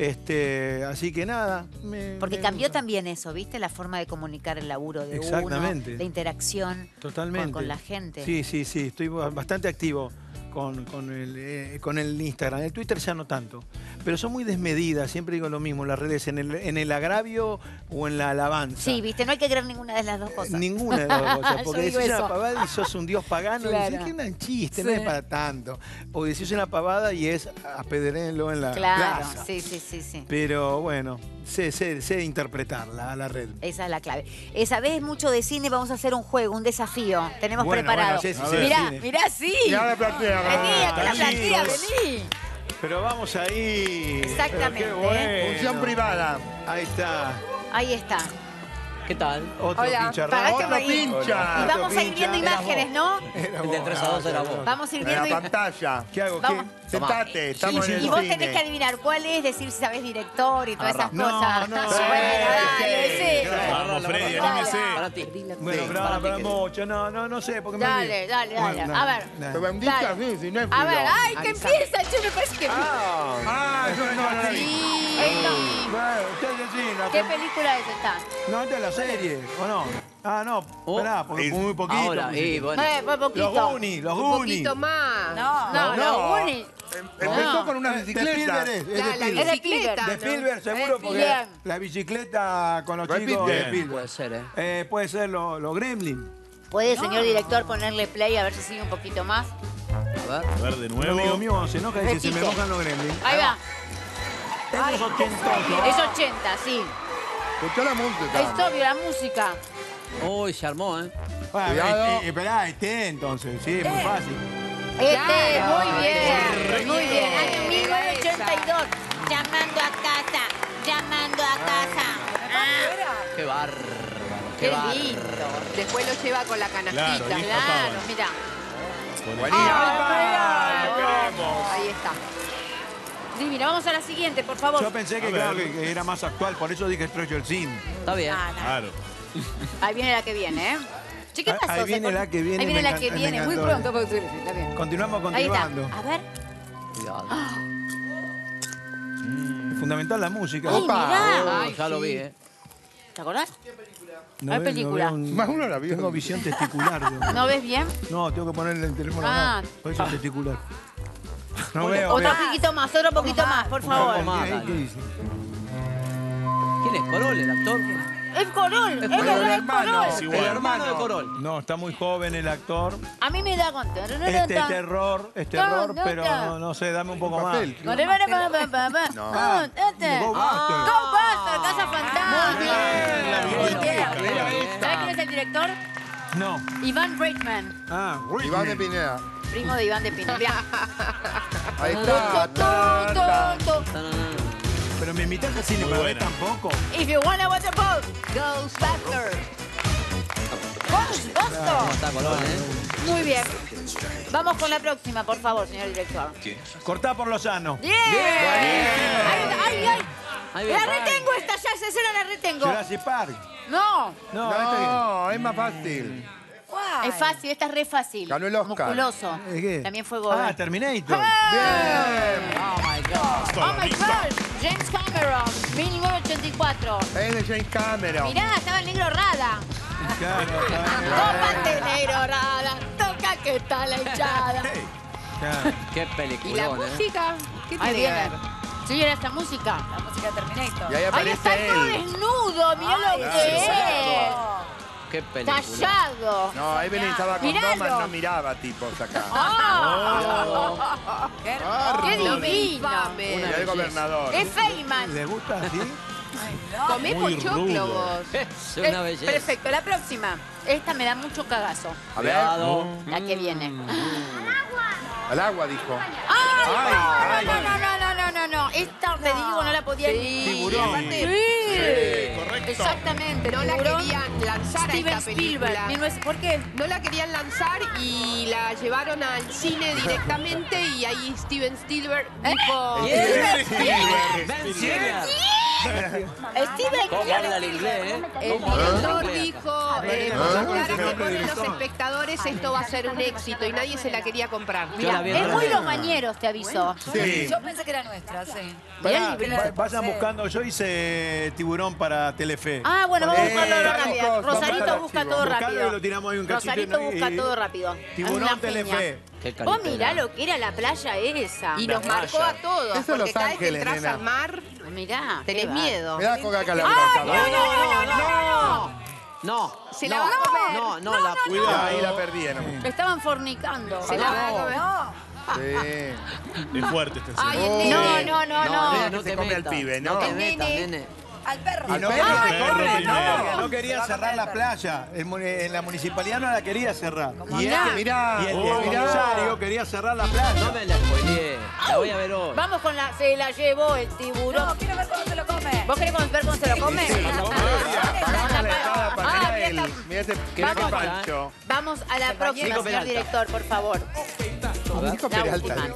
Este, así que nada. me- Porque me cambió gusta. también eso, ¿viste? La forma de comunicar el laburo de Exactamente. uno, la interacción Totalmente. con, con la gente. Sí, sí, sí. Estoy ba- bastante activo con, con, el, eh, con el Instagram. El Twitter ya no tanto. Pero son muy desmedidas. Siempre digo lo mismo. Las redes en el, en el agravio o en la alabanza. Sí, ¿viste? No hay que creer ninguna de las dos cosas. Ninguna de las dos cosas. Yo Porque digo decís una eso. pavada y sos un dios pagano. Claro. Y decís que es un chiste, no Sí. es para tanto. O decís una pavada y es apedrenlo en la Claro, plaza. sí, sí, sí, sí. Pero bueno, sé, sé, sé interpretarla a la red. Esa es la clave. Eh, ¿Sabés mucho de cine? Vamos a hacer un juego, un desafío. Tenemos Bueno, preparado. bueno, Jessy, sé de mirá, cine. mirá, sí. Mirá la platea. Vení, acá la Ah, platea, chicos. vení. Pero vamos ahí. Exactamente, Pero qué bueno. Función privada. Ahí está. Ahí está. ¿Qué tal? Otro Hola. pincha Pagaste raro. Otro por ir. pincha. Y vamos Otro a ir viendo pincha. imágenes, ¿no? El de tres a dos era vos. Vamos a ir En viendo la i- pantalla. ¿Qué hago? Vamos. ¿Qué? Sentate, estamos Sí, en sí. el Y vos cine. tenés que adivinar cuál es, decir si sabés director y todas esas No, cosas. no, bueno, sí, dale, sí. Vamos, Freddy, Dale. anímese. Para ti. Bueno, Sí, pero para para, ti, mucho. No, no, no sé. Porque me Dale, olvidé. dale, dale. Bueno, A ver. Te dale. bendita, Dale. sí, si no es A ver, ay, que Avísame. empieza, che, me parece que... Ah, no, no, no la vi. Esto- Bueno, ustedes sí, la- ¿Qué película es esta? No, esta es la serie, ¿o no? Ah, no, Oh, esperá, porque y- fue muy poquito. Ahora, pues, y bueno. Eh, fue poquito. Los Goonies, los Un Goonies. poquito más. No, no, No. los Goonies. Em- Empezó No. con una De bicicleta. Spielberg es, es de La, la Spielberg. Es de bicicleta. De Spielberg, seguro, porque Bien. la bicicleta con los Repite. chicos de Bien. Spielberg. Puede ser, ¿eh? Eh, puede ser los los Gremlins. ¿Puede, señor director, ponerle play a ver si sigue un poquito más? A ver. A ver, de Un amigo nuevo. mío se enoja y dice, se me Repite. mojan los Gremlins. Ahí va. Es los ochentosos. Es ochenta, sí. Escuchá la música. Es obvio, la música. Uy, se armó, ¿eh? Bueno, Cuidado. eh, eh, esperá, este entonces, sí, es muy fácil. Este, Claro. muy bien, muy bien. Esa. Año mil novecientos ochenta y dos. Llamando a casa, llamando a casa. Ah, Qué bárbaro. qué bárbaro. lindo. Después lo lleva con la canastita. Claro, y- Claro, mira. Ahí está. Divina, vamos a la siguiente, por favor. Yo pensé que, A claro, ver. que, que era más actual, por eso dije Stranger Things. Está bien. Ah, no. Claro. Ahí viene la que viene, ¿eh? Che, ¿qué Ahí- pasó? ahí Se viene cortó. la que viene, Ahí viene me la que encanta- me viene, muy encantó. pronto. porque- Está bien. Continuamos Ahí está. continuando. A ver. Cuidado. Es fundamental la música. Ay, mirá. Oh, ya lo vi, ¿eh? ¿Te acordás? No ¿Hay ve- película? No veo un- Más uno la vio. Tengo visión testicular. yo. ¿No ves bien? No, tengo que ponerle el teléfono Ah. acá. Por eso es testicular. No veo, Otro veo. poquito más, otro poquito más, por favor. poco más. ¿Qué- qué dice? ¿Quién es? ¿Corol, el actor? Es Corol, es Corol, verdad, el es hermano. Corol. El hermano de Corol. No, está muy joven el actor. A mí me da contento. Este es terror, es terror, No, pero no, no, no sé, dame un poco más. papel. No. Ah, este. Ghostbusters. Ghostbusters, Casa Fantasma. bien, la biblioteca. ¿Sabes quién es el director? No. Iván Reitman, Ah, Iván de Pineda. primo de Iván de Pineda. Mirá. Ahí está. Ta, ta. Pero me invitas al cine para ver tampoco. If you wanna watch a boat, Ghostbusters. Ghostbusters. Está Corol, ¿eh? Muy bien. Vamos con la próxima, por favor, señor director. Cortá por Lozano. ¡Bien! ¡Ay, ay, ay! Ahí La viene. retengo esta, ya esa escena la retengo. Jurassic Park. No, No, este No, es más fácil. es fácil, esta es re fácil. Ganó el Oscar. Musculoso. ¿Es qué? También fue Gordon. Ah, Terminator. Bien. Oh my God. ¡Oh, my God! James Cameron, mil novecientos ochenta y cuatro. Es de James Cameron. Mirá, estaba el negro Rada. Claro, Tómate, negro Rada. Toca que está la hinchada. claro. Qué ¿Y la peliculón, ¿eh? música? ¿Qué Ahí tiene que viene. ver? Señora, esta música. La música de Terminator. Y ahí Ahí está aparece todo él. desnudo, mirá lo que es. Qué película. Tallado. No, Evelyn estaba con Miralo. Doman, no miraba tipos acá. ¡Ah! Qué ¡Qué hermoso. divino! Y el gobernador. Es Feynman. ¿Le gusta así? Comé Muy pochoclo rudo. vos. Es una Eh, belleza. Perfecto, la próxima. Esta me da mucho cagazo. A ver. Cuidado. La que viene. Al agua, dijo. ¡Ay! Ay, No, ay. no, no, no, no, no, no. Esta, te digo, no la podía ni... Tiburón. Sí. correcto. Exactamente. No la Tiburón. querían lanzar a Steven esta película. Spielberg. mil novecientos ¿Por qué? No la querían lanzar y la llevaron al cine directamente y ahí Steven Spielberg dijo... Steven Spielberg. Ben Stiller. Steven ¿Cómo habla el inglés, eh? El ¿Cómo habla el director inglés? dijo, eh, ¿Ah? claro que ponen los espectadores, esto va a ser un éxito y nadie se la quería comprar. Yo Mirá, la vi en es muy radio. los mañeros, te aviso. Sí. Yo pensé que era nuestra, sí. Pará, Mirá el va- vayan buscando. Yo hice Tiburón para Telefe. Ah, bueno, vamos a buscarlo Eh, rápido. chicos, vamos Rosarito al busca archivo. todo Buscalo rápido. y lo tiramos ahí un cachito Rosarito y- busca y- todo rápido. Es Tiburón una Telefe. genia. Qué Vos calidad. mirá lo que era la playa esa. Y nos playa. marcó a todos, Eso es porque Los cada vez que Ángeles, entras nena. al mar Mirá. tenés qué va. miedo. Me da coca la ¡Ay, boca. no, no, no, no, no, no! No. Se la no, va a comer. No, no, la Cuidado. Ahí la perdieron. Me estaban fornicando. Se la va a comer. Sí. Es fuerte este Ay, señor. el No, nene. no, no, no. nena, no que se te come al metas. pibe, No ¿no? te El metas, nene. nene. Al perro. Y no, Al quería- perro, no, perro no, primero. no quería cerrar la playa. El mu- en la municipalidad no la quería cerrar. Y Mirá. el, Mirá. y el Oh, comisario quería cerrar la playa. No me la spoileé. La voy a ver hoy. Vamos con la... Se la llevó el tiburón. No, quiero ver cómo se lo come. ¿Vos querés ver cómo se lo come? Pagá la entrada para Ah, él. mira, Mira ese Vamos. qué pancho. Vamos a la próxima, Nico señor Peralta. director, por favor. Nico La Peralta. última. dijo.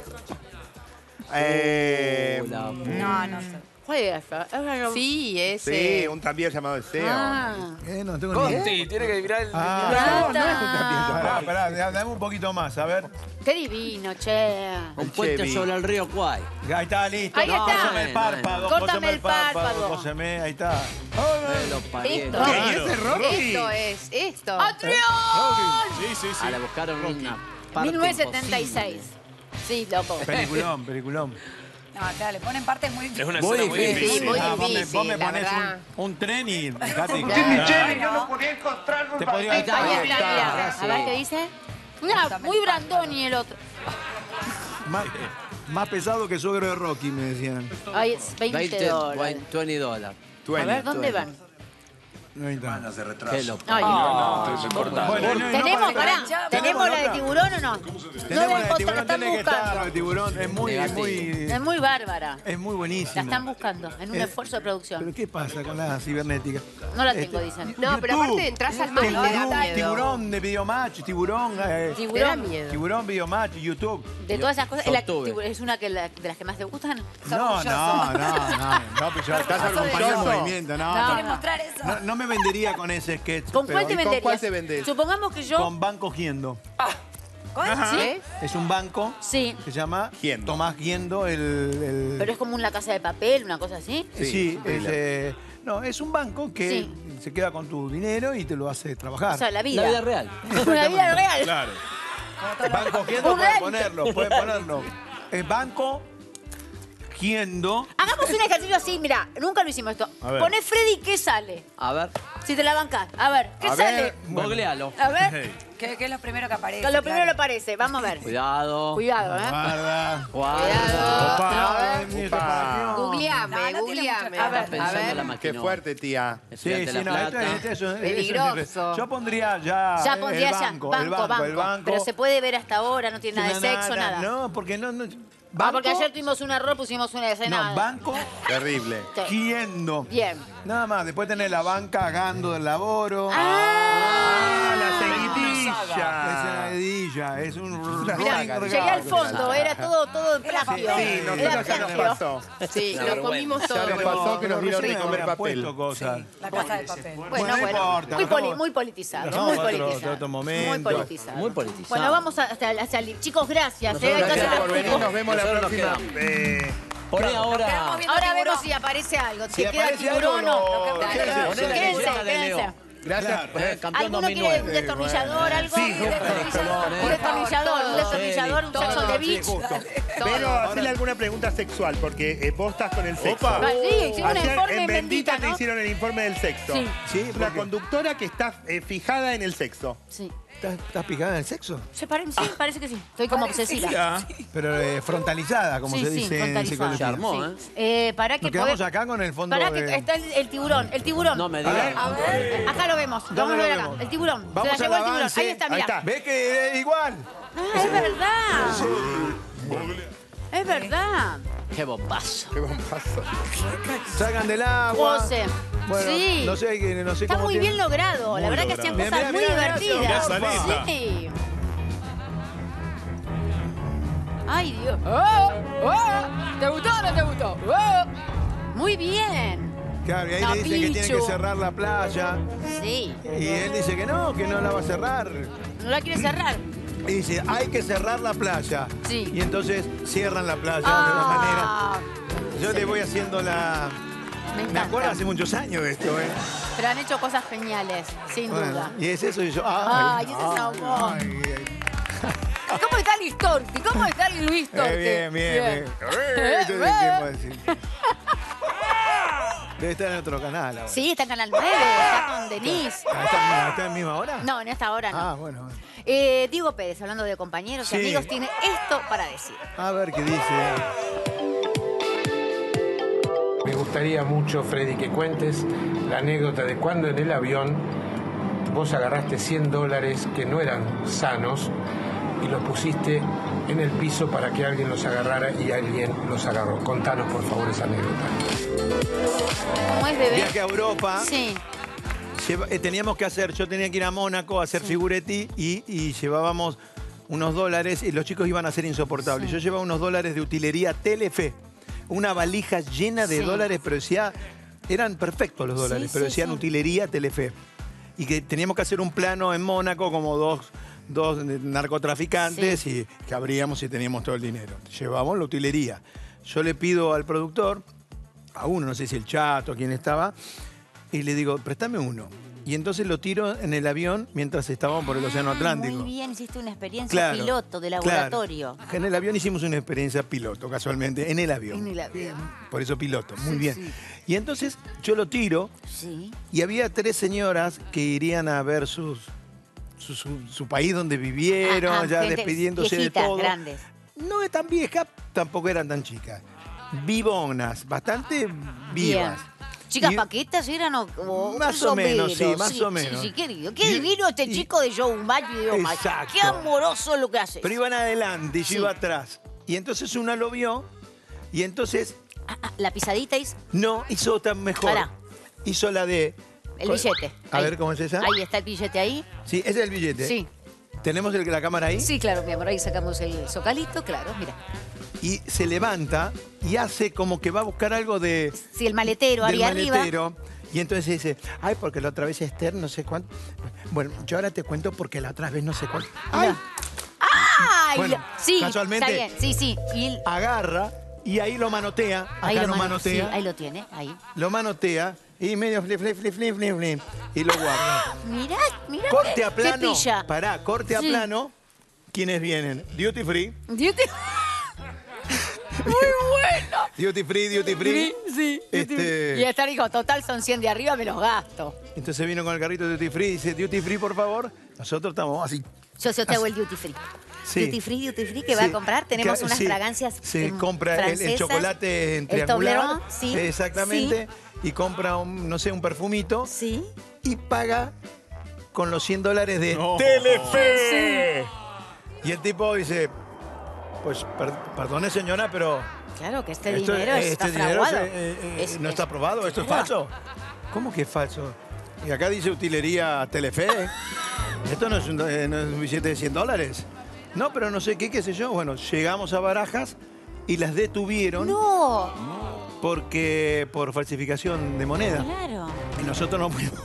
Eh, La- No, no sé. ¿Cuál era esa? Esa no- Sí, ese. Sí, un tranvía llamado Deseo. Ah. Eh, no tengo ni idea. Conti, tiene que mirar el... Ah, No, no es un tranvía pará, llamado. pará, dame un poquito más, a ver. Qué divino, che. Un puente Chevy. sobre el río Kwai. Ahí está, listo. Ahí No, está. cóseme el párpado, Córtame cóseme el el párpado, párpado. cóseme, ahí está. Me lo pariendo. Esto. ¿Y ese es Rocky? Esto es, esto. ¡Atrión! Sí, sí, sí. Ah, le buscaron una parte mil novecientos setenta y seis. imposible. Sí, loco. Peliculón, peliculón. No, claro, le ponen partes muy Es difíciles. una Muy escena muy difícil. difícil. Muy Ah, vos me, difícil, vos me la ponés verdad. un, un tren y Katy, Yo no podía encontrar un te podría Ahí está, Ahí mira, está, mira. ahora A ver sí. qué dice. Mira, muy Brandoni el otro. más, más pesado que suegro de Rocky, me decían. Ay, es veinte veinte dólares. veinte dólares. A ver, ¿dónde van? Ahí está. Qué lo Ay, Bueno, no, no, ¿Tenemos, para- pará, ¿tenemos la de otra. tiburón o no? No Tenemos la la de encontré, la tiburón, están tiene que estar la buscando. de tiburón. Es muy, Negativo. muy, Es muy bárbara. es muy La buenísima. están buscando en un Eh, esfuerzo de producción. ¿Pero qué pasa con la cibernética? No la tengo, Este, dicen. No, pero YouTube. aparte entras al mar y te da Tiburón, miedo. tiburón de Videomatch, tiburón, eh, Te da Tiburón. miedo. tiburón Videomatch, YouTube. De todas esas cosas, ¿es, la- Sostuve. tibu- es una que la- de las que más te gustan? No, no, no, no, no, pues yo ¿Estás acompañé el orgulloso? movimiento, no, No. no. ¿Quiere mostrar eso? No, no me vendería con ese sketch. ¿Con pero cuál te ¿y con venderías? cuál te vendés? Supongamos que yo... Con van cogiendo. Ajá. ¿Sí? Es un banco Sí. que se llama Tomás Guiendo, el... el- Pero es como una casa de papel, una cosa así. Sí, es, eh, no, es un banco que Sí. se queda con tu dinero y te lo hace trabajar. O sea, la vida. La vida real. La vida real. Claro. Banco Guiendo, Un pueden rent. ponerlo, pueden ponerlo. Es Banco Guiendo. Hagamos un ejercicio así, mira, nunca lo hicimos esto. A ver. Poné Freddy, ¿qué sale? A ver. Si te la bancas. A ver, ¿qué A sale? ver, googlealo. A ver. ¿Qué, qué es lo primero que aparece? Con lo primero Claro. le aparece. Vamos a ver. Cuidado. Cuidado, ¿eh? Guarda. Cuidado. Opa, mi separación. Googleame, No, no tiene googleame. mucho- A ver, Estás pensando a ver. la Qué máquina. fuerte, tía. Sí, sí, no, esto, esto es, eso es- Peligroso. Yo pondría ya, Ya el pondría ya. banco, Banco, el banco, banco. el banco. Pero se puede ver hasta ahora, no tiene nada de sexo, nada. No, porque no... no Ah, porque banco- ayer tuvimos un error, pusimos una escena. No, banco Terrible. Guiendo. Bien. Nada más, después tenés la banca Gando del Laboro. Ah, la seguidilla. Es una seguidilla, es un Mirá, rolling llegué al regalo. fondo, era todo, todo en plagio. Sí, Era nosotros ya nos plagio. pasó. Sí, Una lo vergüenza. comimos Ya todo. nos pasó que nos dieron de Recién comer habían papel. puesto cosas. La casa de papel. Bueno, Bueno, no bueno. importa, Muy, poli- dejamos- muy politizado, dejamos muy otro- politizado. otro Muy momento. politizado. Muy politizado. Bueno, vamos a, hasta, a salir. Chicos, gracias. Nosotros eh, gracias entonces por los venir, chicos- nos vemos la Nosotros nos próxima. quedamos. Eh, Poné ahora. quedamos viendo Ahora tiburón. vemos si aparece algo. Si Si queda aparece tiburón o algo, no. lo- Quédense, quédense, Poné la quédense, leyenda de quédense. Leo. Gracias. Eh, campeón ¿Alguno dos mil quiere un nueve. destornillador, algo? Sí, un destornillador, un por destornillador, un destornillador, un saxo de Sí, beach. justo. Pero hacerle alguna pregunta sexual, porque eh, vos estás con el sexo. Opa. Ah, sí, hicieron un Ayer informe en en Bendita Bendita, te ¿no? hicieron el informe del sexo. Sí. Sí, Es una porque- conductora que está eh, fijada en el sexo. Sí. ¿Estás, estás picada en el sexo? Se pare- sí, parece que sí. Estoy como obsesiva. Ya. Pero eh, frontalizada, como Sí, se sí, dice en frontalizada. Se psicología. armó, ¿eh? Eh, para que Nos quedamos poder- acá con el fondo Pará que de- está el, el tiburón, el tiburón. No me A ver, digas. A ver, acá lo vemos. ¿Dónde Vamos a lo ver acá. vemos? El tiburón. Vamos Se la al llevó el tiburón. avance. Ahí está, Ahí mira. está. ¿Ves que es igual? Ah, es verdad. Es verdad. Qué bombazo. Qué bombazo. Sacan del agua. José. Bueno, Sí. no sé, que- no sé Está cómo muy tiene- bien logrado. La Muy verdad que logrado. hacían Mira, cosas mira, muy mira, divertidas. mira, salita. Sí. Ay, Dios. Oh, oh. ¿Te gustó o no te gustó? Oh. Muy bien. Claro, y ahí No, le dicen que tiene que Pichu. cerrar la playa. Sí. Y él dice que no, que no la va a cerrar. ¿No la quiere cerrar? Y dice, hay que cerrar la playa. Sí. Y entonces cierran la playa de Ah, la manera. Yo le voy haciendo la... me Me encanta. acuerdo hace muchos años de esto, ¿eh? Pero han hecho cosas geniales, sin Bueno, duda. y es eso y yo... Ay, Ay, ese es amor. ay, ay. ¿Cómo está Luis Torti? ¿Cómo está Luis Torti? Eh, bien, bien, bien. Eh, Esto es eh. el tiempo de decir. Debe estar en otro canal ahora. Sí, está en Canal nueve, está con Denise. Ah, ¿Está, está en misma hora? No, en esta hora no. Ah, bueno. bueno. Eh, Diego Pérez, hablando de compañeros Sí. y amigos, tiene esto para decir. A ver qué dice. Me gustaría mucho, Freddy, que cuentes la anécdota de cuando en el avión vos agarraste cien dólares que no eran sanos y los pusiste en el piso para que alguien los agarrara y alguien los agarró. Contanos, por favor, esa anécdota. ¿Cómo es, bebé? Viaje a Europa. Sí. Lleva- eh, teníamos que hacer, yo tenía que ir a Mónaco a hacer figuretti y, y llevábamos unos dólares y los chicos iban a ser insoportables. Sí. Yo llevaba unos dólares de utilería Telefe, una valija llena de Sí. dólares, pero decía, eran perfectos los dólares, Sí, pero sí, decían sí. utilería Telefe. Y que teníamos que hacer un plano en Mónaco como dos, dos narcotraficantes y que abríamos y teníamos todo el dinero. Llevamos la utilería. Yo le pido al productor, a uno, no sé si el Chato, quién estaba, y le digo, préstame uno. Y entonces lo tiro en el avión mientras estábamos por el Océano Atlántico. Muy bien, hiciste una experiencia Claro, piloto de claro. laboratorio. En el avión hicimos una experiencia piloto, casualmente, en el avión. En el avión. Por eso piloto, muy Sí, bien. sí. Y entonces yo lo tiro Sí. y había tres señoras que irían a ver sus, su, su- su país donde vivieron, Ah, ah, ya gente despidiéndose viejitas, de todo. grandes. No es tan vieja, tampoco eran tan chicas. Vivonas, bastante vivas. Bien. Chicas Y- paquetas eran o, o Más o menos, sí, más o menos. Sí, sí, qué lindo. Qué Y- divino este y- chico de Joe Macho y de Joe Macho. Exacto. Qué amoroso lo que hace. Pero iban adelante y yo Sí. iba atrás. Y entonces una lo vio y entonces Ah, la pisadita es no hizo otra mejor. Pará. Hizo la de... el billete. A Ahí. ver, ¿cómo es esa? Ahí está el billete ahí. Sí, ese es el billete. Sí. ¿Tenemos el, la cámara ahí? Sí, claro, mi amor. Ahí sacamos el zocalito, claro, mira. Y se levanta y hace como que va a buscar algo de... Sí, el maletero del ahí arriba. maletero. Y entonces dice, ay, porque la otra vez Esther no sé cuánto. Bueno, yo ahora te cuento porque la otra vez no sé cuánto. ¡Ay! ¡Ah! ¡Ay! Bueno, sí, casualmente está bien. Sí, sí. Y agarra y ahí lo manotea. Acá ahí lo, lo mano- manotea. sí, ahí lo tiene, ahí. Lo manotea y medio flip, flip, flip, flip, flip, flip, y lo guarda. Mirá, mirá. Corte a qué plano. pilla. Pará, corte a Sí. plano. ¿Quiénes vienen? Duty free. Duty... Muy bueno. Duty free, duty free. Sí. Este, Y estar dijo, total son cien de arriba, me los gasto. Entonces vino con el carrito de duty free y dice, duty free, por favor. Nosotros estamos así. Yo, yo te hago el duty free. Sí. Duty free, duty free, que va Sí. a comprar. Tenemos Que- unas sí. fragancias Se em, compra el- el, francesas. chocolate en El triangular. Toblerone, sí. Exactamente. Y compra, un, no sé, un perfumito. Sí. Y paga con los cien dólares de No. Telefe. Y el tipo dice, pues per- perdone señora, pero... Claro, que este esto- dinero este está dinero fraguado. se- eh, eh, Es- no es- está aprobado, esto es Claro. falso. ¿Cómo que es falso? Y acá dice utilería Telefe. Esto no es, un, eh, no es un billete de cien dólares. No, pero no sé qué, qué sé yo. Bueno, llegamos a Barajas y las detuvieron. ¡No! Porque por falsificación de moneda. Claro. Y nosotros no pudimos.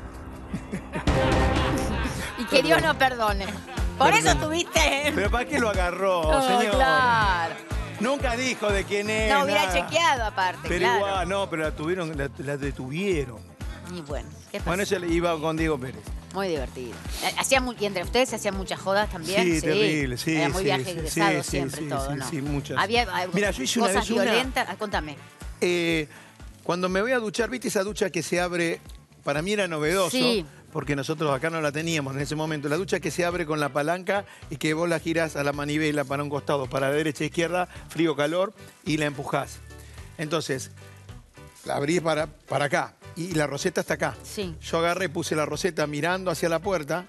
Y que Dios no perdone. Por Perdón. eso tuviste... Pero ¿para qué lo agarró, No, señor? claro. Nunca dijo de quién es. No, hubiera nada. chequeado aparte, Pero claro. igual, no, pero la tuvieron, la, la detuvieron. Y bueno, ¿qué pasa? Bueno, ese iba con Diego Pérez. Muy divertido. Eh, Hacía mu- y entre ustedes se hacían muchas jodas también. Sí, terrible, sí, Era muy sí, viaje sí, egresado sí, siempre sí, todo, sí, ¿no? sí, muchas. Había eh, Mira, yo hice una cosas vez una- violentas. Ah, contame. Eh, cuando me voy a duchar, ¿viste esa ducha que se abre? Para mí era novedoso, Sí. porque nosotros acá no la teníamos en ese momento. La ducha que se abre con la palanca y que vos la girás a la manivela para un costado, para derecha e izquierda, frío, calor, y la empujás. Entonces, la abrí para, para acá y la roseta está acá. Sí. Yo agarré, puse la roseta mirando hacia la puerta,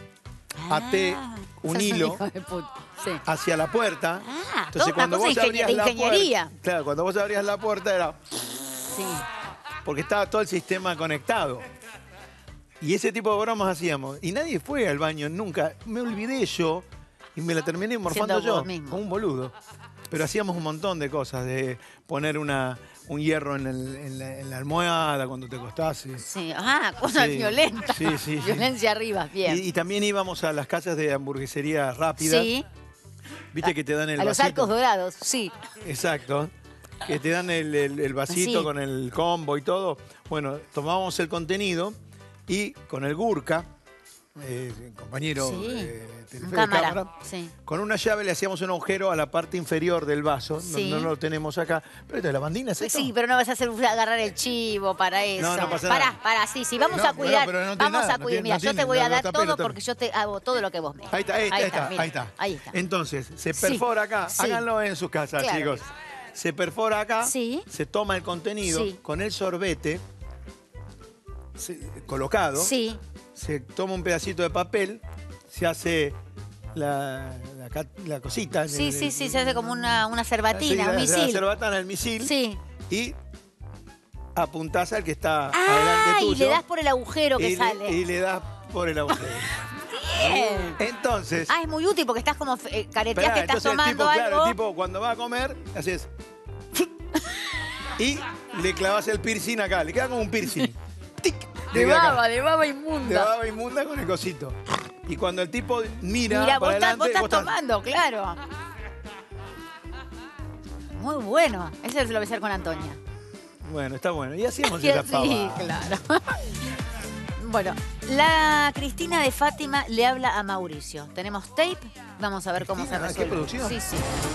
até un sos hilo hijo de puta. Sí. hacia la puerta. Ah, Entonces, toda una cuando cosa vos de ingenie- abrías de la ingeniería. puerta, claro, cuando vos abrías la puerta era Sí. porque estaba todo el sistema conectado. Y ese tipo de bromas hacíamos. Y nadie fue al baño nunca. Me olvidé yo y me la terminé morfando Siendo vos yo, mismo. como un boludo. Pero hacíamos un montón de cosas, de poner una, un hierro en, el- en la, en la almohada cuando te acostás. Sí. Ah, cosas Sí. violentas. Sí, sí, sí. Violencia arriba, bien. Y, y también íbamos a las casas de hamburguesería rápida. Sí. Viste que te dan el A los vasito. arcos dorados, sí. Exacto. Que te dan el, el- el vasito Sí. con el combo y todo. Bueno, tomábamos el contenido y con el Gurka, eh, el compañero Sí. eh, Telefe Un de cámara. cámara, Sí. con una llave le hacíamos un agujero a la parte inferior del vaso. No- Sí. No, lo tenemos acá. Pero esto de la bandina es esto. Sí, pero no vas a hacer agarrar el chivo para eso. No, no pasa pará, nada. pará, sí, sí, vamos No, a cuidar. pero no tiene vamos nada, a no cuidar. tiene- Mira, no yo te tiene, voy a lo dar tapé, todo lo tapé. porque yo te hago todo lo que vos me Ahí está, ahí está, ahí está, mira, ahí está. ahí está. Entonces, se Sí. perfora acá. Sí. Háganlo en sus casas, Claro chicos. Se perfora acá, Sí. se toma el contenido Sí. con el sorbete se- colocado. Sí. Se toma un pedacito de papel, se hace la, la ca- la cosita. Sí, el- sí, sí, se hace como una, una sí, cerbatina, la- un La misil. cerbatana, el misil. Sí. Y apuntás al que está Ah, adelante y tuyo. le das por el agujero que y le- sale. y le das por el agujero. Bien. Entonces... Ah, es muy útil porque estás como eh, careteás Esperá, que estás entonces el tomando tipo, claro, algo. el tipo cuando va a comer, haces... y le clavas el piercing acá, le queda como un piercing. ¡Tic! de Le queda acá. baba, de baba De inmunda. baba inmunda con el cosito. Y cuando el tipo mira, Mira, vos para estás, vos adelante, estás vos estás- tomando, claro. Muy bueno. Ese se lo voy a hacer con Antonia. Bueno, está bueno. Y hacíamos Sí, esa pava. claro. Bueno, la Cristina de Fátima le habla a Mauricio. Tenemos tape, vamos a ver cómo se Cristina, ¿qué resuelve. producción? Sí, sí.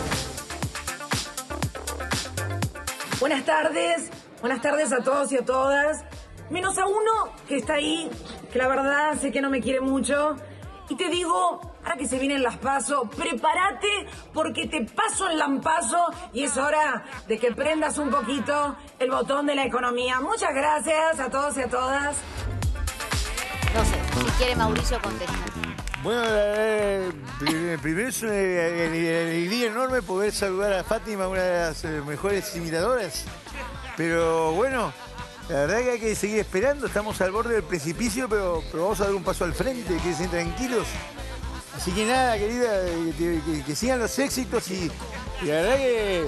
Buenas tardes, buenas tardes a todos y a todas. Menos a uno que está ahí, que la verdad sé que no me quiere mucho. Y te digo, ahora que se vienen las pasos, prepárate porque te paso el lampazo y es hora de que prendas un poquito el botón de la economía. Muchas gracias a todos y a todas. No sé, si quiere Mauricio contesta. Bueno, eh, eh, primero es una eh, alegría enorme poder saludar a Fátima, una de las eh, mejores imitadoras. Pero bueno, la verdad que hay que seguir esperando. Estamos al borde del precipicio, pero, pero vamos a dar un paso al frente, quédense tranquilos. Así que nada, querida, eh, que, que- que sigan los éxitos y, y la verdad que...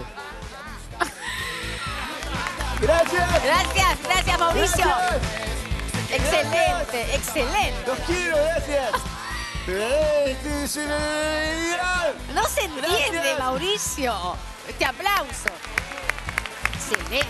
¡Gracias! Gracias, gracias Mauricio. Gracias. Excelente, excelente. ¡Los quiero, gracias! Este es el ideal. No se entiende, Gracias. Mauricio. Este aplauso. Excelente.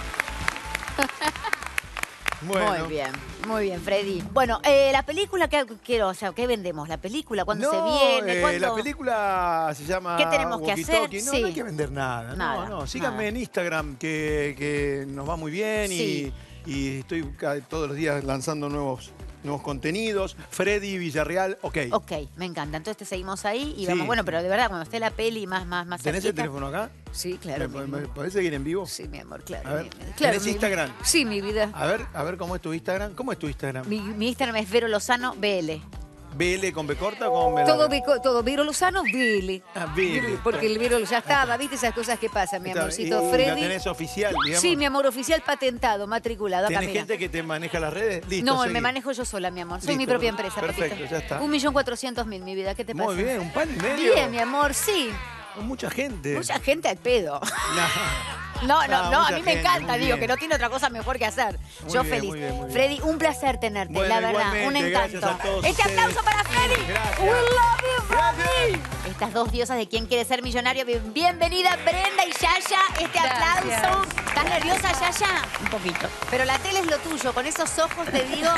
Bueno. Muy bien, muy bien, Freddy. Bueno, eh, la película que quiero, o sea, ¿qué vendemos? ¿La película? ¿Cuándo No, se viene? eh, ¿Cuándo? la película se llama ¿Qué tenemos que Walkie hacer? Talkie. No, Sí. no hay que vender nada. Nada, no, no. Síganme nada. en Instagram, que, que nos va muy bien Sí. y, y estoy ca- todos los días lanzando nuevos, nuevos contenidos. Freddy Villarreal, ok. Ok, me encanta. Entonces te seguimos ahí y Sí. vamos. Bueno, pero de verdad, cuando esté la peli más, más, más ¿Tenés el cerquita- teléfono acá? Sí, claro. ¿Me, mi me- amor. ¿Podés seguir en vivo? Sí, mi amor, claro. A ver, mi- ¿tenés claro, mi- Instagram? Sí, mi vida. A ver, a ver cómo es tu Instagram. ¿Cómo es tu Instagram? Mi, mi Instagram es Vero Lozano B L. ¿B L con B corta o con B Todo, larga? Vico- todo Vero Lozano B L. Ah, B L. Porque el Vero ya estaba, ¿viste esas cosas que pasan, mi Está, amorcito y Freddy? ¿La tenés oficial, digamos? Sí, mi amor, oficial patentado, matriculado. Acá, ¿Tenés mira. gente que te maneja las redes? Listo, No, seguí. me manejo yo sola, mi amor. Soy mi Listo. propia empresa, Perfecto, papito. ya está. Un millón cuatrocientos mil, mi vida. ¿Qué te pasa? Muy bien, un pan y medio. Bien, mi amor, sí. Con mucha gente. Mucha gente al pedo. No. No, no, No, no, a mucha mí me gente, encanta, muy digo, bien. que no tiene otra cosa mejor que hacer. Muy Yo bien, feliz. muy bien, muy bien. Freddy, un placer tenerte, Bueno, la verdad, un igualmente, encanto. gracias a todos Este ustedes. aplauso para Freddy. Gracias. We love you, Freddy. Estas dos diosas de quién quiere ser millonario. Bien- Bienvenida, Brenda y Yaya. Este Gracias. aplauso. ¿Estás nerviosa, Yaya? Un poquito. Pero la tele es lo tuyo, con esos ojos te digo,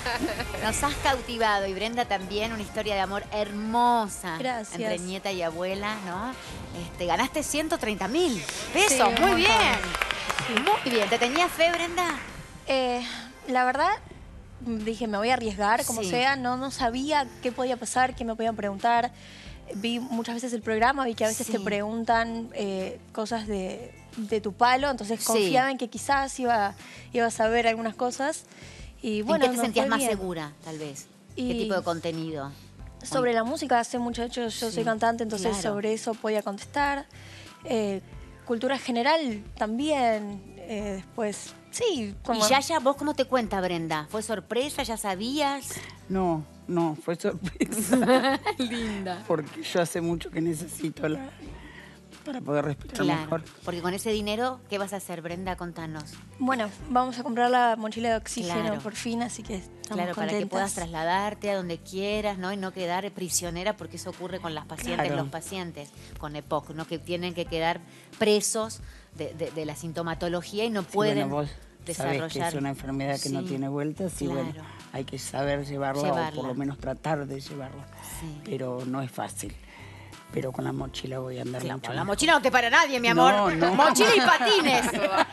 nos has cautivado. Y Brenda también, una historia de amor hermosa. Gracias. Entre nieta y abuela, ¿no? Este, ganaste ciento treinta mil pesos, Sí, un muy montón. bien. Muy bien, ¿te tenías fe, Brenda? Eh, la verdad, dije, me voy a arriesgar, como Sí. sea. No, no sabía qué podía pasar, qué me podían preguntar. Vi muchas veces el programa, vi que a veces Sí. te preguntan eh, cosas de, de tu palo, entonces Sí. confiaba en que quizás iba, iba a saber algunas cosas. Y bueno, ¿En qué te nos sentías fue más bien. segura, tal vez? ¿Qué Y- tipo de contenido? Sobre la música, hace mucho hecho, yo Sí, soy cantante, entonces claro. sobre eso podía contestar. Eh, cultura general también, eh, después, sí. Como... ¿Y Yaya, vos cómo te cuenta, Brenda? ¿Fue sorpresa? ¿Ya sabías? No, no, fue sorpresa. Linda. Porque yo hace mucho que necesito la para poder respirar Claro, mejor. porque con ese dinero, ¿qué vas a hacer, Brenda? Contanos. Bueno, vamos a comprar la mochila de oxígeno Claro. por fin, así que estamos Claro, para que contentas. puedas trasladarte a donde quieras, ¿no? Y no quedar prisionera, porque eso ocurre con las pacientes, Claro. los pacientes con E P O C, ¿no? Que tienen que quedar presos de, de- de la sintomatología y no Sí, pueden bueno, vos desarrollar. sabés que es una enfermedad que no Sí, tiene vueltas y bueno, claro. hay que saber llevarla, Llevarla. o por lo menos tratar de llevarla. Sí. Pero no es fácil. Pero con la mochila voy a andar Claro, mucho con la mejor. mochila no te para nadie, mi amor. No, no. Mochila y patines.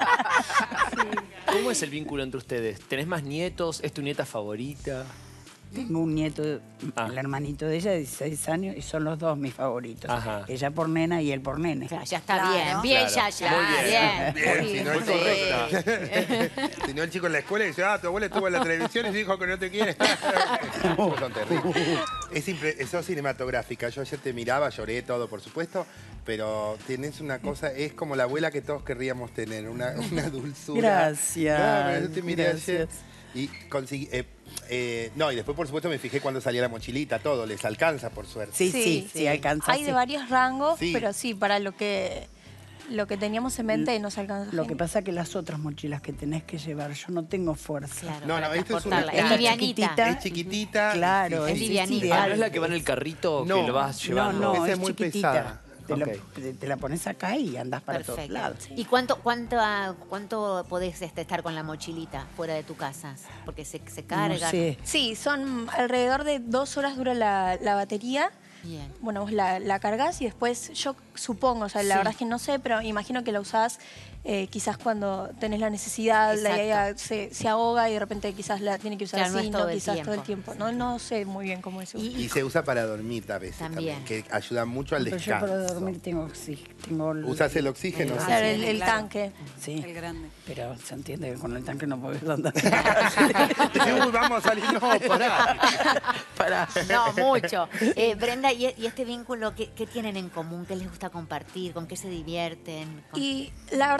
¿Cómo es el vínculo entre ustedes? ¿Tenés más nietos? ¿Es tu nieta favorita? Tengo un nieto, Ah. el hermanito de ella, de dieciséis años, y son los dos mis favoritos. Ajá. Ella por nena y él por nene. Ya está bien, bien, Claro. Yaya. Muy bien. Bien, Sí, si no, el sí. chico, si no el chico en la escuela dice, ah, tu abuela estuvo en la televisión y dijo que no te quiere. Son terribles. Es, impre- sos cinematográfica. Yo ayer te miraba, lloré todo, por supuesto, pero tenés una cosa, es como la abuela que todos querríamos tener, una, una dulzura. Gracias, Claro, yo te miré ayer gracias. y conseguí... eh, eh, no, y después, por supuesto, me fijé cuando salía la mochilita, todo, les alcanza, por suerte. Sí, sí, sí, alcanza. Hay de sí. varios rangos, Sí. pero sí, para lo que, lo que teníamos en mente nos alcanza. Lo que pasa es que las otras mochilas que tenés que llevar, yo no tengo fuerza. Claro, No, para no, esto es una... transportarla. Es livianita. chiquitita. Es chiquitita. Claro, sí, es sí, livianita. Ah, ideal. ¿no es la que va en el carrito No, que lo vas No, llevando? no, Esa es, es muy chiquitita. pesada. Te, la, Ok. te- te la pones acá y andás para todos Perfecto. lados. ¿Y cuánto, cuánto, cuánto podés este, estar con la mochilita fuera de tu casa? Porque se, se carga. No sé. Sí, son alrededor de dos horas dura la, la batería. Bien. Bueno, vos la, la cargas y después yo supongo, o sea, la Sí. verdad es que no sé, pero imagino que la usás eh, quizás cuando tenés la necesidad, la Exacto. idea se, se ahoga y de repente quizás la tiene que usar Claro, no así, es no, todo el quizás todo el tiempo. tiempo. No, no sé muy bien cómo es. Y se usa para dormir a veces También. también, que ayuda mucho al Pero yo descanso. para dormir tengo oxígeno. Tengo el- ¿Usas el oxígeno? Ah, Claro, sí, el, el claro. tanque. Sí, El grande. pero se entiende que con el tanque no podés andar. Uy, vamos a salir, no, pará. Pará. No, mucho. Eh, Brenda, ¿y, y este vínculo qué, qué tienen en común? ¿Qué les gusta compartir? ¿Con qué se divierten? ¿Con- Y la verdad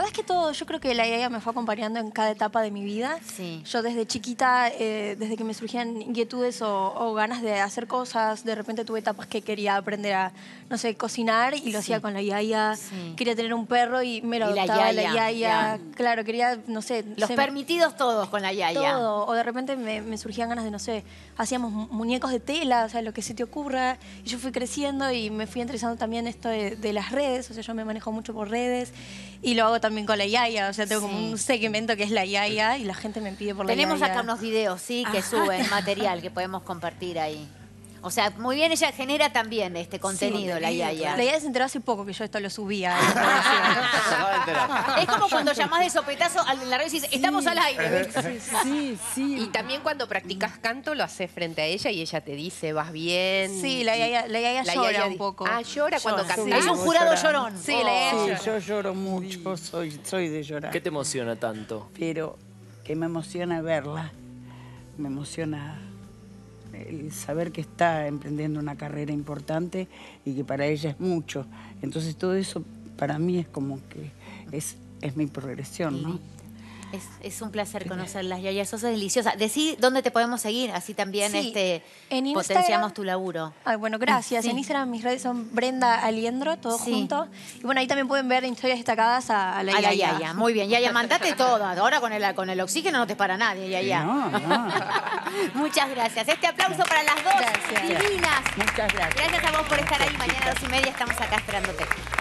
más que todo, yo creo que la yaya me fue acompañando en cada etapa de mi vida. Sí. Yo desde chiquita, eh, desde que me surgían inquietudes o, o ganas de hacer cosas, de repente tuve etapas que quería aprender a, no sé, cocinar y lo Sí. hacía con la yaya. Sí. Quería tener un perro y me lo Y la adoptaba la yaya, yaya. ya. Claro, quería, no sé... Los se- permitidos todos con la yaya. todo. O de repente me, me surgían ganas de, no sé, hacíamos mu- muñecos de tela, o sea, lo que se te ocurra. Y yo fui creciendo y me fui interesando también esto de, de las redes, o sea, yo me manejo mucho por redes y lo hago también con la yaya, o sea, tengo como Sí. un segmento que es la yaya y la gente me pide por la Tenemos yaya. acá unos videos, sí, que Ah. suben material que podemos compartir ahí. O sea, muy bien, ella genera también este contenido, Sí, la yaya. La yaya se enteró hace poco que yo esto lo subía. Es como cuando llamás de sopetazo a la radio y dices, estamos al aire. Sí, sí. Y también cuando practicas canto lo haces frente a ella y ella te dice, vas bien. Sí, la yaya- la yaya llora un di- poco. Ah, llora cuando Llora. cantás. Es un jurado llorón. Sí, la yaya Sí, llora. yo lloro mucho, soy, soy de llorar. ¿Qué te emociona tanto? Pero que me emociona verla, me emociona el saber que está emprendiendo una carrera importante y que para ella es mucho. Entonces todo eso para mí es como que es, es mi progresión, ¿no? Es, es un placer conocerlas, yaya. Sos deliciosa. Decí dónde te podemos seguir, así también Sí, este, en Instagram- potenciamos tu laburo. Ay, bueno, gracias. Sí. En Instagram mis redes son Brenda Aliendro, todo Sí. junto. Y bueno, ahí también pueden ver historias destacadas a, a la A la yaya. yaya. Muy bien, yaya, mandate toda. Ahora con el, con el oxígeno no te para nadie, yaya. No, no. Muchas gracias. Este aplauso para las dos Gracias. divinas. Muchas gracias. Gracias a vos por estar ahí. Mañana a las dos y media estamos acá esperándote.